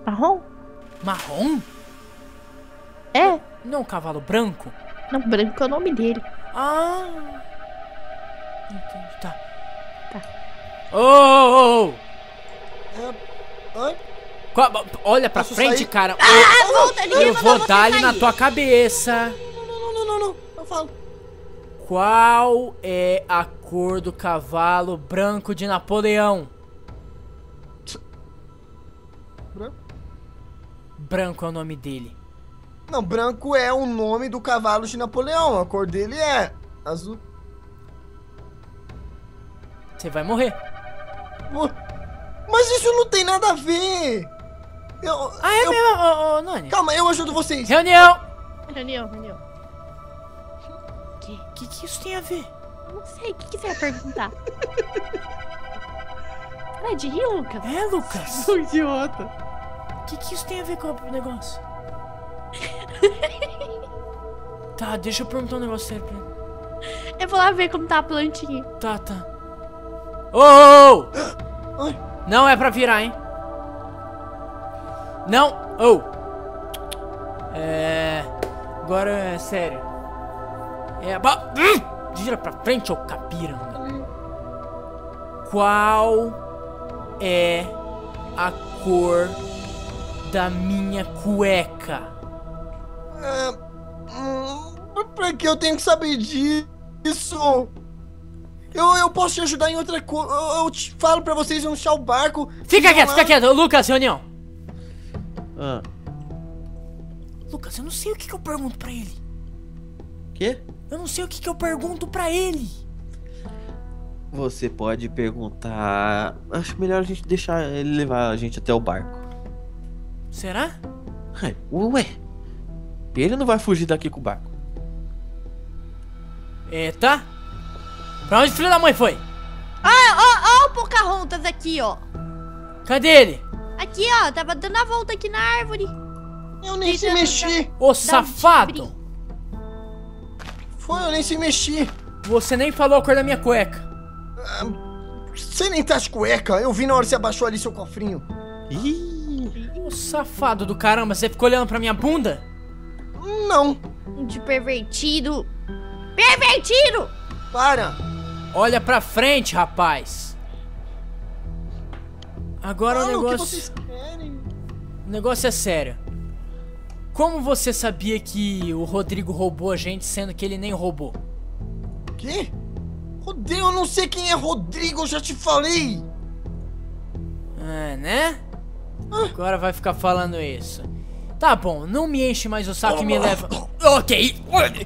Marrom? Marrom? É. Não um cavalo branco? Não, branco é o nome dele. Ah. Entendi, tá. Tá. Ô, ô, ô! É... Oi? Qual- Olha pra Posso frente, sair? cara. Ah, volta, ninguém Eu mandou vou você dar ali sair. na tua cabeça. Não, não, não, não, não, eu falo. Qual é a cor do cavalo branco de Napoleão? Branco? Branco é o nome dele. Não, branco é o nome do cavalo de Napoleão. A cor dele é azul. Você vai morrer. Pô, mas isso não tem nada a ver. Eu, Ah, é eu- mesmo, ô, ô, Nani? Calma, eu ajudo vocês. Reunião! Reunião, reunião. Que? O que, que isso tem a ver? Eu não sei, o que, que você vai perguntar? Para de rir, Lucas. É, Lucas? Sou idiota. O que, que isso tem a ver com o negócio? Tá, deixa eu perguntar um negócio sério pra ele. Eu vou lá ver como tá a plantinha. Tá, tá. Ô, ô, ô! Oi? Não é pra virar, hein? Não! Ô! É... Agora é sério. É... ba- Hum! Gira pra frente, ô capiranga. Qual é a cor da minha cueca? É, hum, pra que eu tenho que saber disso? Eu, eu posso te ajudar em outra coisa. Eu, eu te falo pra vocês onde está o barco. Fica Vão quieto, lá. fica quieto. Ô, Lucas, reunião. Ah, Lucas, eu não sei o que, que eu pergunto pra ele. quê? Eu não sei o que, que eu pergunto pra ele. Você pode perguntar. Acho melhor a gente deixar ele levar a gente até o barco. Será? Ai, ué. Ele não vai fugir daqui com o barco. Eita. Pra onde o filho da mãe foi? Ah, ó, ó o Pocahontas aqui, ó. Cadê ele? Aqui, ó, tava dando a volta aqui na árvore. Eu nem se Tentando mexi. Ô, safado. brinco. Foi, eu nem se mexi. Você nem falou a cor da minha cueca. Você nem tá de cueca. Eu vi na hora que você abaixou ali seu cofrinho. Ih, Ô, safado do caramba, você ficou olhando pra minha bunda? Não. De pervertido. Pervertido! Para. Olha pra frente, rapaz. Agora Fala o o que negócio... vocês querem. O negócio é sério. Como você sabia que o Rodrigo roubou a gente, sendo que ele nem roubou? Quê? Rodrigo, eu não sei quem é Rodrigo, eu já te falei. É, né? Agora vai ficar falando isso. Tá bom, não me enche mais o saco e me leva... Ok.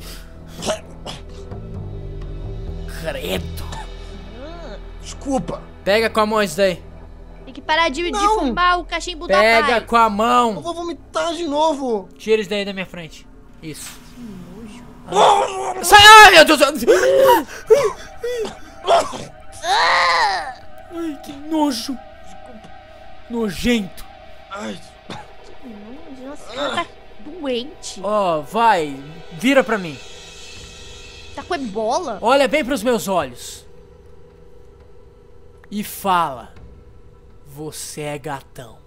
Credo. Desculpa. Pega com a mão isso daí. Tem que parar de, de Não. fumar o cachimbo da Pega pai. com a Eu mão. vou vomitar de novo. Tira isso daí da minha frente. Isso. Sai! Ai, meu Deus! Ai, que nojo. Nojento. Ai, Nossa, ela tá doente. Ó, vai. Vira pra mim. Tá com ebola? Olha bem pros meus olhos. E fala. Você é gatão.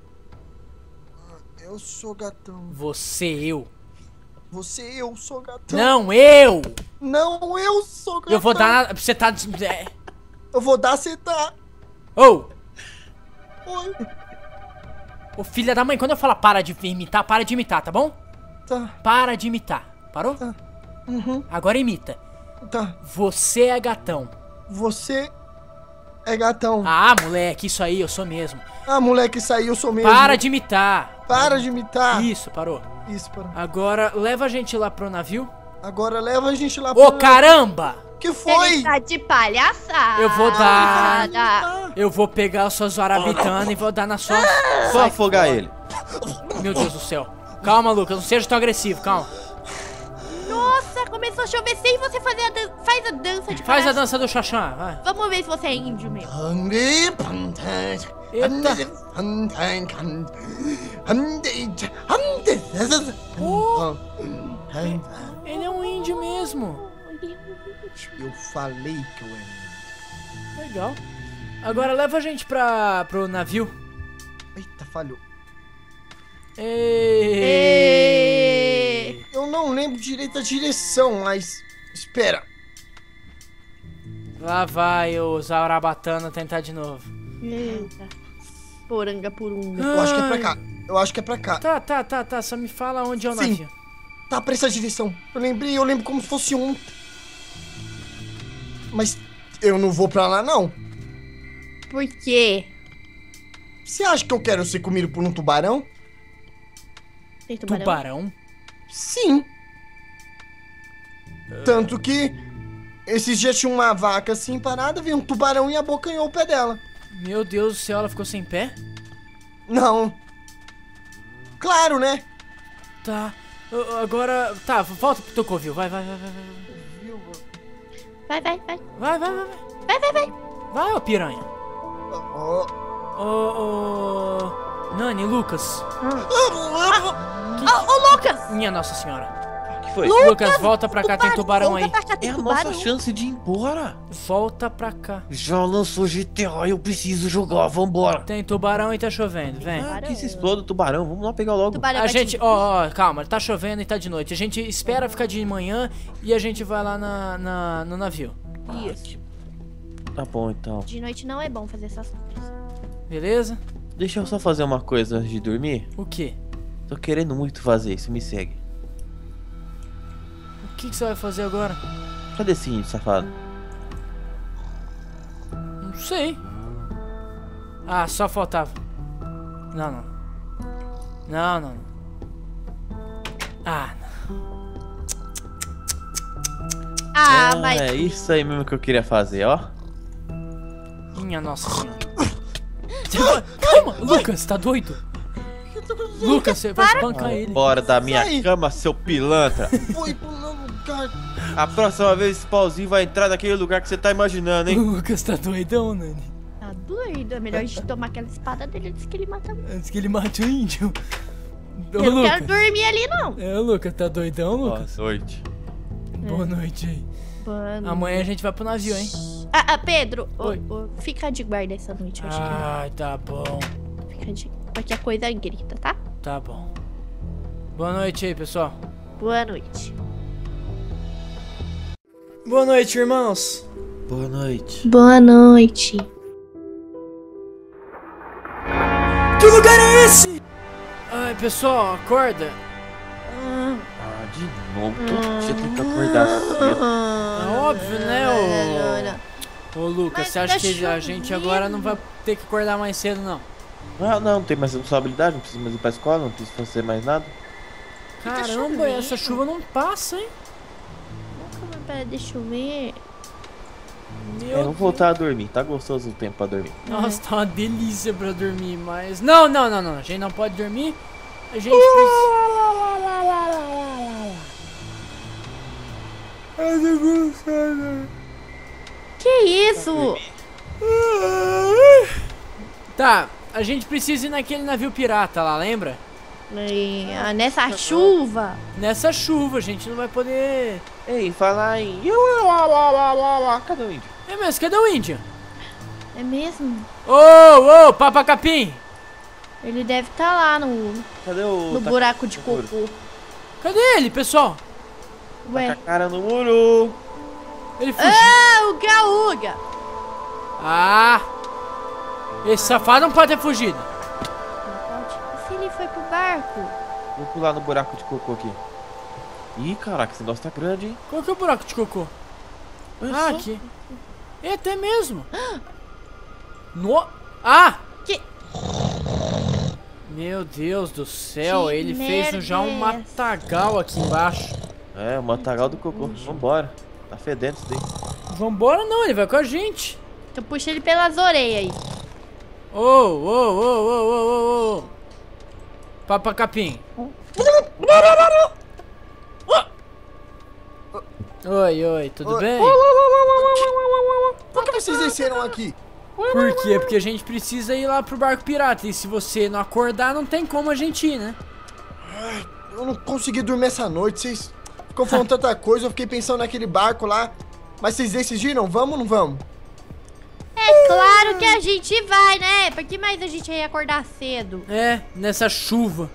eu sou gatão. Você, eu. Você, eu sou gatão. Não, eu! Não, eu sou gatão. Eu vou dar... Você tá... é. Eu vou dar, você tá. Ô! Oi. Ô, filha da mãe, quando eu falar para de imitar, para de imitar, tá bom? Tá, Para de imitar. Parou? tá. Uhum, Agora imita. tá. Você é gatão. Você é gatão. Ah, moleque, isso aí, eu sou mesmo. Ah, moleque, saiu, eu sou mesmo. Para de imitar. Para de imitar. Isso, parou. Isso, para. Agora, leva a gente lá pro navio. Agora leva a gente lá Ô, caramba! Que foi? Ele tá de palhaçada. Eu vou dar- Ah, Eu vou pegar as suas zoarabitanas e vou dar na sua... só afogar ele. Meu Deus do céu. Calma, Lucas, não seja tão agressivo, calma. Nossa, começou a chover sem você fazer a dança. Faz a dança de Faz a palhaço. dança do Xaxã, vai. Vamos ver se você é índio mesmo. Oh, ele é um índio mesmo. Eu falei que eu era. Legal. Agora leva a gente pra, pro navio. Eita, falhou. Ei. Ê! Eu não lembro direito a direção, mas... Espera. Lá vai o Zaurabatana tentar de novo. Eita. Poranga purunga. Eu acho que é pra cá. Eu acho que é pra cá. Tá, tá, tá, tá. Só me fala onde é o Sim. navio. Tá pra essa direção. Eu lembrei, eu lembro como se fosse um. Mas eu não vou pra lá, não. Por quê? Você acha que eu quero ser comido por um tubarão? Tem tubarão? Tubarão? Sim. Tanto que esses dias tinha uma vaca assim parada, veio um tubarão e abocanhou o pé dela. Meu Deus do céu, ela ficou sem pé? Não. Claro, né? Tá. Uh, Agora. Tá, volta pro teu covil. Vai, vai, vai, vai, vai. Vai, vai, vai. Vai, vai, vai, vai. Vai, vai, vai. Vai, ô piranha. Ó. Ô, ô. Nani, Lucas. Ô, ô, Lucas! Minha Nossa Senhora. O que foi? Lucas, volta pra cá, tem tubarão aí. Volta pra cá, tem É a tubarão. nossa chance de ir embora. Volta pra cá. Já lançou G T A, eu preciso jogar, vambora. Tem tubarão e tá chovendo, vem. Ah, que se exploda o tubarão, vamos lá pegar logo. Tubarão A vai gente, te- ó, ó, calma, tá chovendo e tá de noite. A gente espera ficar de manhã e a gente vai lá na, na- no navio. Isso. Tá bom então. De noite não é bom fazer essas coisas. Beleza? Deixa eu só fazer uma coisa antes de dormir. O quê? Tô querendo muito fazer isso, me segue. O que, que você vai fazer agora? Cadê esse índio, safado? Não sei. Ah, só faltava. Não, não. Não, não. não. Ah, Ah, mas... É isso aí mesmo que eu queria fazer, ó. não. Minha Nossa Senhora. Calma, Lucas, tá doido? Lucas, você vai espancar ele. Bora da minha Sai. cama, seu pilantra. Foi pro meu lugar. A próxima vez esse pauzinho vai entrar naquele lugar que você tá imaginando, O hein? Lucas tá doidão, Nani. Tá doido. É melhor a gente tomar aquela espada dele antes que ele mata. Antes que ele mate o índio. Ô, Eu não quero Lucas. dormir ali, não. É, Lucas, tá doidão, Boa Lucas? noite. Boa noite aí. Mano. Amanhã a gente vai pro navio, hein? Ah, ah, Pedro, ô, Oi. ô, fica de guarda essa noite, eu acho Ai, tá bom. que fica de... Qualquer coisa grita, tá? Tá bom. Boa noite aí, pessoal. Boa noite. Boa noite, irmãos. Boa noite. Boa noite. Que lugar é esse? Ai, pessoal, acorda. Ah, de novo. Todo dia tem que acordar cedo. É óbvio, né, ô... Ô, Lucas, Mas você acha tá que a gente chovendo. agora não vai ter que acordar mais cedo, não? Ah, não, não tem mais responsabilidade, não preciso mais ir pra escola, não preciso fazer mais nada. Caramba, chovendo. essa chuva não passa, hein? Calma, pera, deixa eu ver. Meu É, vou voltar a dormir, tá gostoso o tempo pra dormir. Nossa, tá uma delícia pra dormir, mas... Não, não, não, não, a gente não pode dormir. A gente precisa... Que isso? Tá, a gente precisa ir naquele navio pirata lá, lembra? Ai, ah, nessa chuva. Nessa chuva, a gente não vai poder... Ei, falar em... Cadê o índio? É mesmo, cadê o índio? É mesmo? Ô, ô, Papa Capim! Ele deve estar lá no, Cadê o... no tá- buraco de tá com- cocô. Cadê ele, pessoal? Tá com a Ué. cara no muro. Ele fugiu. Ah, o Gaúga. Ah! Esse safado não pode ter fugido. E se ele foi pro barco? Vou pular no buraco de cocô aqui. Ih, caraca, esse negócio tá grande, hein? Qual que é o buraco de cocô? Olha Ah, só. aqui. É até mesmo. No... Ah! Que... Meu Deus do céu, Que ele fez merda já um é essa? matagal aqui embaixo. É, o matagal do cocô. Vambora. Tá fedendo isso daí. Vambora não, ele vai com a gente. Então puxa ele pelas orelhas aí. Ô, ô, ô, ô, ô, ô, ô. Papa Capim. Oi, oi, tudo Oi. bem? Por que vocês desceram aqui? Por quê? Porque a gente precisa ir lá pro barco pirata. E se você não acordar, não tem como a gente ir, né? Eu não consegui dormir essa noite, vocês ficam falando tanta coisa, eu fiquei pensando naquele barco lá. Mas vocês decidiram? Vamos ou não vamos? É claro que a gente vai, né? Por que mais a gente ia acordar cedo? É, nessa chuva.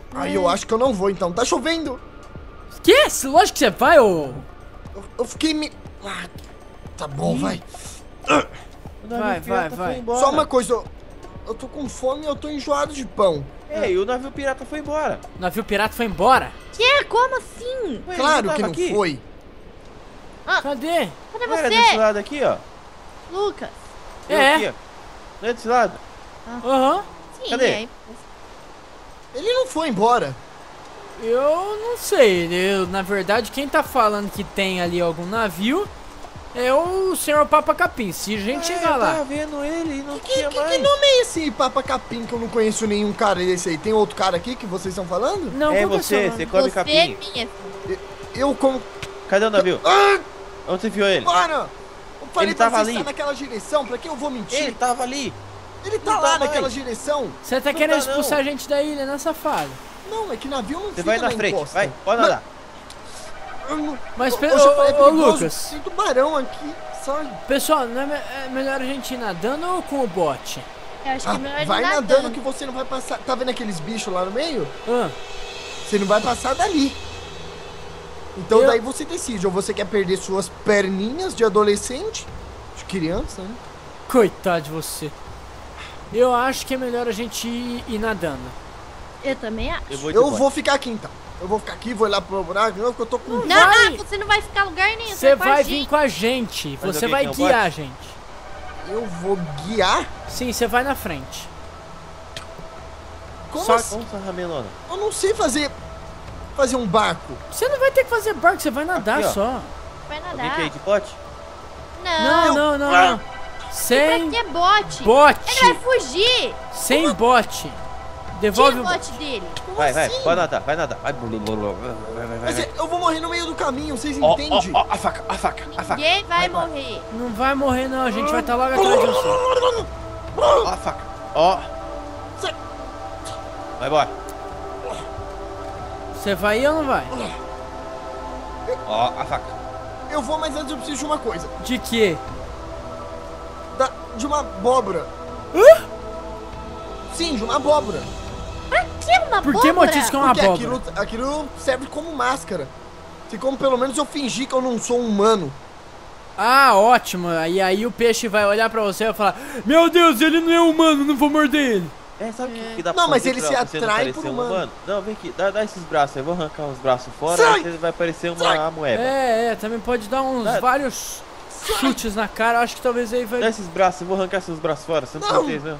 Aí eu acho que eu não vou então. Tá chovendo. Que? Lógico que você vai, ô. Eu, eu fiquei me... Ah, tá bom, vai. O navio Vai, pirata vai, vai. foi embora. Só uma coisa, eu, eu tô com fome e eu tô enjoado de pão. Ei, o navio pirata foi embora. O navio pirata foi embora? Que? Como assim? Ué, Claro ele que tava não aqui? foi. Cadê? Cadê Não era desse você? lado aqui, ó. Lucas. Eu É. aqui, ó. Não é desse lado? Aham. Sim, Cadê? é. Ele não foi embora. Eu não sei. Eu, na verdade, quem tá falando que tem ali algum navio é o senhor Papa Capim. Se a gente É, chegar eu lá. tava vendo ele e não Que, tinha que, mais. que nome é esse Papa Capim que eu não conheço nenhum cara desse aí? Tem outro cara aqui que vocês estão falando? Não, É qual que o você, seu você nome? come Você é capim. minha. Eu como... Cadê o navio? Ah, Onde você viu ele? para! Eu falei Ele pra tava você ali. estar naquela direção, pra que eu vou mentir? Ele Ele, tava ali. tá não lá tá naquela mais. direção. Você tá Não querendo tá, não. expulsar a gente da ilha, né, safado? Não, é que navio não Você fica vai na frente, encosta. vai, pode Não, andar. eu não- Mas, Ô, pe- ô, João, é ô, ô, perigoso, Lucas. Tem tubarão aqui, sai. Pessoal, não é, me- é melhor a gente ir nadando ou com o bote? Eu acho que Ah, é melhor ir vai nadando nadando. que você não vai passar. Tá vendo aqueles bichos lá no meio? Ah, Você não vai passar dali. Então Eu- daí você decide, ou você quer perder suas perninhas de adolescente, de criança, né? coitado de você. Eu acho que é melhor a gente ir, ir nadando. Eu também acho. Eu vou de Eu bote. vou ficar aqui então. Eu vou ficar aqui, vou olhar pro buraco, não, porque eu tô com... Não, Vai. ah, você não vai ficar em lugar nenhum. Você com a vai gente. vir com a gente. Mas Você alguém vai tem um guiar a bote? gente. Eu vou guiar? Sim, você vai na frente. Como Só- assim? Vamos, Ramelona. Eu não sei fazer... Fazer um barco. Você não vai ter que fazer barco, você vai nadar Aqui, ó. só. Vai Alguém nadar. quer ir de bote? Não, Não. não, não, não. Sem Pra que bote? bote. Ele vai fugir. Sem bote. Devolve Tira o o bote. bote dele. Como Vai, vai, assim? pode nadar, vai nadar. Vai, vai, vai, vai, vai, Mas vai. é- eu vou morrer no meio do caminho, vocês Ó, entendem? ó, ó, a faca, a faca, a faca. Ninguém vai, Vai, vai. morrer. Não vai morrer não, a gente vai estar logo atrás de você. Ó a faca, ó. Sai. Vai embora. Você vai ir ou não vai? Ó a faca. Eu vou, mas antes eu preciso de uma coisa. De quê? Da- de uma abóbora. Sim, de uma abóbora. Que é uma Por que abóbora? motivo que é uma Porque abóbora? aquilo, aquilo serve como máscara. Se como pelo menos eu fingir que eu não sou um humano. Ah, ótimo. E aí o peixe vai olhar pra você e vai falar: Meu Deus, ele não é humano, não vou morder ele. É, sabe o que, que dá Não, pra mas fazer ele pra se você não atrai parecer por um humano. Não, vem aqui, dá, dá esses braços aí, eu vou arrancar os braços fora, Sai! aí você vai parecer uma Sai! amoeba. É, é, também pode dar uns Dá- vários chutes na cara. Acho que talvez aí vai. Dá esses braços, eu vou arrancar seus braços fora, você não, Não! precisa mesmo.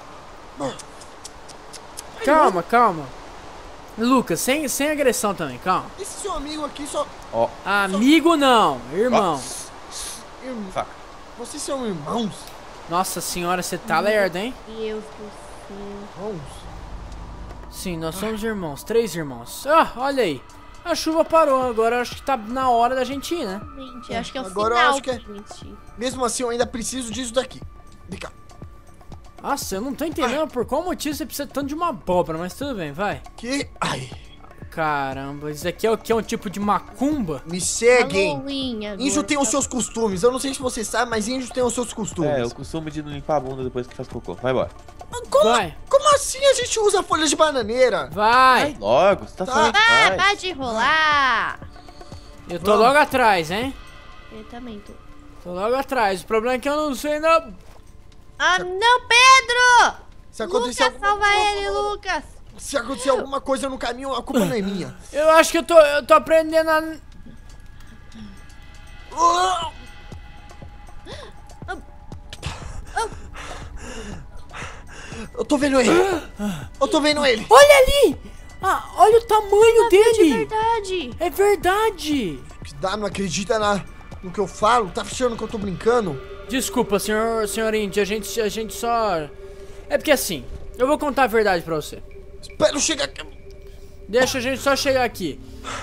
Calma, calma. Lucas, sem, sem agressão também, calma. Esse seu amigo aqui só. Ó, Amigo não, irmão. Irmão, faca. vocês são irmãos? Nossa senhora, você tá lerda, hein? Deus do céu. Irmãos? Sim, nós somos irmãos, três irmãos. Ah, olha aí. A chuva parou, agora acho que tá na hora da gente ir, né? Gente, acho que é um Agora eu sinal acho que é- pra gente. Mesmo assim, eu ainda preciso disso daqui. Vem cá. Nossa, eu não tô entendendo por qual motivo você precisa tanto de uma abóbora, mas tudo bem, vai. Que. Ai. Caramba, isso aqui é o que? É um tipo de macumba? Me seguem. Halloween agora, Índio tem os tá? seus costumes. Eu não sei se você sabe, mas índio tem os seus costumes. É, eu costumo de não limpar a bunda depois que faz cocô. Vai embora. Como, Vai, como assim a gente usa folhas de bananeira? vai. Logo, você tá Tá. falando Ah, demais. para de enrolar. Eu tô Vamos. logo atrás, hein? Eu também tô. Tô logo atrás. O problema é que eu não sei ainda. Ah, não, Pedro! Se acontecer, Lucas, alguma... salva ele, Lucas! Se acontecer alguma coisa no caminho, a culpa não é minha. Eu acho que eu tô, eu tô aprendendo a. Ah! Eu tô vendo ele. Eu tô vendo ele. Olha ali! Ah, olha o tamanho É dele! verdade! É verdade! Que dá, não acredita na, no que eu falo? Tá achando que eu tô brincando? Desculpa, senhor, senhor Indy, a gente, a gente só. É porque assim, eu vou contar a verdade pra você. Espera eu chegar aqui. Deixa a gente só chegar aqui.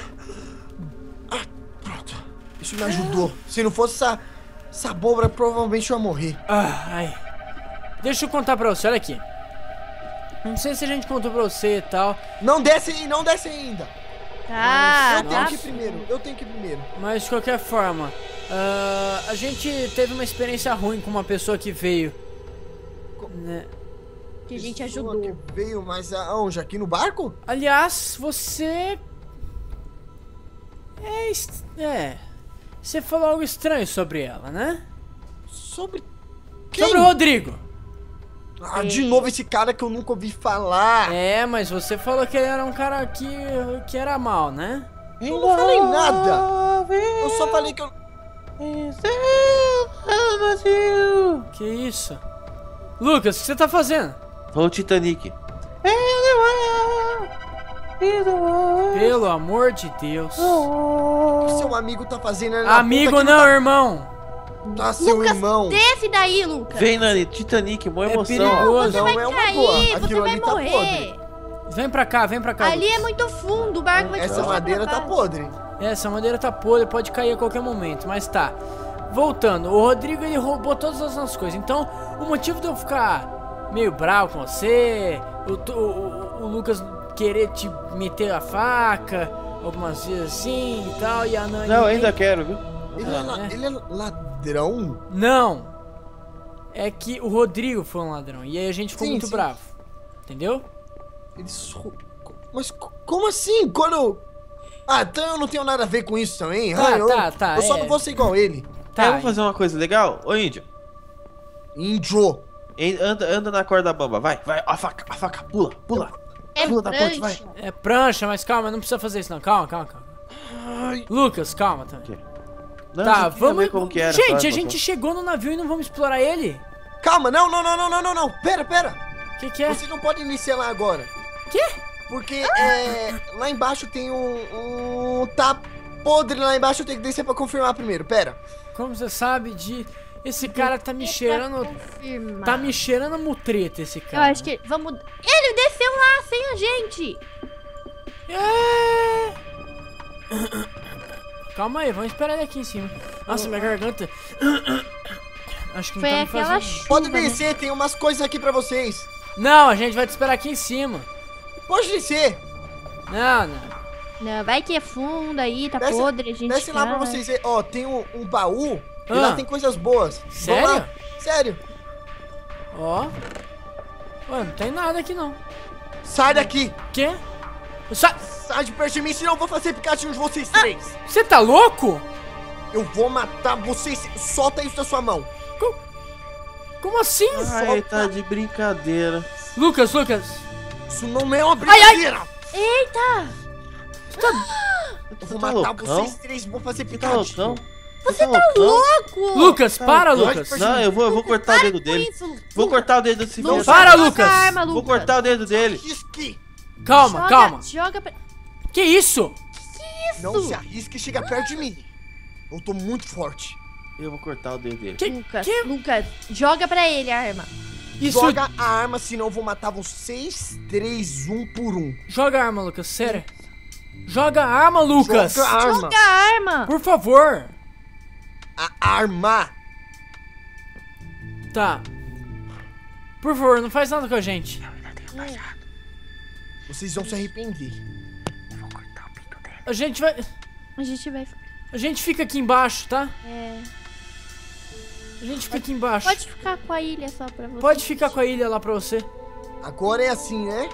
Pronto. Isso me ajudou. Se não fosse essa, essa abóbora, provavelmente eu ia morrer. Ah, ai. Deixa eu contar pra você, olha aqui. Não sei se a gente contou pra você e tal, Não desce aí, não desce ainda. Tá, eu tenho tá. que ir primeiro. Eu tenho que ir primeiro. mas de qualquer forma, ah, a gente teve uma experiência ruim com uma pessoa que veio. Né? Que a gente Pessoa ajudou. que veio, mas aonde? Aqui no barco? Aliás, você... É... est- É... Você falou algo estranho sobre ela, né? Sobre quem? Sobre o Rodrigo. Ah, de novo esse cara que eu nunca ouvi falar. É, mas você falou que ele era um cara que, que era mal, né? Eu não falei nada. Eu só falei que eu... Que isso? Lucas, o que você tá fazendo? Olha o Titanic. Pelo amor de Deus. O que seu amigo tá fazendo ali na Amigo ponta que não, tá... irmão. Tá, seu Lucas, irmão. desce daí, Lucas. Vem, Nani, Titanic, mó É emoção. perigoso. Você Não vai é uma cair, boa. você Aquilo vai ali tá morrer. Vem pra cá, vem pra cá. Ali é Lucas. muito fundo, o barco vai te Essa puxar madeira pra tá baixo. podre. Essa madeira tá podre, pode cair a qualquer momento, mas tá. Voltando, o Rodrigo ele roubou todas as nossas coisas. Então, o motivo de eu ficar meio bravo com você, o, o, o, o Lucas querer te meter a faca, algumas vezes assim e tal, e a Nani. Não, ainda quero, viu? Ele, é, la- né? ele é ladrão? Não! É que o Rodrigo foi um ladrão, e aí a gente ficou Sim, muito sim. bravo. Entendeu? Ele só... Mas co- como assim? Quando... Ah, então eu não tenho nada a ver com isso também? Tá, ah, eu, tá, tá, Eu só é. não vou ser igual ele. Tá, Tá, vamos fazer uma coisa legal? Ô, Índio, Índio. en- anda, anda na corda bamba, vai, vai, a faca, a faca, pula, pula. É Pula da ponte, vai. prancha. é prancha, mas calma, não precisa fazer isso não. Calma, calma, calma. Ai, Lucas, calma também. Não, Tá, só queria vamos. ver como que era, Gente, sabe, a gente chegou no navio e não vamos explorar ele? calma, não, não, não, não, não, não, não. Pera, pera. O que, que é? Você não pode iniciar lá agora. Quê? Porque é, lá embaixo tem um, um... Tá podre lá embaixo, eu tenho que descer pra confirmar primeiro. Pera. Como você sabe de. Esse cara tá me cheirando. Confirma. Tá me cheirando mutreta esse Eu cara. acho que vamos. Ele desceu lá sem a gente. É... Calma aí, vamos esperar ele aqui em cima. Nossa, minha garganta. Acho que não Foi tá me aquela fazendo. chuva. Pode né? descer, tem umas coisas aqui pra vocês. Não, a gente vai te esperar aqui em cima. Pode descer. Não, não. Não, vai que é fundo aí, tá Desce- podre, a gente. Desce lá pra vai. vocês verem. Ó, tem um, um baú e Ah. lá tem coisas boas. Vamos Sério? lá. Sério. Ó. Ué, não tem nada aqui não. Sai daqui. Quê? Sa- Sai de perto de mim, senão eu vou fazer picadinho de vocês três. Você tá louco? Eu vou matar vocês. Solta isso da sua mão. Como assim? Ai, tá de brincadeira. Lucas, Lucas. Isso não é uma Ai, ai. brincadeira. Eita! Eu vou Tá matar loucão? vocês três e vou fazer Tá picadinho. loucão? Você tá loucão? Louco! Lucas, para, louco? Lucas. Não, eu vou, eu vou cortar o dedo dele. Isso, Vou cortar o dedo desse Não filho. para, joga Lucas. essa Arma, Vou Lucas. cortar o dedo dele. Arrisque. Calma, Joga- calma. Joga pra. Que isso? Não se arrisque e chega perto de mim. Eu tô muito forte. Eu vou cortar o dedo dele. Que, Lucas, que Lucas, joga pra ele a arma. isso? Joga a arma, senão eu vou matar vocês três, um por um. Joga a arma, Lucas, sério. Joga a arma, Lucas. Joga a arma. Joga a arma! Por favor. A arma. Tá. Por favor, não faz nada com a gente. Vocês vão se arrepender. A gente vai... A gente vai. A gente fica aqui embaixo, tá? É, A gente fica aqui embaixo. pode ficar com a ilha só pra você. Pode ficar com a ilha lá pra você. Agora é assim, né?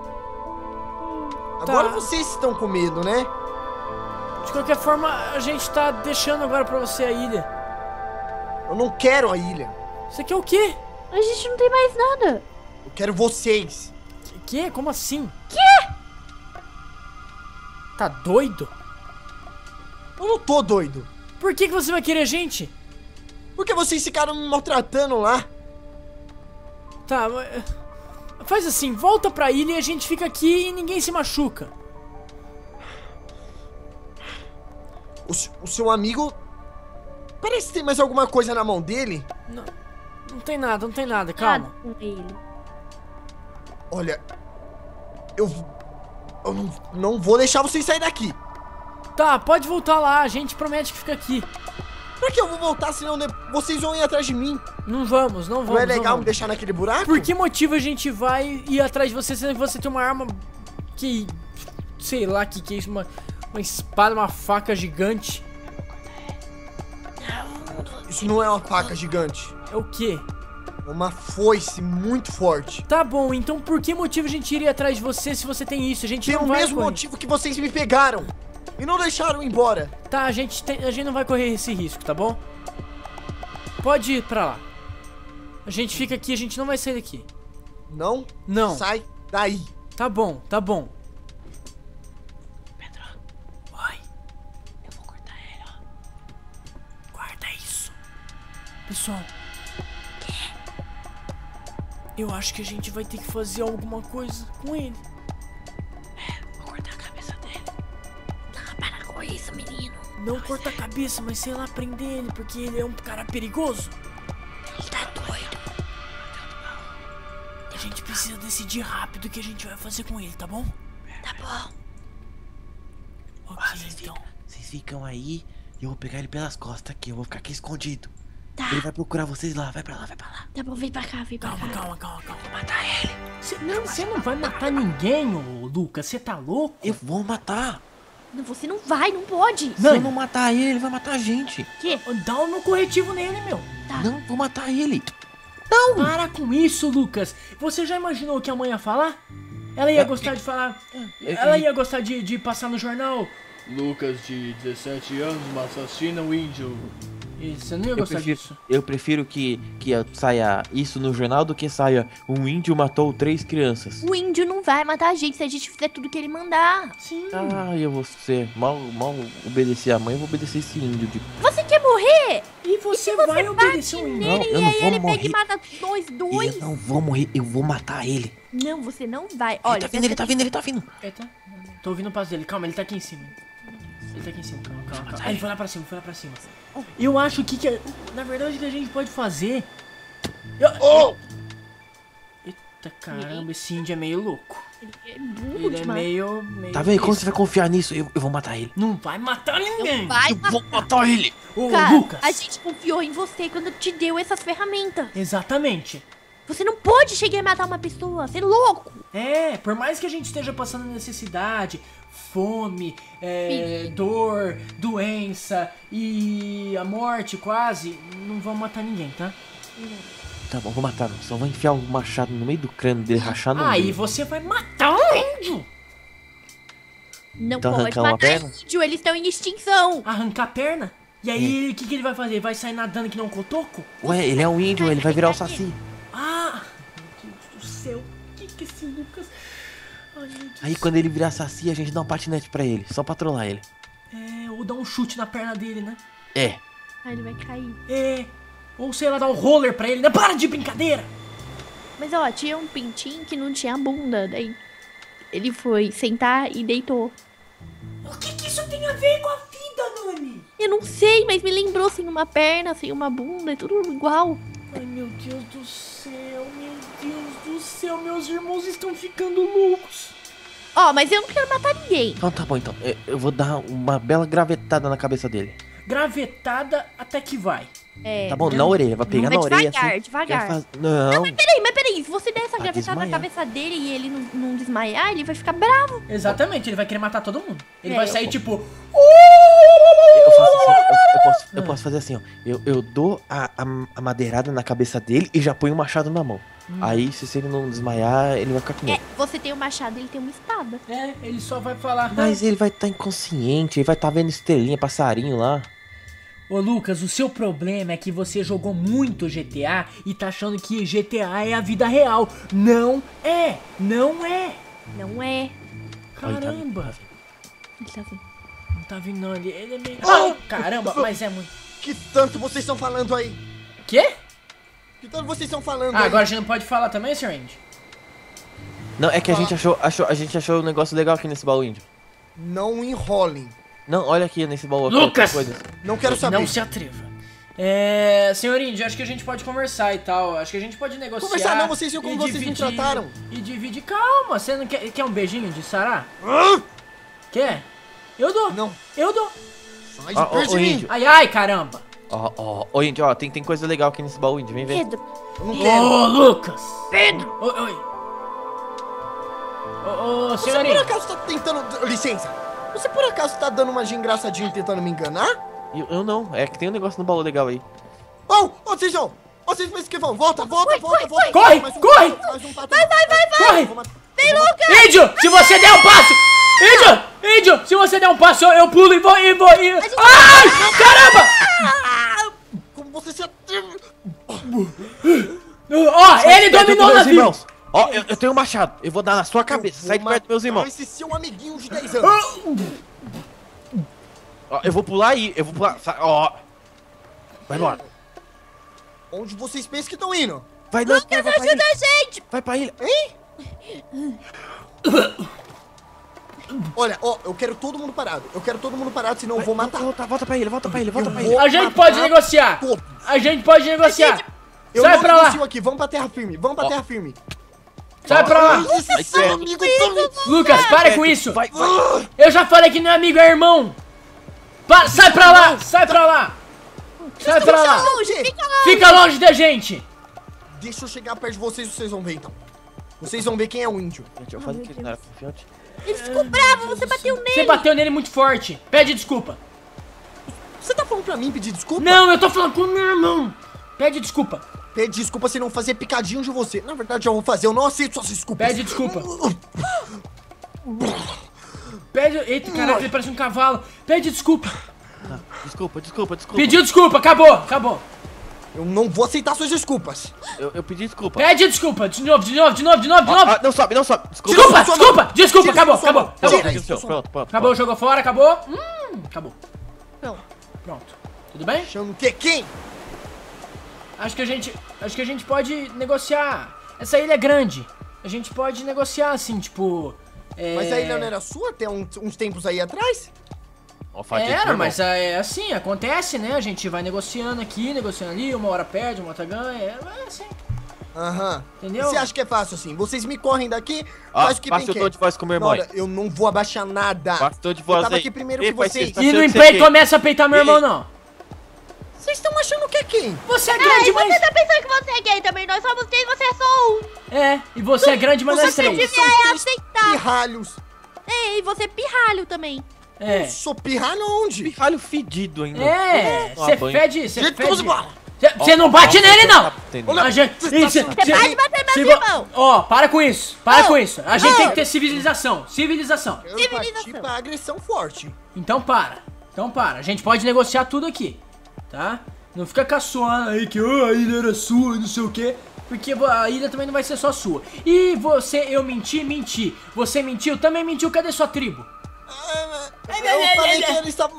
Agora Tá. vocês estão com medo, né? De qualquer forma, a gente tá deixando agora pra você a ilha. Eu não quero a ilha. Você quer o quê? A gente não tem mais nada. Eu quero vocês. Que? Quê? Como assim? Quê? Tá doido? Eu não tô doido. Por que, que você vai querer a gente? Por que vocês ficaram me maltratando lá? Tá, mas... Faz assim, volta pra ilha e a gente fica aqui e ninguém se machuca. O, s- o seu amigo... Parece que tem mais alguma coisa na mão dele. Não, não tem nada, não tem nada, calma. Nada com ele. Olha... Eu... Eu não, não vou deixar vocês sair daqui. Tá, pode voltar lá, a gente promete que fica aqui. Pra que eu vou voltar, senão de- vocês vão ir atrás de mim? Não vamos, não vamos. Não é não legal me vamos. deixar naquele buraco? Por que motivo a gente vai ir atrás de você, sendo que você tem uma arma que... Sei lá, que que é isso, uma, uma espada, uma faca gigante. Isso não é uma faca gigante. É o quê? Uma foice muito forte. Tá bom, então por que motivo a gente iria atrás de você se você tem isso? A gente Pelo não vai mesmo correr. motivo que vocês me pegaram e não deixaram ir embora. Tá, a gente, tem, a gente não vai correr esse risco, tá bom? Pode ir pra lá. A gente fica aqui, a gente não vai sair daqui. Não? Não. Sai daí. Tá bom, tá bom. Pedro. Oi. Eu vou cortar ele, ó. Guarda isso. Pessoal. Eu acho que a gente vai ter que fazer alguma coisa com ele. É, vou cortar a cabeça dele. Ah, para com isso, menino. Não cortar a cabeça, mas sei lá, prender ele, porque ele é um cara perigoso. Ele tá doido. A gente precisa decidir rápido o que a gente vai fazer com ele, tá bom? Tá bom. Ok, Ah, vocês então. ficam, vocês ficam aí e eu vou pegar ele pelas costas aqui. Eu vou ficar aqui escondido. Tá. Ele vai procurar vocês lá. Vai pra lá, vai pra lá. Tá bom, vem pra cá, vem pra Calma, cá. calma, calma, calma. Vou matar ele. Cê, não, você não vai matar ninguém, ô Lucas. Você tá louco? Eu vou matar. Não, você não vai, não pode. Se eu não matar ele, ele vai matar a gente. Que? Dá um corretivo nele, meu. Tá. Não, vou matar ele. Para com isso, Lucas. Você já imaginou o que a mãe ia falar? Ela ia gostar de falar... Ela ia gostar de, de passar no jornal... Lucas, de dezessete anos, assassina o índio. E você não ia Eu gostar prefiro, disso. eu prefiro que, que saia isso no jornal do que saia um índio matou três crianças. O índio não vai matar a gente se a gente fizer tudo que ele mandar. Sim. Ah, eu vou ser mal, mal obedecer a mãe, eu vou obedecer esse índio de... Você quer morrer? E você, Se você vai bate obedecer o índio. Não, nele eu e não aí vou ele pega morrer. e mata nós dois. Eu não vou morrer, eu vou matar ele. Não, você não vai. Ele Olha, tá vindo, ele tá vindo, ele tá vindo. Eita. Tô ouvindo o passo dele. Calma, ele tá aqui em cima. Ele tá aqui em cima, calma, calma, calma. Ah, ele foi lá pra cima, foi lá pra cima. Eu acho que, que na verdade, o que a gente pode fazer... Eu... Oh! Eita caramba, esse índio é meio louco. ele é burro Ele é demais. meio... meio Tá vendo? Como besta. você vai confiar nisso? Eu, eu vou matar ele. Não vai matar ninguém. Vai, Eu vou matar ele. Ô, cara, Lucas. a gente confiou em você quando te deu essas ferramentas. Exatamente. Você não pode chegar e matar uma pessoa, você é louco. É, por mais que a gente esteja passando necessidade, fome, é, dor, doença e a morte quase, não vamos matar ninguém, tá? Tá bom, vou matar. Só vou enfiar o machado no meio do crânio dele, rachar no Aí meio. você vai matar um índio. Não Então pode arrancar uma matar perna? índio, eles estão em extinção. Arrancar a perna? E aí, o que, que ele vai fazer? Vai sair nadando que não um cotoco? Ué, ele é um índio, ele vai virar o saci. Ah, meu Deus do céu. O que que esse Lucas... Ai, meu Deus. Aí quando ele virar saci, a gente dá um patinete pra ele, só pra trollar ele. É, ou dar um chute na perna dele, né? É. Aí ele vai cair. É, ou sei lá, dar um roller pra ele, né? Para de brincadeira! Mas ó, tinha um pintinho que não tinha bunda, daí ele foi sentar e deitou. O que que isso tem a ver com a vida, Nani? Eu não sei, mas me lembrou sem uma perna, sem uma bunda, é tudo igual. Ai, meu Deus do céu, meu Deus do céu, meus irmãos estão ficando loucos. Ó, mas eu não quero matar ninguém. Então tá bom, então. Eu- Eu vou dar uma bela gravetada na cabeça dele. Gravetada até que vai. É. Tá bom? Na orelha, vai pegar Vai na orelha devagar, assim. devagar. vai faz- Não, Peraí, mas peraí, se você der essa Vai gravetada na desmaiar. cabeça dele e ele não, não desmaiar, ele vai ficar bravo. Exatamente, ele vai querer matar todo mundo. Ele É, vai eu- sair tipo... eu faço assim, eu, eu posso, eu posso fazer assim, ó. Eu, eu dou a, a, a madeirada na cabeça dele e já ponho o machado na mão. Aí, se, se ele não desmaiar, ele vai ficar com É, medo. você tem um machado, ele tem uma espada. É, ele só vai falar... Mas ele vai estar inconsciente, ele vai estar vendo estrelinha, passarinho lá. Ô Lucas, o seu problema é que você jogou muito G T A e tá achando que G T A é a vida real. Não é, não é. Não é. Caramba. Ele tá vendo. Não tá vindo não, ele, ele é meio... Ah! Ai, caramba, mas é muito... Que tanto vocês estão falando aí? Quê? Que tanto vocês estão falando Ah, aí? agora a gente não pode falar também, senhor Andy? Não, é que a gente achou, achou, a gente achou um negócio legal aqui nesse baú índio. Não enrolem. Não, olha aqui nesse baú. aqui, Lucas! coisas. Não quero saber. Não se atreva. É... Senhor Indy, acho que a gente pode conversar e tal. Acho que a gente pode negociar. Conversar não, vocês viram como e vocês me dividir- trataram. E dividir. Calma, você não quer, quer um beijinho de Sará? Hã? Quer? Eu dou. Não. Eu dou. Sai Ó, de perto ó, de mim. índio. Ai, ai, caramba. Ó, ó, ô índio, ó, tem, tem coisa legal aqui nesse baú índio, vem ver. Pedro, Eu não Ô, quero. Lucas. Pedro! Oi, oi. Ô, ô, Você senhor por Indy. acaso tá tentando... Licença. Você por acaso tá dando uma de engraçadinho tentando me enganar? Eu, eu não, é que tem um negócio no baú legal aí. Oh, ô, vocês vão. Vocês pensam que vão? Volta, volta, volta, volta. Corre, Mais um corre. passo, mais um passo. Vai, vai, vai, vai. Corre! Vou matar- Vem, vou matar- Lucas! Índio, se você der um passo! Índio! Índio, se você der um passo, eu, eu pulo e vou, e vou, e... Ai! Caramba! Como você se... Ó, ele dominou o meus navio! irmãos. Ó, eu, eu tenho um machado. Eu vou dar na sua cabeça. Sai de perto dos meus irmãos. Esse seu amiguinho de dez anos. Ó, eu vou pular aí. Eu vou pular. Sai, ó. Vai embora. Onde vocês pensam que estão indo? Vai, não, vai, Lucas, vai pra ajuda ilha. a gente! Vai pra ilha. Olha, ó, eu quero todo mundo parado. Eu quero todo mundo parado, senão eu Vai, vou matar. Volta, volta pra ilha, volta pra ilha, volta Eu pra vou- ilha. A gente matar pode negociar! todos. A gente pode negociar! Eu Sai não pra lá! negocio aqui, vamos pra terra firme, vamos pra Ó. terra firme. Sai pra lá! Esse seu perto. amigo tão... Lucas, para com isso! Vai, vai. Eu já falei que não é amigo, é irmão! Pa- sai pra lá! Sai pra lá! Sai pra lá! longe. Fica longe da gente! Deixa eu chegar perto de vocês, vocês vão ver então. Vocês vão ver quem é o índio. Gente, eu falei que ele não era confiante. Ele ficou bravo, você bateu nele! Você bateu nele muito forte! Pede desculpa! Você tá falando pra mim pedir desculpa? Não, eu tô falando com o meu irmão! Pede desculpa! Pede desculpa se não fazer picadinho de você. Na verdade, eu vou fazer, eu não aceito suas desculpas. Pede desculpa! Pede. Eita, caraca, ele parece um cavalo! Pede desculpa! Ah, desculpa, desculpa, desculpa. Pediu desculpa, acabou, acabou! Eu não vou aceitar suas desculpas. Eu, eu pedi desculpa. Pede desculpa! De novo, de novo, de novo, de novo, de Ah, novo! ah, não sobe, não sobe. Desculpa. Desculpa, sua desculpa, mão. desculpa, Tira acabou, sua acabou, mão. acabou! Tira Aqui no isso, chão, sua pronto, pronto. Acabou, jogou fora, acabou? Hum, acabou. Não. Pronto. Tudo bem? Chama o quê? Quem? Acho que a gente. Acho que a gente pode negociar. Essa ilha é grande. A gente pode negociar assim, tipo. É... Mas a ilha não era sua até um- uns tempos aí atrás? Ó, fatia de Era, irmão. mas é assim, acontece, né? A gente vai negociando aqui, negociando ali, uma hora perde, uma outra ganha. É assim, Aham. entendeu? Você acha que é fácil assim? Vocês me correm daqui, Ó, faz o que passa bem o quer. tom de voz com o meu irmão. Olha, eu não vou abaixar nada. Passa o tom de Eu voz tava aí. aqui primeiro Ei, que vai vocês. ser- tá E não sendo que empe- você começa a peitar meu irmão, não. Vocês estão achando que é quem? Você é Ai, grande, você mas. tá pensando que você é gay também? Nós somos três, você é só um! É, e você é grande, mas nós Você três. são devia três aceitar. pirralhos. Ei, você é pirralho também! É. Sou pirralho onde? Pirralho fedido ainda. É, Toma você banho. fede, você Gente, vamos fede. embora. Você não bate Ó, nele, ó, não! tá entendendo. A gente, Você tá isso, sendo- cê- Vai bater se meu vo- irmão! Ó, para com isso, para Não, com isso. A gente não. tem que ter civilização, civilização. Eu Civilização. parti pra agressão forte. Então para, então para. A gente pode negociar tudo aqui, tá? Não fica caçoando aí que oh, a ilha era sua e não sei o quê. Porque a ilha também não vai ser só sua. E você, eu menti, menti. Você mentiu, também mentiu. Cadê sua tribo? Ah, Eu falei que eles estavam...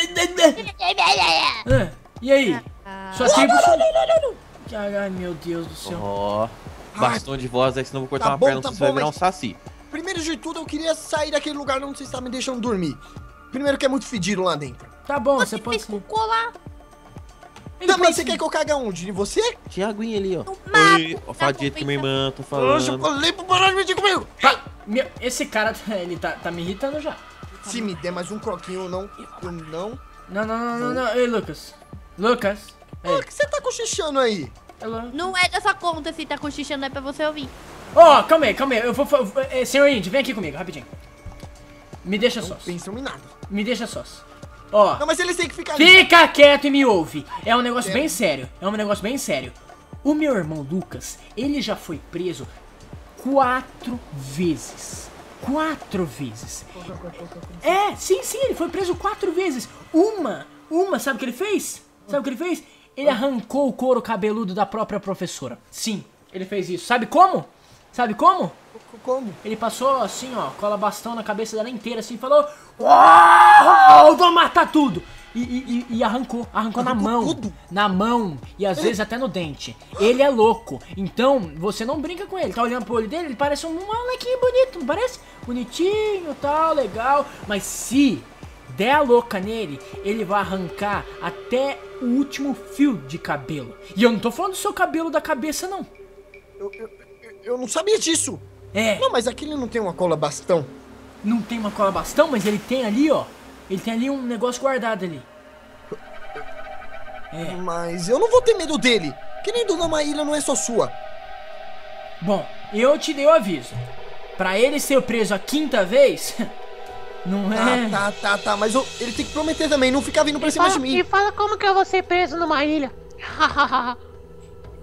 Ah, e aí? Sua tribo... Ai, meu Deus do céu. Ó, baixa o tom de voz aí, senão eu vou cortar Tá uma bom, perna, tá você vai bom, virar um mas- saci. Primeiro de tudo, eu queria sair daquele lugar onde vocês estão me deixando dormir. Primeiro que é muito fedido lá dentro. Tá bom, você Você pode... fez cocô lá Ele Também, pode- você quer que eu cague aonde? Em você? Tinha aguinha ali, ó. no mato! Oi, ó, fala na direito com minha confeição. irmã, tô Poxa, eu falando. falei pra parar de mentir comigo. Tá, meu, esse cara, ele tá, tá me irritando já. Se me der mais um croquinho, eu não... Eu não... Não, não, não, não, não. Ei, Lucas. Lucas. Ah, o que você tá cochichando aí? Alô? Não é dessa conta se tá cochichando, é pra você ouvir. Ó, calma aí, calma aí. Eu vou... fa- eh, senhor Indy, vem aqui comigo, rapidinho. Me deixa Não sós. pensam em nada. Me deixa sós. Ó, Não, mas eles têm que ficar ali. fica quieto e me ouve. É um negócio bem sério. É um negócio bem sério. O meu irmão Lucas, ele já foi preso quatro vezes. Quatro vezes. É, sim, sim, ele foi preso quatro vezes. Uma, uma, sabe o que ele fez? Sabe o que ele fez? Ele arrancou o couro cabeludo da própria professora. Sim, ele fez isso. Sabe como? Sabe como? Como? Ele passou assim, ó, cola bastão na cabeça dela inteira, assim, e falou: Uau, vou matar tudo! E, e- e- e arrancou, arrancou na Arrancou mão, tudo? na mão, e às vezes até no dente. Ele é louco, então você não brinca com ele. Tá olhando pro olho dele, ele parece um molequinho bonito, não parece? Bonitinho, tal, legal. Mas se der a louca nele, ele vai arrancar até o último fio de cabelo. E eu não tô falando do seu cabelo da cabeça, não. Eu, eu, eu- eu não sabia disso. É. Não, mas aquele não tem uma cola bastão. Não tem uma cola bastão, mas ele tem ali, ó. Ele tem ali um negócio guardado ali. É. Mas eu não vou ter medo dele. Querendo ou não, uma ilha não é só sua. Bom, eu te dei o aviso. Pra ele ser preso a quinta vez, não é. Tá, tá, tá, tá. Mas eu- ele tem que prometer também, não ficar vindo pra cima de Fala, mim. e fala como que eu vou ser preso numa ilha.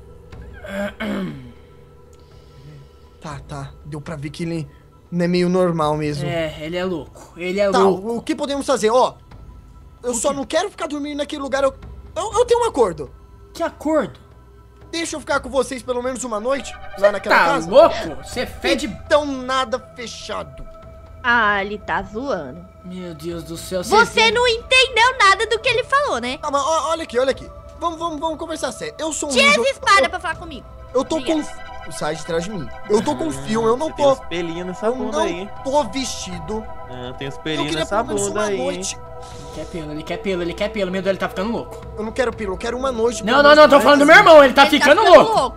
Tá, tá. Deu pra ver que ele não é meio normal mesmo. É, ele é louco. Ele é Tá, louco. o que podemos fazer? Ó, eu só não quero ficar dormindo naquele lugar. Eu, eu, eu tenho um acordo. Que acordo? Deixa eu ficar com vocês pelo menos uma noite lá naquela Tá casa. louco? Você fede... Então nada fechado. Ah, ele tá zoando. Meu Deus do céu. Você não entendeu nada do que ele falou, né? Calma, ó, olha aqui, olha aqui. Vamos, vamos, vamos conversar sério. Eu sou um Tira ninja. essa eu- espada pra falar comigo. Eu, eu tô com... Sai de trás de mim. Eu tô com fio, eu não Você tem tô... uns pelinhos nessa Eu bunda aí, hein? não tô vestido. Ah, tem uns Eu pelinhos queria nessa pelo menos bunda uma aí, hein? noite. Ele quer pelo, ele quer pelo, ele quer pelo. Meu Deus, ele tá ficando louco. Eu não quero pelo, eu quero uma noite. Não, pelo não, menos não, tô mais falando do meu assim. irmão, ele tá Ele ficando louco.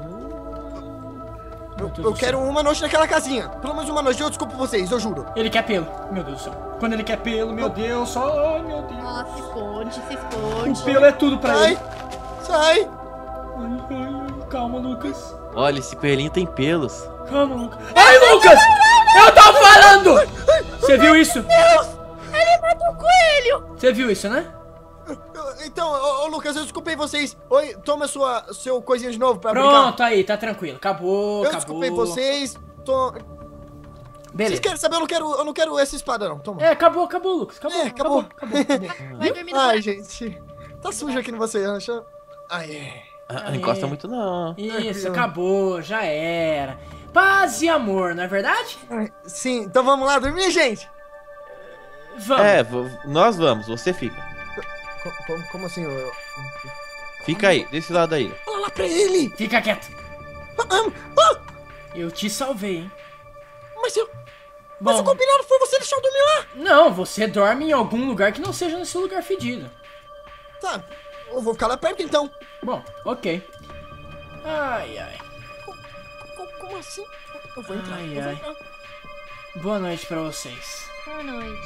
Eu, eu quero uma noite naquela casinha. Pelo menos uma noite. Eu desculpo vocês, eu juro. Ele quer pelo. Meu Deus do céu. Quando ele quer pelo, meu Deus, só. Ai, meu Deus. Nossa, se esconde, se O esconde. pelo é tudo pra ele. Sai! Sai! Ai, ai, calma, Lucas. Olha, esse pelinho tem pelos. Calma, Lucas. Ai, Lucas! Eu tô falando! Você viu isso? Ele matou o coelho. Você viu isso, né? Eu- Então, ô, ô, Lucas, eu desculpei vocês. Oi, toma sua, seu coisinha de novo pra brincar. Pronto, aí, tá tranquilo. Acabou, Eu acabou. desculpei vocês. Tô... Vocês Beleza. querem saber? Eu não quero, eu não quero essa espada, não. Toma. É, acabou, acabou, Lucas. Acabou, É, acabou. acabou, acabou. acabou. Vai dormir no Ai, quarto. gente. Tá sujo aqui no você, acha? Ai. Ah, não Aí. encosta muito não. Isso, acabou, já era. Paz e amor, não é verdade? Ai, sim, então vamos lá dormir, gente? Vamos. É, v- nós vamos, você fica. Co- Como, como assim? Eu, eu- Fica aí, desse lado aí. Fala lá pra ele! Fica quieto. Ah, ah, Eu te salvei, hein? mas eu... Mas o Bom, combinado foi você deixar eu dormir lá! não, você dorme em algum lugar que não seja nesse lugar fedido. Tá, eu vou ficar lá perto então. Bom, ok. Ai, ai. Co- Como assim? Eu vou entrar, Ai, eu vou ai. entrar. Boa noite pra vocês. Boa noite.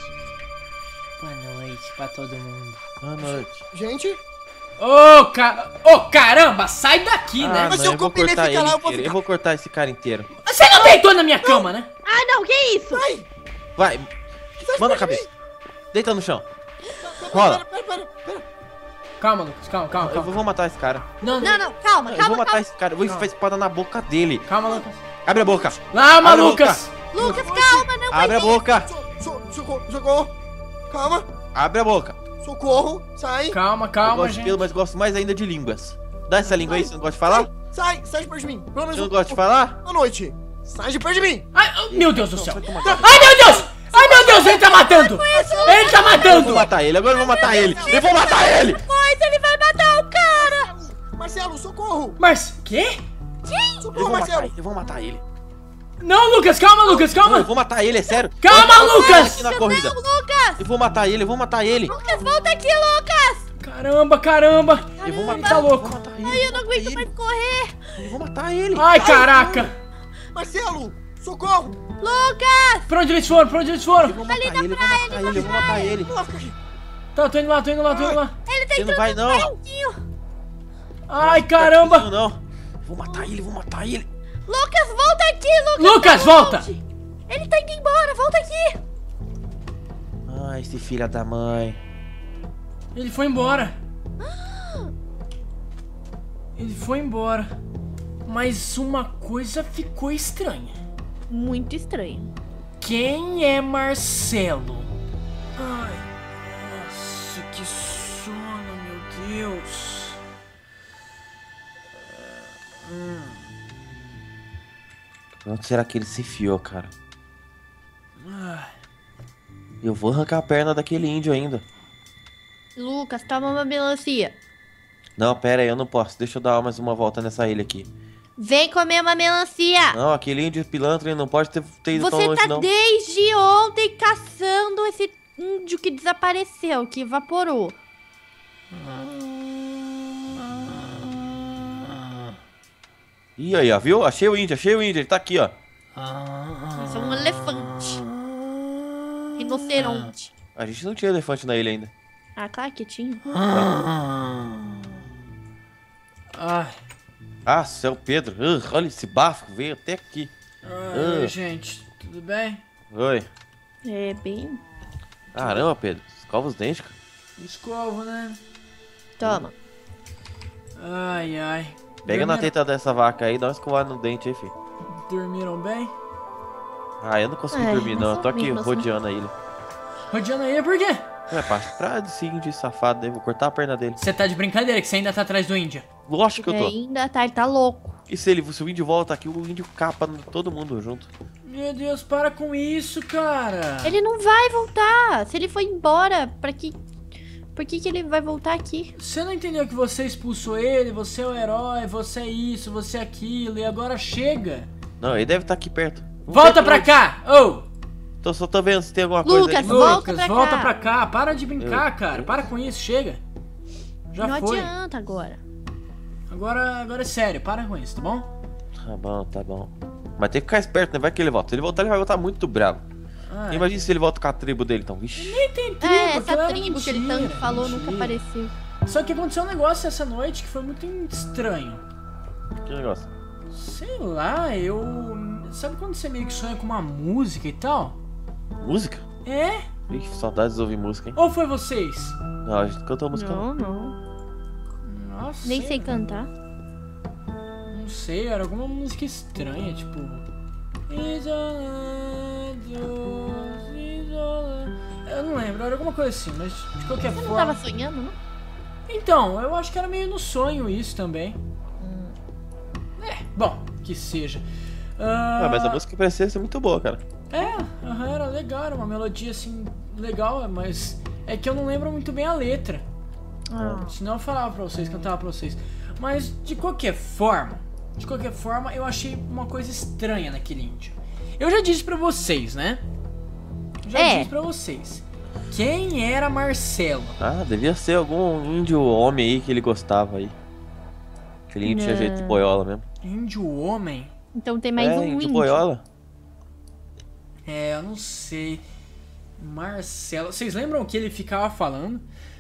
Boa noite pra todo mundo. Boa noite. Gente, Ô, ca... Ô, caramba, sai daqui, Ah, né? Mas não, se eu eu vou combinei cortar ficar ele lá, eu vou inteiro. ficar. Eu vou cortar esse cara inteiro. Você não deitou na minha cama, né? Ah, não, que isso? ai! Vai, Faz manda a perto de cabeça. Deita no chão. mim. Rola. Pera, pera, pera, pera. Calma, Lucas, calma, calma, Eu calma. vou matar esse cara. Não, Não, não, calma, Eu calma, vou matar calma. esse cara. Eu vou enfiar a espada na boca dele. Calma, Lucas. Abre a boca. Calma, Abre a Lucas. Lucas, calma, não vai Abre a ter. boca. So- so- socorro, socorro. Calma. Abre a boca. Socorro. Sai. Calma, Eu calma, gosto de gente. pelo, mas gosto mais ainda de línguas. Dá essa língua aí, você não gosta de falar? Sai, sai de perto de mim. Pelo menos Você não um- gosta de falar? Uma noite. Sai de perto de mim. Ai, oh, meu Deus do céu. Vai tomar Ai, meu Deus. Ai, meu Deus, ele tá matando. Ele tá Eu vou matando. matar ele, agora eu vou matar ele. Eu vou matar ele. Pois ele vai matar o cara. Marcelo, socorro. Mas, quê? Eu Socorro, vou matar Marcelo. ele, eu vou matar ele. Não, Lucas, calma, Lucas, Não, eu calma. vou matar ele, é sério. Calma, Eu vou matar ele Lucas. aqui na corrida. Não, Lucas. Eu vou matar ele, eu vou matar ele. Lucas, volta aqui, Lucas. Caramba, caramba. Eu vou Ele matar tá ele, louco. Eu vou matar ele. Ai, eu não aguento ele. mais correr. Eu vou matar ele. Ai, caraca. Marcelo, socorro. Lucas. Pra onde eles foram? Pra onde eles foram? Eu vou matar ele, eu vou matar ele, eu vou matar ele. Lá, fica aqui. Tá, tô indo lá, tô indo lá, tô indo lá. Ele tá Você não entrando vai no não. quartinho. Ai, Não, caramba. não. Eu vou matar ele, eu vou matar ele. Lucas, volta aqui, Lucas. Lucas, volta. Volte. Ele tá indo embora, volta aqui. Ai, esse filho da mãe. Ele foi embora. Ele foi embora. Mas uma coisa ficou estranha. Muito estranho. Quem é Marcelo? Ai, nossa, que sono, meu Deus. Onde será que ele se enfiou, cara? Ai, Eu vou arrancar a perna daquele índio ainda. Lucas, toma uma melancia. Não, pera aí, eu não posso. Deixa eu dar mais uma volta nessa ilha aqui. Vem comer uma melancia. Não, aquele índio pilantra ele não pode ter, ter ido tão Você longe, tá não. desde ontem caçando esse índio que desapareceu, que evaporou. Ih, aí, ó, viu? Achei o índio, achei o índio, ele tá aqui, ó. Isso é um elefante. Rinoceronte. A gente não tinha elefante na ilha ainda. Ah, claro que tinha. ai, Ah, céu, Pedro. Ugh, olha esse bafo, veio até aqui. ai, Ah. gente, tudo bem? Oi. É bem... Caramba, Pedro. Escova os dentes, cara. Escovo, né? Toma. Ai, ai. Pega na Dormiram? teta dessa vaca aí, dá uma escovada no dente aí, filho. Dormiram bem? Ah, eu não consegui É, dormir não, eu tô mais ou aqui menos, né? rodeando a ilha. Rodeando aí, por quê? É, pá, pra de seguir de safado, daí vou cortar a perna dele. Você tá de brincadeira que você ainda tá atrás do índio. Lógico que eu tô. Ainda tá, ele tá louco. E se, ele, se o índio volta aqui, o índio capa todo mundo junto. Meu Deus, para com isso, cara. Ele não vai voltar. Se ele foi embora, pra que... Por que que ele vai voltar aqui? Você não entendeu que você expulsou ele, você é o herói, você é isso, você é aquilo, e agora chega. Não, ele deve estar aqui perto. Não Volta sei pra onde. cá! Ô! Tô, só tô vendo se tem alguma Lucas, coisa ali. volta Lucas, pra volta cá. pra cá, para de brincar, Eu- cara. Para com isso, chega. Já não foi. adianta agora. Agora, agora é sério, para com isso, tá bom? Tá bom, tá bom. Mas tem que ficar esperto, né? Vai que ele volta. Se ele voltar, ele vai voltar muito bravo. Ah, Imagina se ele volta com a tribo dele, então. Vixe. tem tribo, É, aquilo essa era tribo que ele mentira, tanto falou mentira. nunca apareceu. Só que aconteceu um negócio essa noite que foi muito estranho. Que negócio. Sei lá, eu... Sabe quando você meio que sonha com uma música e tal? Música? É? Ih, saudades de ouvir música, hein? Ou foi vocês? Não, a gente cantou música. Não, não. Nossa. Nem sei cantar. Não sei, era alguma música estranha, tipo... Isolados, isolados. Eu não lembro, era alguma coisa assim, mas de qualquer Você não forma... tava sonhando, não? Então, eu acho que era meio no sonho isso também. É, bom, que seja. Ah, mas a música parecia ser muito boa, cara. É, aham, era legal, era uma melodia assim, legal, mas é que eu não lembro muito bem a letra. Ah. Senão eu falava pra vocês, cantava pra vocês. Mas de qualquer forma, de qualquer forma, eu achei uma coisa estranha naquele índio. Eu já disse pra vocês, né? Já É. disse pra vocês. Quem era Marcelo? Ah, devia ser algum índio homem aí que ele gostava aí. Aquele índio tinha Não. jeito de boiola mesmo. Índio homem? Então tem mais é, um índio índio. boiola? É, eu não sei. Marcelo. Vocês lembram o que ele ficava falando?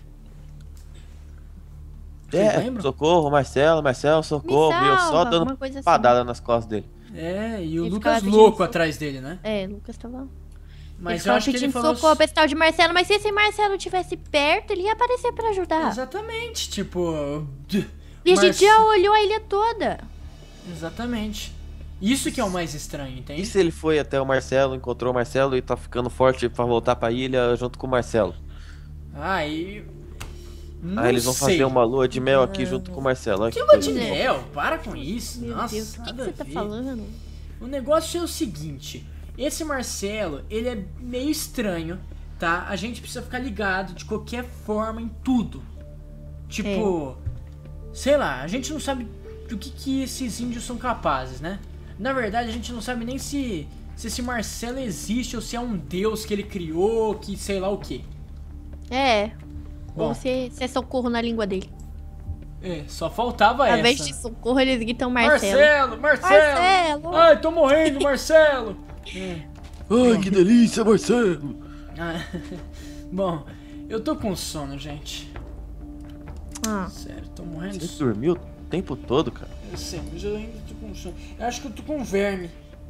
Vocês É, lembram? socorro, Marcelo, Marcelo, socorro. Me e eu só salva, dando alguma coisa assim. padada nas costas dele. É, e o Ele Lucas ficava pedindo louco socorro. atrás dele, né? É, Lucas tava... Mas ele eu ficava acho que ele pedindo falou... socorro pra esse tal de Marcelo, mas se esse Marcelo tivesse perto, ele ia aparecer pra ajudar. Exatamente, tipo... E a gente Marce- já olhou a ilha toda. Exatamente. Isso que é o mais estranho, E entende? se ele foi até o Marcelo, encontrou o Marcelo e tá ficando forte pra voltar pra ilha junto com o Marcelo? Ah, e... Não Aí eles vão sei. fazer uma lua de mel aqui junto com o Marcelo. Olha Que que lua coisa de boa. mel? Para com isso. Meu Nossa, Deus, o que, que nada a você tá ver. falando? O negócio é o seguinte, esse Marcelo, ele é meio estranho, tá? A gente precisa ficar ligado de qualquer forma em tudo. Tipo, sei lá, a gente não sabe do que, que esses índios são capazes, né? Na verdade, a gente não sabe nem se, se esse Marcelo existe ou se é um deus que ele criou, que sei lá o que. É. Bom. Ou se, se é socorro na língua dele. É, só faltava Ao essa. invés de socorro, eles gritam Marcelo. Marcelo, Marcelo! Marcelo! Ai, tô morrendo, Marcelo! É. Ai, que delícia, Marcelo! Ah, bom, eu tô com sono, gente. Ah. Sério, tô morrendo de Você sono. dormiu o tempo todo, cara? Eu sei, mas eu ainda tô com sono. Eu acho que eu tô com verme.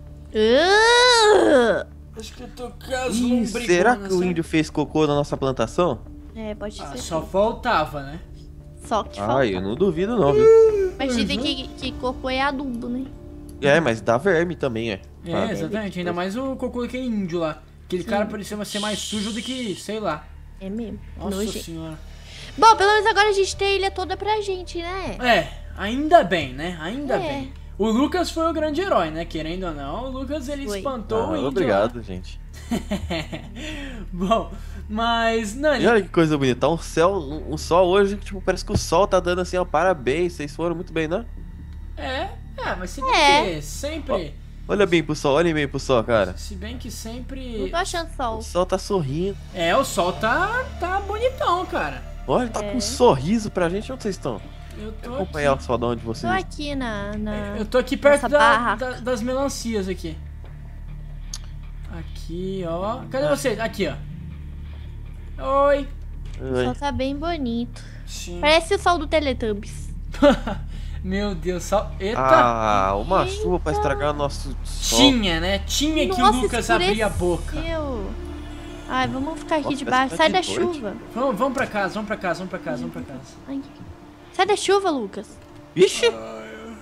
Uh! Acho que eu tô com as Ih, lombrigonas. será que o sabe? índio fez cocô na nossa plantação? É, pode Ah, ser. só faltava, né? Só que falta. Ai, eu não duvido não, viu? Mas dizem Uhum. que, que cocô é adubo, né? É, mas dá verme também, é. É, Ah, exatamente. Ainda mais o cocô daquele índio lá. Aquele cara parecia ser mais sujo do que, sei lá. É mesmo. Nossa Nojento. senhora. Bom, pelo menos agora a gente tem a ilha toda pra gente, né? É, ainda bem, né? Ainda É. bem. O Lucas foi o grande herói, né? Querendo ou não, o Lucas ele Foi. espantou Ah, o índio. obrigado, gente. lá. Bom, mas, Nani, E olha que coisa bonita, tá um céu, um, um sol hoje que tipo, parece que o sol tá dando assim, ó, parabéns, vocês foram muito bem, né? é, é, mas se bem É. que sempre, Olha bem pro sol, olhem bem pro sol, cara. se bem que Não sempre, tô achando sol. O sol tá sorrindo. é, o sol tá, tá bonitão, cara. Olha, tá com É. um sorriso pra gente, onde vocês estão? Eu tô Acompanhar aqui, o sol de onde Tô vocês estão. aqui na. na... eu tô aqui perto Nossa da, barraca. da- das melancias aqui. Aqui, ó. Cadê você? Aqui, ó. Oi. O sol tá bem bonito. Sim. Parece o sol do Teletubbies. Meu Deus, só. Eita! Ah, uma chuva pra estragar o nosso sol. Tinha, né? Tinha que o Nossa, Lucas abrir a boca. escureceu. Ai, vamos ficar aqui Nossa, debaixo. parece Sai que da tá de noite. chuva. Vamos, vamos pra casa, vamos pra casa, vamos pra casa, vamos pra casa. Ai. Sai da chuva, Lucas. Vixe!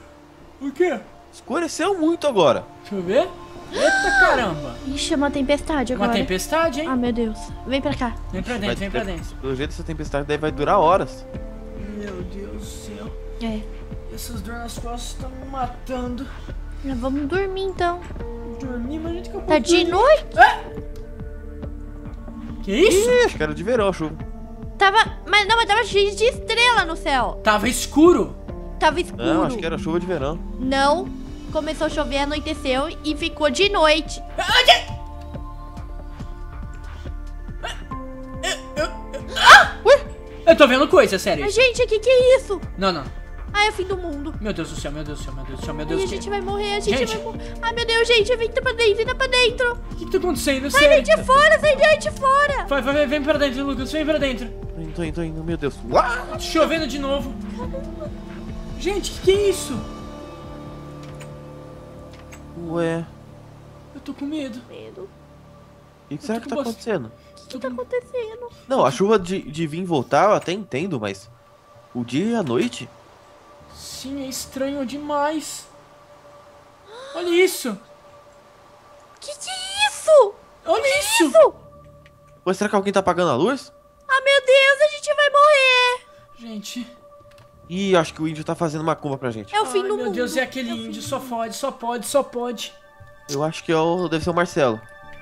O quê? Escureceu muito agora. Deixa eu ver. Eita caramba. Ixi, é uma tempestade agora. Uma tempestade, hein? Ah, meu Deus. Vem pra cá. Vem pra dentro, vem pra dentro. Pelo jeito, essa tempestade daí vai durar horas. Meu Deus do céu. É. Essas dores nas costas estão me matando. Já vamos dormir então. Dormir, mas a gente acabou Tá de noite? Que isso? Ih, acho que era de verão a chuva. Tava. Mas não, mas tava cheio de estrela no céu. Tava escuro. Tava escuro. Não, acho que era chuva de verão. Não. Começou a chover, anoiteceu e ficou de noite. Eu tô vendo coisa, sério. Mas, gente, o que que é isso? Não, não. Ah, é o fim do mundo. Meu Deus do céu, meu Deus do céu, meu Deus do céu, meu Ai, Deus a do gente céu. vai morrer, a gente, Gente. vai morrer. Ai, meu Deus, gente, vem pra dentro, entra pra dentro. O que que tá acontecendo, Sai sério? daí de fora, sai daí de fora. Vai, vai, vai, vem pra dentro, Lucas, vem pra dentro. Tô indo, tô indo, tô indo, meu Deus. Uau! Chovendo de novo. Gente, que que é isso? Ué, Eu tô com medo. Medo. o que será que tá acontecendo? O que tá acontecendo? Não, a chuva de, de vir voltar eu até entendo, mas o dia e a noite? Sim, é estranho demais. Olha isso. Que que é isso? Olha isso. Isso? Ué, será que alguém tá apagando a luz? Ah, meu Deus, a gente vai morrer. Gente. Ih, acho que o índio tá fazendo macumba pra gente. É o fim Ai, do meu mundo. Deus, é aquele É o fim índio. do Só mundo. pode, só pode, só pode. Eu acho que é o, deve ser o Marcelo.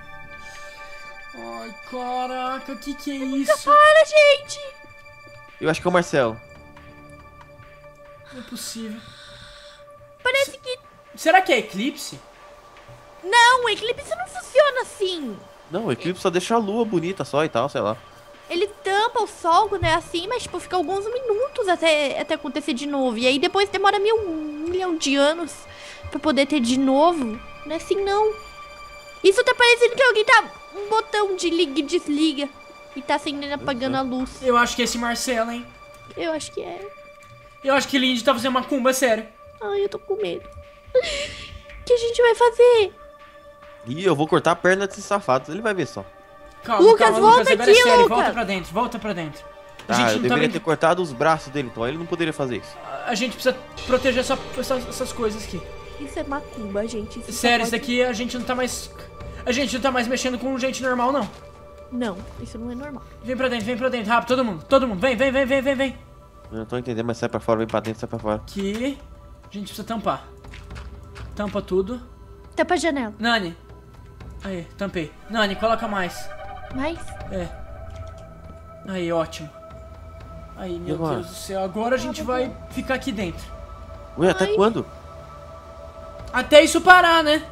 Ai, caraca, que que é isso? Para, gente. Eu acho que é o Marcelo. Não é possível. Parece que... Será que é eclipse? Não, o eclipse não funciona assim. Não, o eclipse só deixa a lua bonita só e tal, sei lá. Ele tampa o sol quando é assim, mas tipo, fica alguns minutos até, até acontecer de novo. E aí depois demora mil, um milhão de anos pra poder ter de novo. Não é assim, não. Isso tá parecendo que alguém tá... Um botão de liga e desliga. E tá acendendo e apagando a luz. Eu acho que é esse Marcelo, hein? Eu acho que é. Eu acho que o índio tá fazendo macumba, sério. Ai, eu tô com medo. O que a gente vai fazer? Ih, eu vou cortar a perna desse safado, ele vai ver só. Calma, Lucas, calma, volta Lucas, agora aqui, é sério. Lucas. Volta pra dentro, volta pra dentro. A Tá, gente eu não tá deveria bem... ter cortado os braços dele, então ele não poderia fazer isso. A gente precisa proteger essa, essa- essas coisas aqui. Isso é macumba, gente. Isso só Sério, isso pode- daqui a gente não tá mais... A gente não tá mais mexendo com gente normal, não. Não, isso não é normal. Vem pra dentro, vem pra dentro, rápido, todo mundo, todo mundo. Vem, vem, vem, vem, vem, vem. Eu não tô entendendo, mas sai pra fora, vem pra dentro, sai pra fora. Aqui. A gente precisa tampar. Tampa tudo. Tampa a janela. Nani. Aí, tampei. Nani, coloca mais. Mais? É. Aí, ótimo. Aí, meu agora? Deus do céu. Agora a gente vai ficar aqui dentro. Ué, até Ai. quando? Até isso parar, né?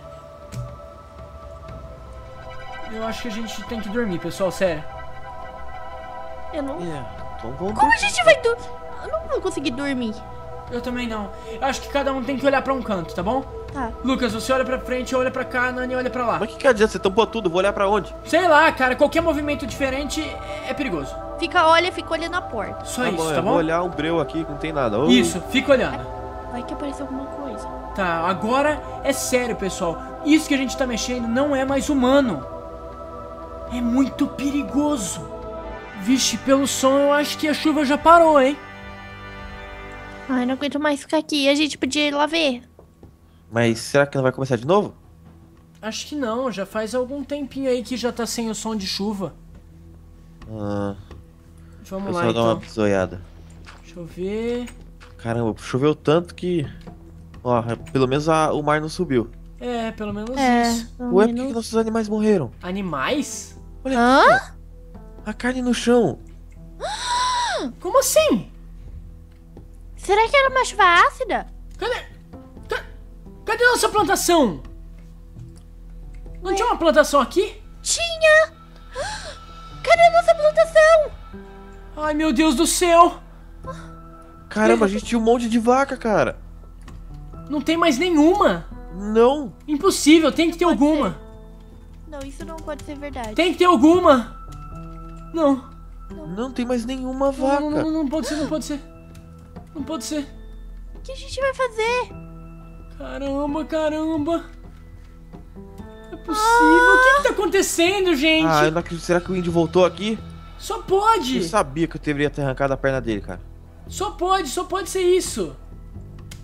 Eu acho que a gente tem que dormir, pessoal, sério. Eu não... É, então vamos Como a dormir. gente vai dormir? Eu não vou conseguir dormir. Eu também não. Eu acho que cada um tem que olhar pra um canto, tá bom? Tá. Lucas, você olha pra frente, eu olho pra cá, a Nani olha pra lá. Mas o que, que adianta? Você tampou tudo, vou olhar pra onde? Sei lá, cara, qualquer movimento diferente é perigoso. Fica, olha, fica olhando a porta. Só Tá isso, bom, tá eu bom? vou olhar um breu aqui que não tem nada. Ô, Isso, fica olhando. Vai que aparece alguma coisa. Tá, agora é sério, pessoal. Isso que a gente tá mexendo não é mais humano. É muito perigoso. Vixe, pelo som eu acho que a chuva já parou, hein? Ai, não aguento mais ficar aqui. A gente podia ir lá ver. Mas será que não vai começar de novo? Acho que não, já faz algum tempinho aí que já tá sem o som de chuva. Ah, Vamos eu lá só dar uma então. bisoiada. Deixa eu ver. Caramba, choveu tanto que... Ó, pelo menos a- o mar não subiu. É, pelo menos É. isso. pelo Ué, por que, menos- que nossos animais morreram? Animais? Olha Hã? aqui, ó. A carne no chão. Como assim? Será que era uma chuva ácida? Cadê? Ca- Cadê nossa plantação? Não tinha uma plantação aqui? Tinha! Cadê a nossa plantação? Ai, meu Deus do céu! Caramba, a gente tinha um monte de vaca, cara. Não tem mais nenhuma. Não. Impossível, tem que ter Pode alguma. Não, isso não pode ser verdade. Tem que ter alguma. Não. Não tem mais nenhuma Não, vaca. não, não, não pode ser, não pode ser. Não pode ser. O que a gente vai fazer? Caramba, caramba. Não é possível. O que que tá acontecendo, gente? Ah, eu não acredito. Será que o índio voltou aqui? Só Eu pode. sabia que eu deveria ter arrancado a perna dele, cara. Só pode, só pode ser isso.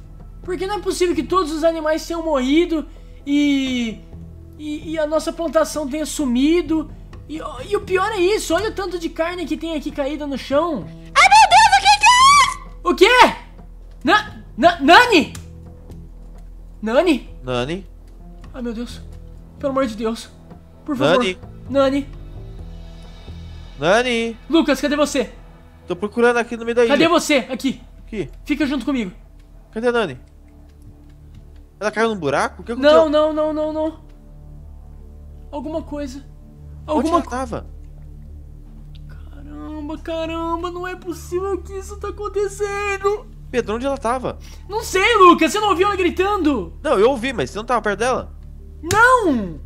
Porque não é possível que todos os animais tenham morrido e... E, e a nossa plantação tenha sumido. E, e o pior é isso, olha o tanto de carne que tem aqui caída no chão. Ai, meu Deus, o que que é isso? O quê? Na, na, Nani? Nani? Nani? Ai, meu Deus. Pelo amor de Deus. Por favor. Nani? Nani. Nani? Lucas, cadê você? Tô procurando aqui no meio da ilha. Cadê você? Aqui. Aqui. Fica junto comigo. Cadê a Nani? Ela caiu num buraco? O que Não, aconteceu? não, não, não, não. Alguma coisa. Onde Alguma ela coisa. tava? Caramba, caramba, não é possível que isso tá acontecendo. Pedro, onde ela tava? Não sei, Lucas, você não ouviu ela gritando? Não, eu ouvi, mas você não tava perto dela? Não!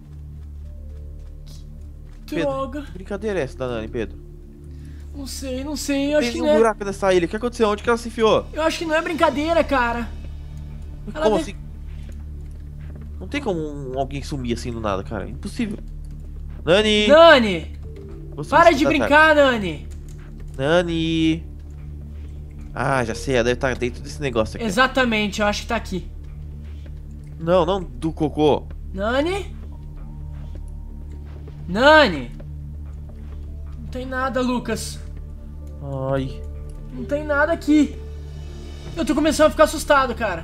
Que Pedro, droga. que brincadeira é essa da Nani, Pedro? Não sei, não sei, eu acho Tem que um não é... buraco nessa ilha. O que aconteceu? Onde que ela se enfiou? Eu acho que não é brincadeira, cara. Ela Como deve- assim? Não tem como um- alguém sumir assim do nada, cara. É impossível. Nani! Nani! Você Para me de escuta, brincar, Nani! cara. Nani! Ah, já sei, ela deve estar dentro desse negócio aqui. Exatamente, eu acho que tá aqui. Não, não do cocô. Nani? Nani? Não tem nada, Lucas. Ai. Não tem nada aqui. Eu tô começando a ficar assustado, cara.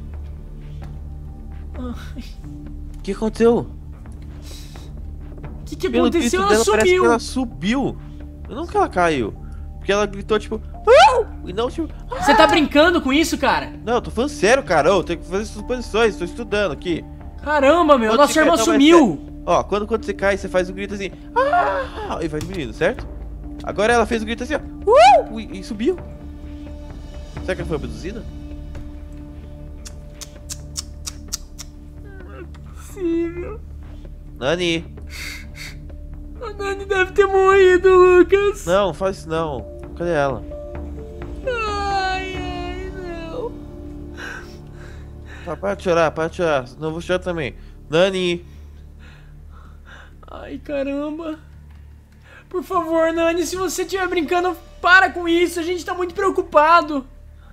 Ai, O que aconteceu? o que que Pelo aconteceu? grito Ela dela, parece que sumiu. ela subiu. Não que ela caiu. Porque ela gritou tipo... "Au!" E não tipo... Você tá brincando com isso, cara? Não, eu tô falando sério, cara. Eu tenho que fazer suposições. Tô estudando aqui. Caramba, meu, Quando nossa você irmã cai- não, mas sumiu. Ó, quando, quando você cai, você faz um grito assim... "Ah!" E vai diminuindo, certo? Agora ela fez um grito assim, ó... "Uh!" E, e subiu. Será que ela foi abduzida? Possível. Nani! A Nani deve ter morrido, Lucas. Não, faz isso não. Cadê ela? Ai, ai, não. Tá, para de chorar, para de chorar. Senão eu vou chorar também. Nani! Ai, caramba. Por favor, Nani, se você estiver brincando, para com isso. A gente tá muito preocupado.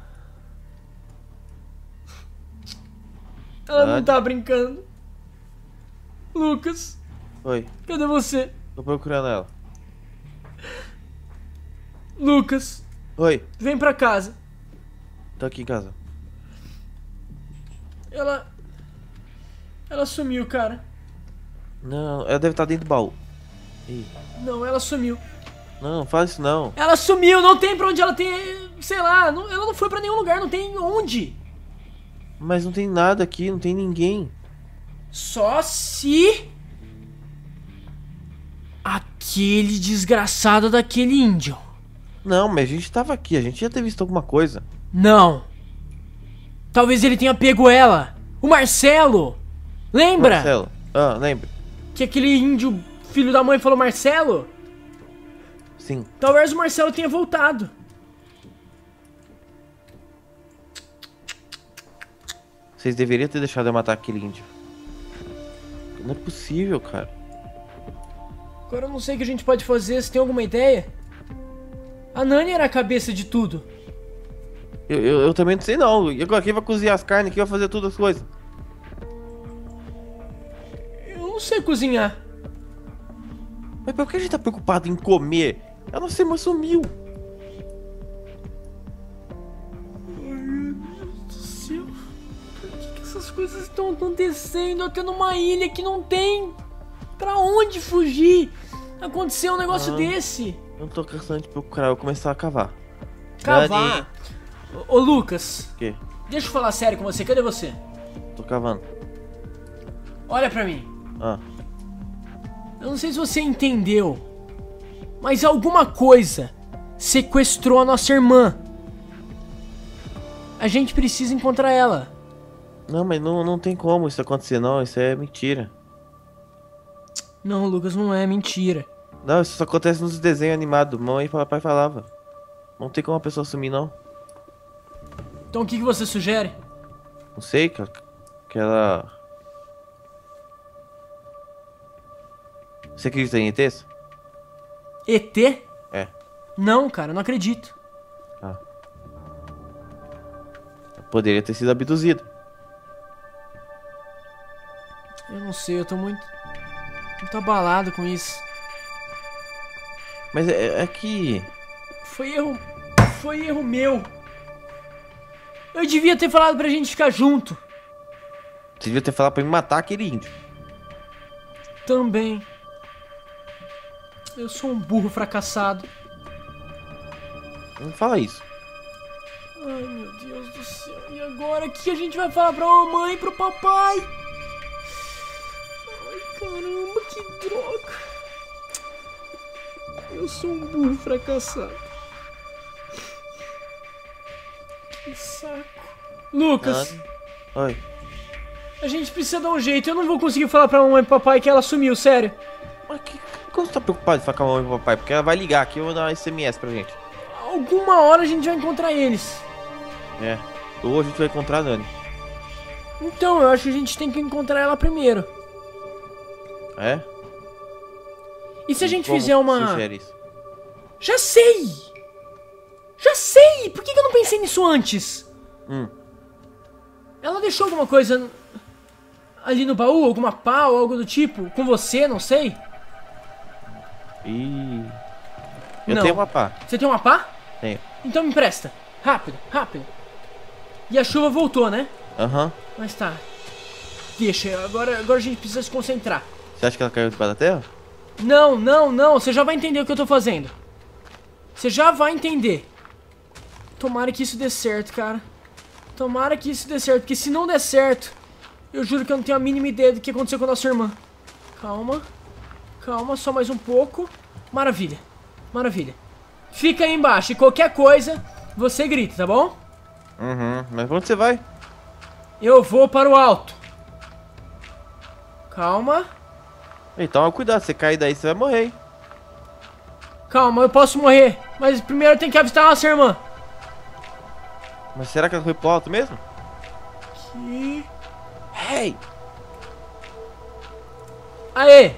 Ela não Nani? tá brincando. Lucas, Oi, cadê você? tô procurando ela. Lucas, Oi, vem pra casa. tô aqui em casa. Ela... Ela sumiu, cara. Não, ela deve estar dentro do baú. Ih, Não, ela sumiu. não, faz isso não. Ela sumiu, não tem pra onde ela tem... Sei lá, não- ela não foi pra nenhum lugar, não tem onde. Mas não tem nada aqui, não tem ninguém. Só se... Aquele desgraçado daquele índio. Não, mas a gente tava aqui, a gente ia ter visto alguma coisa. Não. Talvez ele tenha pego ela. O Marcelo. Lembra? Marcelo, ah, lembra? Que aquele índio, filho da mãe, falou Marcelo? Sim. Talvez o Marcelo tenha voltado. Vocês deveriam ter deixado eu matar aquele índio. Não é possível, cara. Agora eu não sei o que a gente pode fazer. Você tem alguma ideia? A Nani era a cabeça de tudo. Eu, eu, eu também não sei não. E agora quem vai cozinhar as carnes? Quem vai fazer todas as coisas? Eu não sei cozinhar. Mas por que a gente tá preocupado em comer? A nossa irmã sumiu. Do céu. Por que, que essas coisas estão acontecendo até numa ilha que não tem pra onde fugir? Aconteceu um negócio Ah. desse. Eu não tô cansando de procurar, eu vou começar a cavar. Cavar. Ô, ô Lucas, O quê? deixa eu falar sério com você. Cadê você? Tô cavando. Olha pra mim. Ah, Eu não sei se você entendeu, mas alguma coisa sequestrou a nossa irmã. A gente precisa encontrar ela. não, mas não, não tem como isso acontecer não, isso é mentira. Não, Lucas, não é mentira. Não, isso só acontece nos desenhos animados, mamãe e papai falava. Não tem como a pessoa sumir não. Então o que, que você sugere? Não sei, cara, que ela... Você acredita em E Tês? E T? É. Não, cara, não acredito. poderia ter sido abduzida. Eu não sei, eu tô muito... Muito abalado com isso. Mas é, é que... Foi erro... Foi erro meu. Eu devia ter falado pra gente ficar junto. Você devia ter falado pra me matar aquele índio. Também. Eu sou um burro fracassado. Não fala isso. Ai, meu Deus do céu. E agora? O que a gente vai falar pra mamãe e pro papai? Ai, caramba, que droga. Eu sou um burro fracassado. Que saco. Lucas, Ah, oi. a gente precisa dar um jeito. Eu não vou conseguir falar pra mamãe e pro papai que ela sumiu, sério. Mas que, como você tá preocupado de falar com a mamãe e com o papai? Porque ela vai ligar aqui e eu vou dar um S M S pra gente. Alguma hora a gente vai encontrar eles. É. Ou a gente vai encontrar a Nani. Então, eu acho que a gente tem que encontrar ela primeiro. É? E se a gente Como fizer uma... sugere isso? Já sei! Já sei! Por que que eu não pensei nisso antes? Hum. Ela deixou alguma coisa ali no baú? Alguma pá ou algo do tipo? Com você, não sei? Ih. Eu Não. tenho uma pá. Você tem uma pá? Tenho. Então me empresta. Rápido, rápido. E a chuva voltou, né? Aham. Mas tá. Deixa, agora, agora a gente precisa se concentrar. Você acha que ela caiu debaixo da terra? Não, não, não. Você já vai entender o que eu tô fazendo. Você já vai entender. Tomara que isso dê certo, cara. Tomara que isso dê certo. Porque se não der certo, eu juro que eu não tenho a mínima ideia do que aconteceu com a nossa irmã. Calma. Calma, só mais um pouco. Maravilha. Maravilha. Fica aí embaixo e qualquer coisa, você grita, tá bom? Uhum. Mas pra onde você vai? Eu vou para o alto. Calma. Então, cuidado. Se você cair daí, você vai morrer, hein? Calma, eu posso morrer. Mas primeiro eu tenho que avistar a nossa irmã. Mas será que ela foi pro alto mesmo? Aqui. Hey! Aê!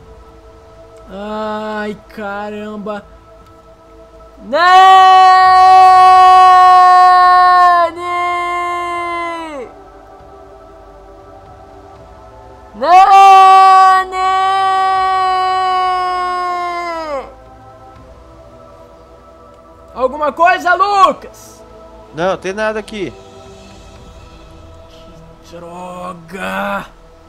Ai, caramba. Nani! Nani! Alguma coisa, Lucas? Não, tem nada aqui. Droga!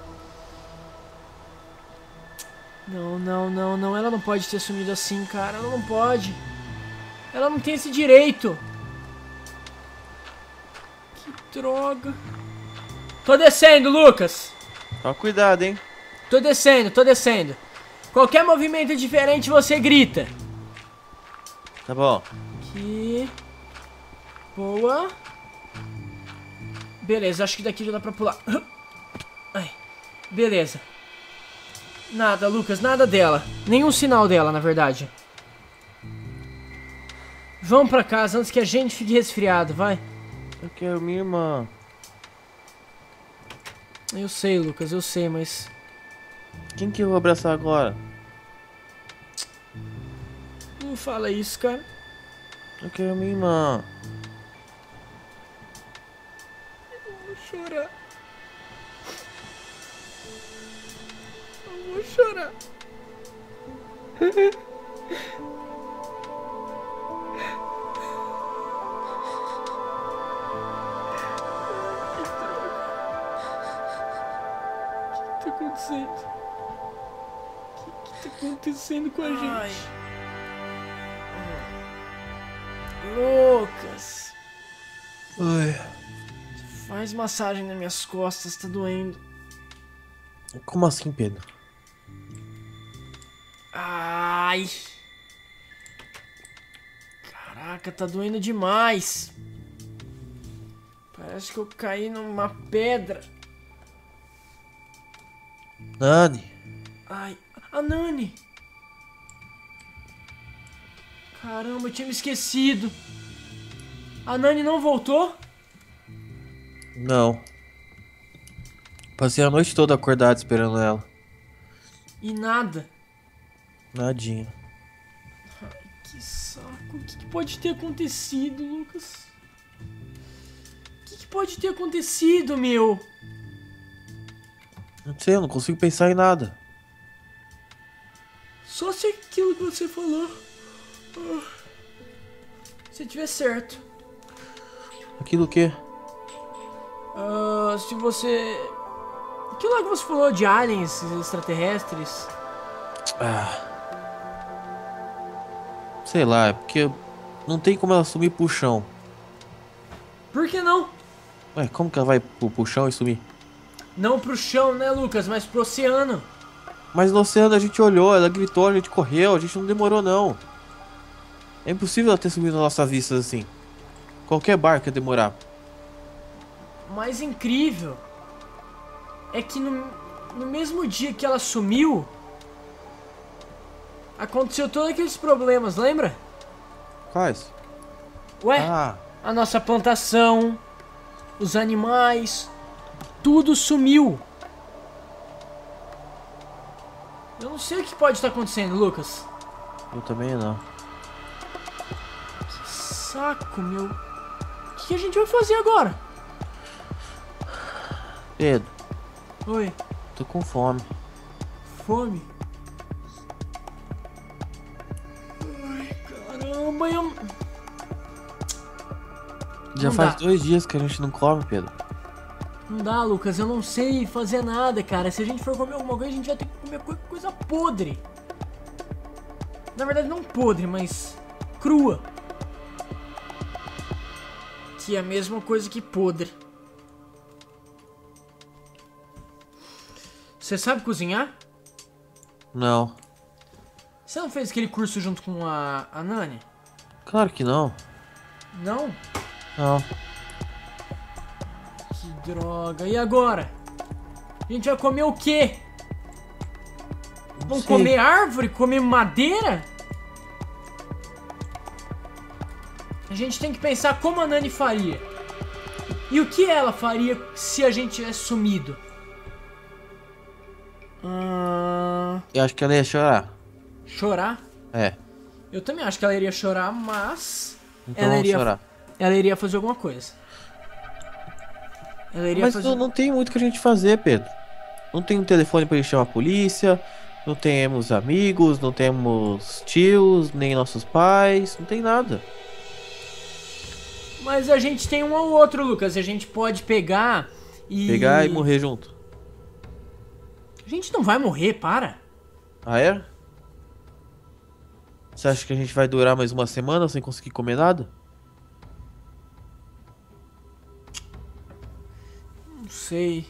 Não, não, não, não. Ela não pode ter sumido assim, cara. Ela não pode. Ela não tem esse direito. Que droga. Tô descendo, Lucas. Toma cuidado, hein? Tô descendo, tô descendo. Qualquer movimento diferente, você grita. Tá bom. Aqui. Boa. Beleza, acho que daqui já dá pra pular. Ai. Beleza. Nada, Lucas, nada dela. Nenhum sinal dela, na verdade. Vamos pra casa antes que a gente fique resfriado, vai. Eu quero minha irmã. Eu sei, Lucas, eu sei, mas... Quem que eu vou abraçar agora? Não fala isso, cara. Eu quero minha irmã. Eu vou chorar. Eu vou chorar. O que tá acontecendo? O que, que tá acontecendo com a gente? Lucas, Ai. faz massagem nas minhas costas, tá doendo. Como assim, Pedro? Ai. Caraca, tá doendo demais. Parece que eu caí numa pedra. Nani. Ai, a Nani. Caramba, eu tinha me esquecido. A Nani não voltou? Não. Passei a noite toda acordado esperando ela. E nada. Nadinha. Ai, que saco. O que, que pode ter acontecido, Lucas? O que, que pode ter acontecido, meu? Não sei, eu não consigo pensar em nada. Só se aquilo que você falou... ah, se tiver certo. Aquilo que? Ah, se você... Aquilo lá que você falou de aliens extraterrestres. Ah. Sei lá, é porque não tem como ela sumir pro chão. Por que não? Ué, como que ela vai pro, pro chão e sumir? Não pro chão, né, Lucas? Mas pro oceano. Mas no oceano a gente olhou, ela gritou, a gente correu, a gente não demorou não. É impossível ela ter sumido nas nossas vistas assim. Qualquer barco ia demorar. O mais incrível é que no, no mesmo dia que ela sumiu, aconteceu todos aqueles problemas, lembra? Quais? Ué, Ah, a nossa plantação, os animais, tudo sumiu. Eu não sei o que pode estar acontecendo, Lucas. eu também não. Que saco, meu. O que a gente vai fazer agora? Pedro, Oi, tô com fome. fome. Ai, caramba, eu... Já Não faz dá. dois dias que a gente não come, Pedro. Não dá, Lucas, eu não sei fazer nada, cara. Se a gente for comer alguma coisa, a gente vai ter que comer co- coisa podre. Na verdade, não podre, mas crua. Que é a mesma coisa que podre. Você sabe cozinhar? Não. Você não fez aquele curso junto com a, a Nani? Claro que não. Não? Não. Que droga. E agora? A gente vai comer o quê? Não Vamos sei. comer árvore? Comer madeira? A gente tem que pensar como a Nani faria. E o que ela faria se a gente tivesse sumido? Ah, Eu acho que ela ia chorar. chorar? É. Eu também acho que ela iria chorar, mas... Então ela vamos iria, chorar. ela iria fazer alguma coisa. Ela iria Mas fazer... não, não tem muito o que a gente fazer, Pedro. Não tem um telefone pra gente chamar a polícia. Não temos amigos, não temos tios, nem nossos pais. Não tem nada. Mas a gente tem um ou outro, Lucas. A gente pode pegar e... Pegar e morrer junto. A gente não vai morrer, para. Ah, é? Você acha que a gente vai durar mais uma semana sem conseguir comer nada? Não sei.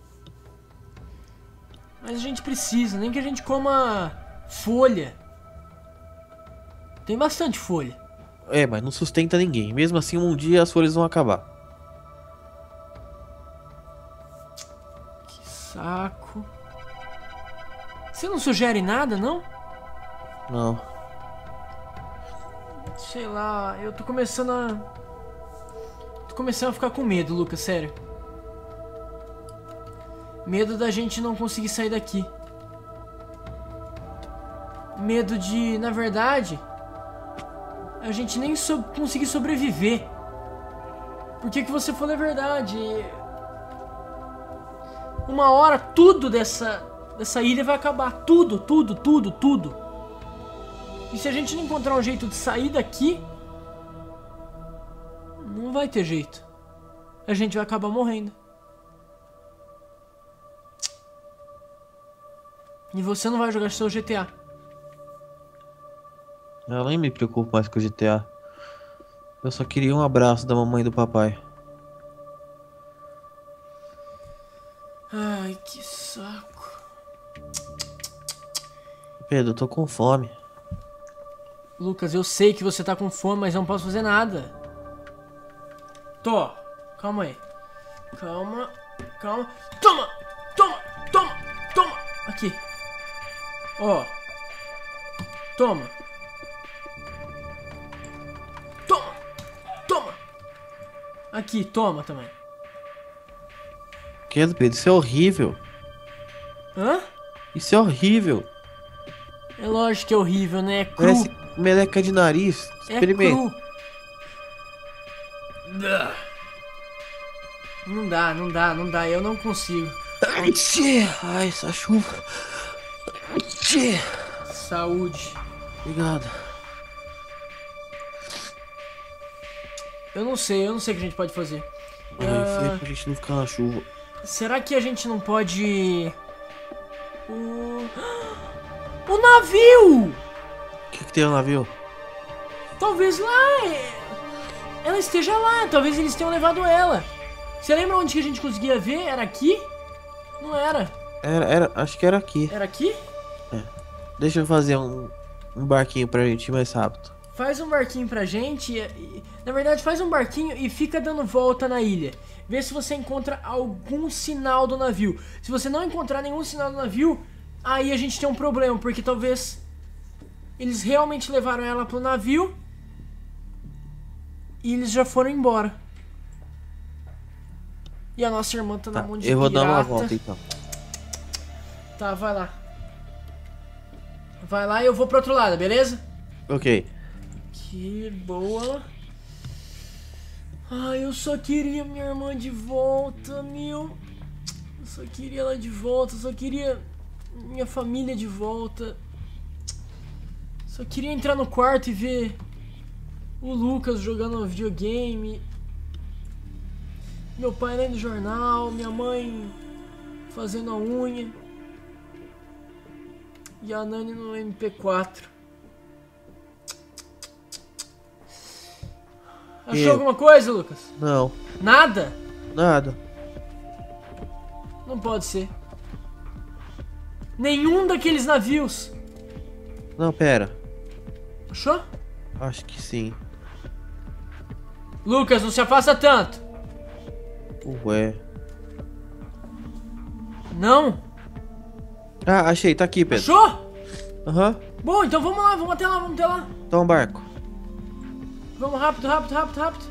Mas a gente precisa, nem que a gente coma folha. Tem bastante folha. É, mas não sustenta ninguém. Mesmo assim, um dia as folhas vão acabar. Que saco. Você não sugere nada, não? Não. Sei lá, eu tô começando a... Tô começando a ficar com medo, Lucas, sério. Medo da gente não conseguir sair daqui. Medo de, na verdade, a gente nem so conseguir sobreviver. Porque o que você falou é verdade. Uma hora tudo dessa, dessa ilha vai acabar. Tudo, tudo, tudo, tudo. E se a gente não encontrar um jeito de sair daqui, não vai ter jeito. A gente vai acabar morrendo. E você não vai jogar seu G T A. Eu nem me preocupo mais com o G T A. Eu só queria um abraço da mamãe e do papai. Ai, que saco. Pedro, eu tô com fome. Lucas, eu sei que você tá com fome, mas eu não posso fazer nada. Tô, calma aí. Calma, calma. Toma, toma, toma, toma. Aqui. Ó. Toma. Toma, toma. Aqui, toma também. Que, Pedro? Isso é horrível. Hã? Isso é horrível. É lógico que é horrível, né? É cru. Parece meleca de nariz. É Experimenta. cru. Não dá, não dá, não dá. Eu não consigo. Ai, essa chuva. Saúde. Obrigado. Eu não sei, eu não sei o que a gente pode fazer. Ai, Ah, foi pra gente não ficar na chuva. será que a gente não pode... O... O navio! O que, que tem no navio? Talvez lá... é, ela esteja lá, talvez eles tenham levado ela. Você lembra onde que a gente conseguia ver? Era aqui? Não era. Era, era, acho que era aqui. Era aqui? Deixa eu fazer um, um barquinho pra gente ir mais rápido. Faz um barquinho pra gente. e- e- na verdade, faz um barquinho e fica dando volta na ilha. Vê se você encontra algum sinal do navio. Se você não encontrar nenhum sinal do navio, aí a gente tem um problema, porque talvez eles realmente levaram ela pro navio e eles já foram embora. E a nossa irmã tá na Tá, mão de eu vou dar uma pirata. volta então. Tá, vai lá. Vai lá e eu vou pro outro lado, beleza? Ok. Que boa. Ai, eu só queria minha irmã de volta, meu. Eu só queria ela de volta, eu só queria minha família de volta. Só queria entrar no quarto e ver o Lucas jogando videogame. Meu pai lendo jornal, minha mãe fazendo a unha. E a Nani no M P quatro. Achou Eu. alguma coisa, Lucas? Não, Nada? nada. Não pode ser. Nenhum daqueles navios. Não, pera. Achou? Acho que sim. Lucas, não se afasta tanto. Ué. Não? Ah, achei, tá aqui, Pedro. Achou? Aham. Bom, então vamos lá, vamos até lá, vamos até lá. Tá um barco. Vamos rápido, rápido, rápido, rápido.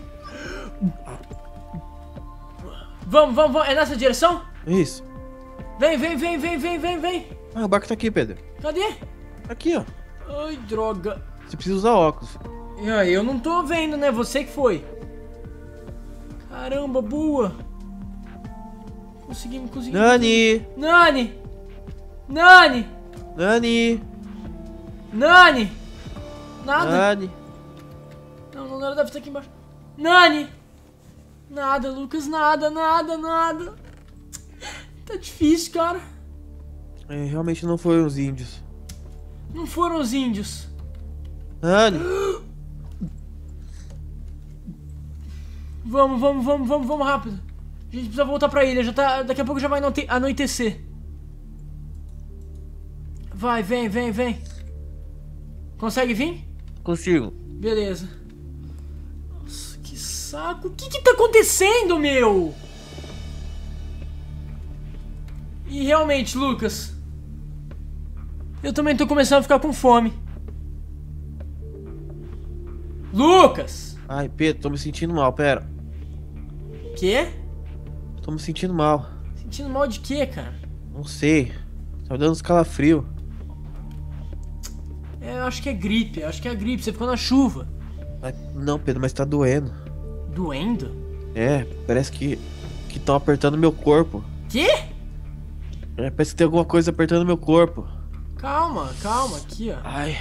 Vamos, vamos, vamos. É nessa direção? Isso. Vem, vem, vem, vem, vem, vem, vem. Ah, o barco tá aqui, Pedro. Cadê? Aqui, ó. Ai, droga. Você precisa usar óculos. E aí, eu não tô vendo, né? Você que foi. Caramba, boa. Conseguimos, conseguimos. Nani! Nani! Nani! Nani! Nani! Nada. Nani! Não, não, ela deve estar aqui embaixo. Nani! Nada, Lucas, nada, nada, nada. Tá difícil, cara. É, realmente não foram os índios. Não foram os índios. Nani! Vamos, vamos, vamos, vamos, vamos rápido. A gente precisa voltar pra ilha, já tá, daqui a pouco já vai anoite- anoitecer. Vai, vem, vem, vem. Consegue vir? Consigo. Beleza. Nossa, que saco. O que que tá acontecendo, meu? E realmente, Lucas, eu também tô começando a ficar com fome. Lucas! Ai, Pedro, tô me sentindo mal, pera. Quê? Tô me sentindo mal. Sentindo mal de quê, cara? Não sei. Tá me dando uns calafrio. É, eu acho que é gripe, eu acho que é gripe, você ficou na chuva. Ai, não, Pedro, mas tá doendo. Doendo? É, parece que que estão apertando meu corpo. Quê? É, parece que tem alguma coisa apertando meu corpo. Calma, calma, aqui, ó. Ai.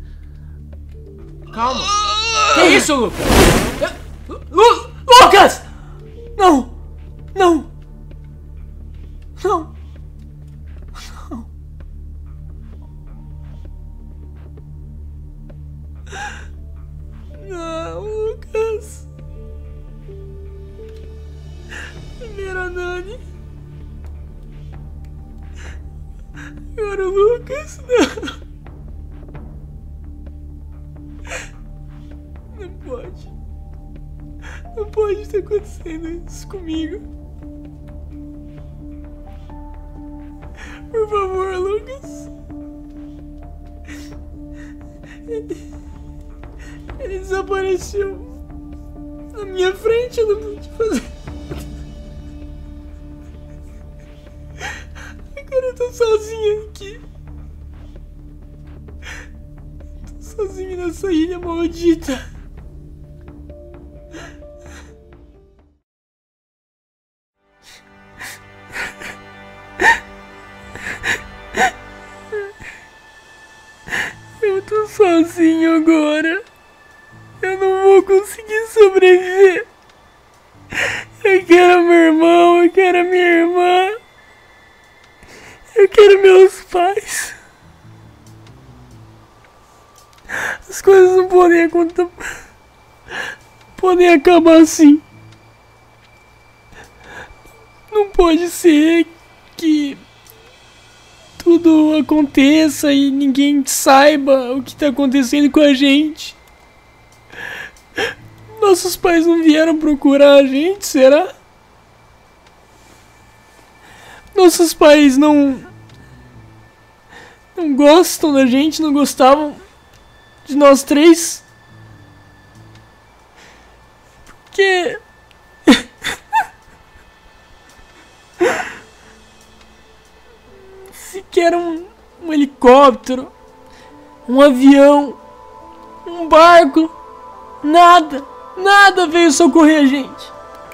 Calma. Que isso, Lucas? É, Lu- Lu- Lucas! Não! Não! Não! Não! Não, Lucas! Primeiro a Nani. Agora o Lucas. Não! Não pode. Não pode estar acontecendo isso comigo. Por favor, Lucas. Ele, ele desapareceu na minha frente, eu não pude fazer. Agora eu tô sozinha aqui. Tô sozinha nessa ilha maldita. sozinho agora. Eu não vou conseguir sobreviver. Eu quero meu irmão, eu quero minha irmã. Eu quero meus pais. As coisas não podem acontecer. Podem acabar assim. Não pode ser que tudo aconteça e ninguém saiba o que está acontecendo com a gente. Nossos pais não vieram procurar a gente, será? Nossos pais não... Não gostam da gente, não gostavam de nós três. Porque... Sequer um, um helicóptero, um avião, um barco, nada, nada veio socorrer a gente.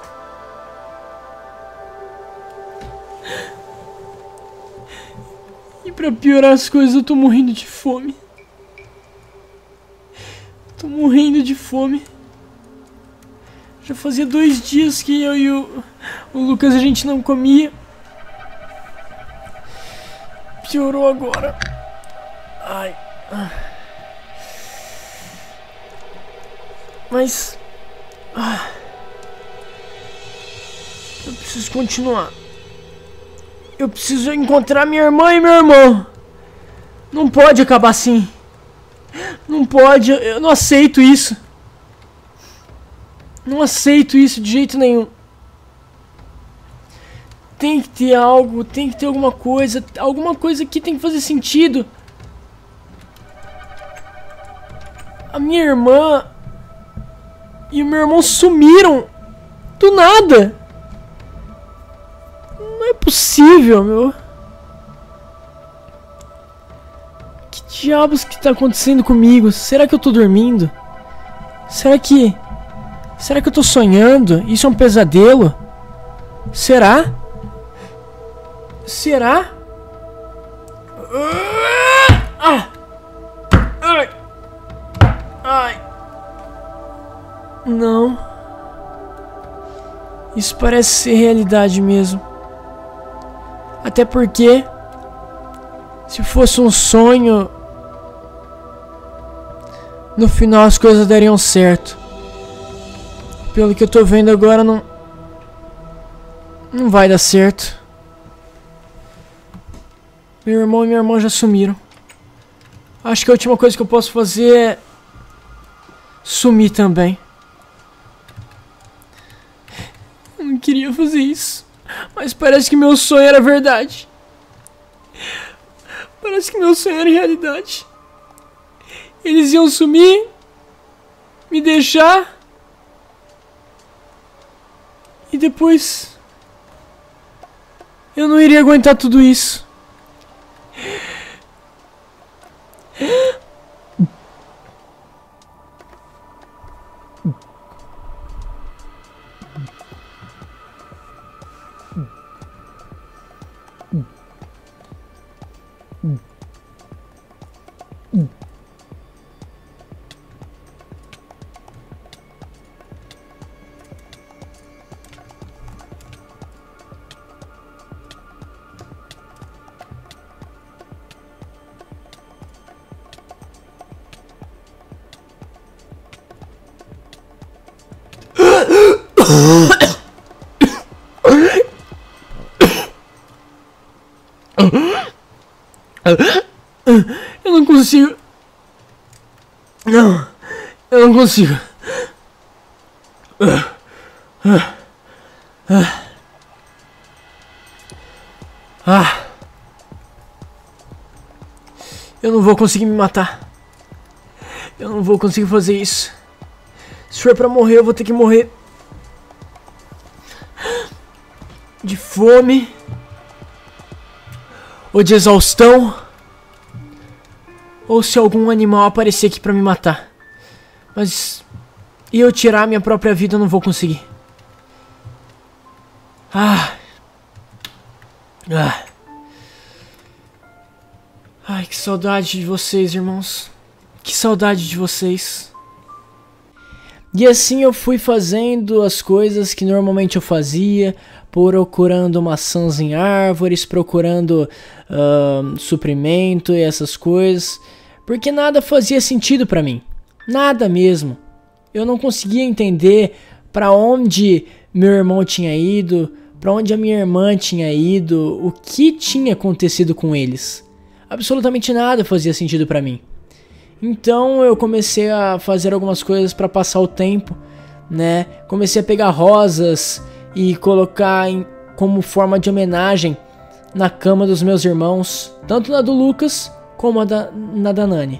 E pra piorar as coisas, eu tô morrendo de fome. Tô morrendo de fome. Já fazia dois dias que eu e o, o Lucas a gente não comia. Piorou agora. Ai. Mas... Ah, eu preciso continuar. Eu preciso encontrar minha irmã e meu irmão. Não pode acabar assim. Não pode. Eu não aceito isso. Não aceito isso de jeito nenhum. Tem que ter algo, tem que ter alguma coisa. Alguma coisa que tem que fazer sentido. A minha irmã e o meu irmão sumiram do nada. Não é possível, meu. Que diabos que tá acontecendo comigo? Será que eu tô dormindo? Será que... Será que eu tô sonhando? Isso é um pesadelo? Será? Será? Ah! Ai! Ai! Não. Isso parece ser realidade mesmo. Até porque, se fosse um sonho, no final as coisas dariam certo. Pelo que eu tô vendo agora, não... Não vai dar certo. Meu irmão e minha irmã já sumiram. Acho que a última coisa que eu posso fazer é... sumir também. Eu não queria fazer isso. Mas parece que meu sonho era verdade. Parece que meu sonho era realidade. Eles iam sumir, me deixar, e depois eu não iria aguentar tudo isso. Eu não consigo. Não, eu não consigo. Ah, eu não vou conseguir me matar. Eu não vou conseguir fazer isso. Se for pra morrer, eu vou ter que morrer de fome ou de exaustão, ou se algum animal aparecer aqui pra me matar. Mas e eu tirar minha própria vida, eu não vou conseguir. Ah. Ah. Ai, que saudade de vocês, irmãos. que saudade de vocês. E assim eu fui fazendo as coisas que normalmente eu fazia, procurando maçãs em árvores, procurando uh, suprimento e essas coisas, porque nada fazia sentido pra mim, nada mesmo. Eu não conseguia entender pra onde meu irmão tinha ido, pra onde a minha irmã tinha ido, o que tinha acontecido com eles. Absolutamente nada fazia sentido pra mim. Então eu comecei a fazer algumas coisas para passar o tempo, né? Comecei a pegar rosas e colocar em, como forma de homenagem na cama dos meus irmãos, tanto na do Lucas como a da, na da Nani.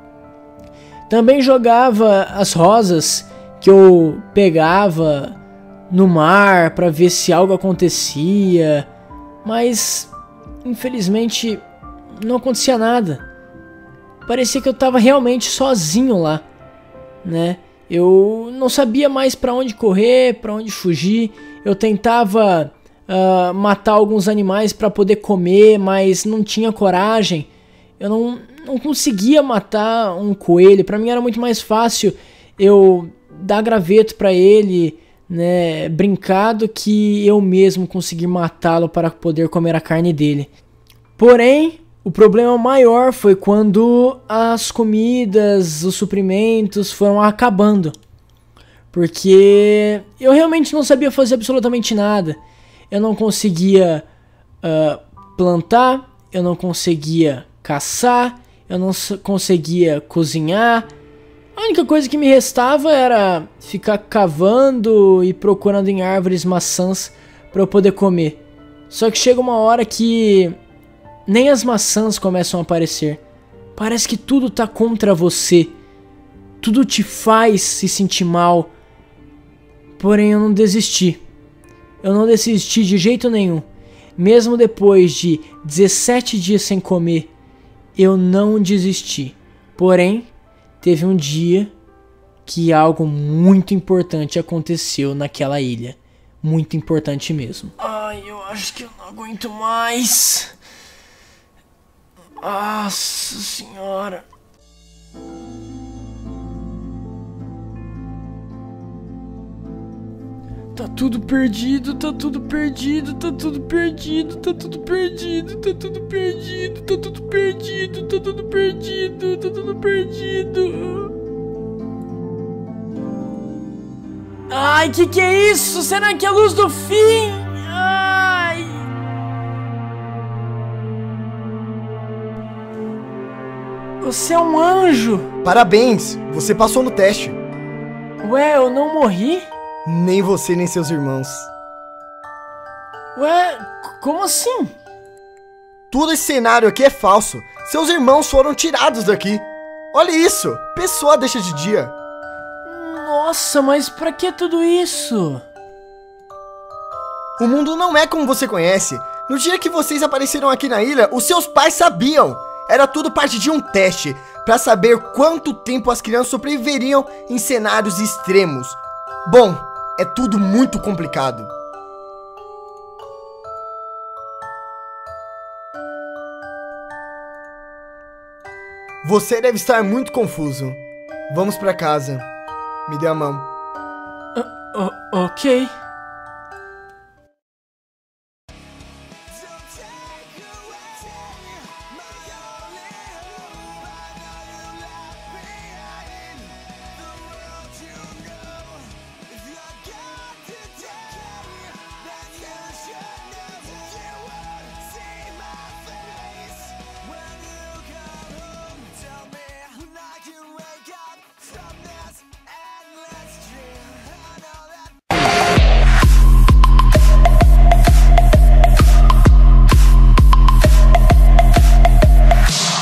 Também jogava as rosas que eu pegava no mar para ver se algo acontecia, mas infelizmente não acontecia nada. Parecia que eu tava realmente sozinho lá, né? Eu não sabia mais pra onde correr, pra onde fugir. Eu tentava uh, matar alguns animais pra poder comer, mas não tinha coragem. Eu não, não conseguia matar um coelho. Pra mim era muito mais fácil eu dar graveto pra ele, né? Brincar do que eu mesmo conseguir matá-lo para poder comer a carne dele. Porém, o problema maior foi quando as comidas, os suprimentos foram acabando. Porque eu realmente não sabia fazer absolutamente nada. Eu não conseguia uh, plantar, eu não conseguia caçar, eu não conseguia cozinhar. A única coisa que me restava era ficar cavando e procurando em árvores maçãs para eu poder comer. Só que chega uma hora que nem as maçãs começam a aparecer. Parece que tudo tá contra você. Tudo te faz se sentir mal. Porém, eu não desisti. Eu não desisti de jeito nenhum. Mesmo depois de dezessete dias sem comer, eu não desisti. Porém, teve um dia que algo muito importante aconteceu naquela ilha. Muito importante mesmo. Ai, eu acho que eu não aguento mais. Nossa senhora. Tá tudo perdido, tá tudo perdido, tá tudo perdido, tá tudo perdido, tá tudo perdido, tá tudo perdido, tá tudo perdido, tá tudo perdido. Ai, que que é isso? Será que é a luz do fim? Ai. Você é um anjo! Parabéns, você passou no teste. Ué, eu não morri? Nem você, nem seus irmãos. Ué, como assim? Tudo esse cenário aqui é falso. Seus irmãos foram tirados daqui. Olha isso, pessoa deixa de dia. Nossa, mas pra que tudo isso? O mundo não é como você conhece. No dia que vocês apareceram aqui na ilha, os seus pais sabiam. Era tudo parte de um teste, para saber quanto tempo as crianças sobreviveriam em cenários extremos. Bom, é tudo muito complicado. Você deve estar muito confuso. Vamos para casa. Me dê a mão. Uh, uh, ok.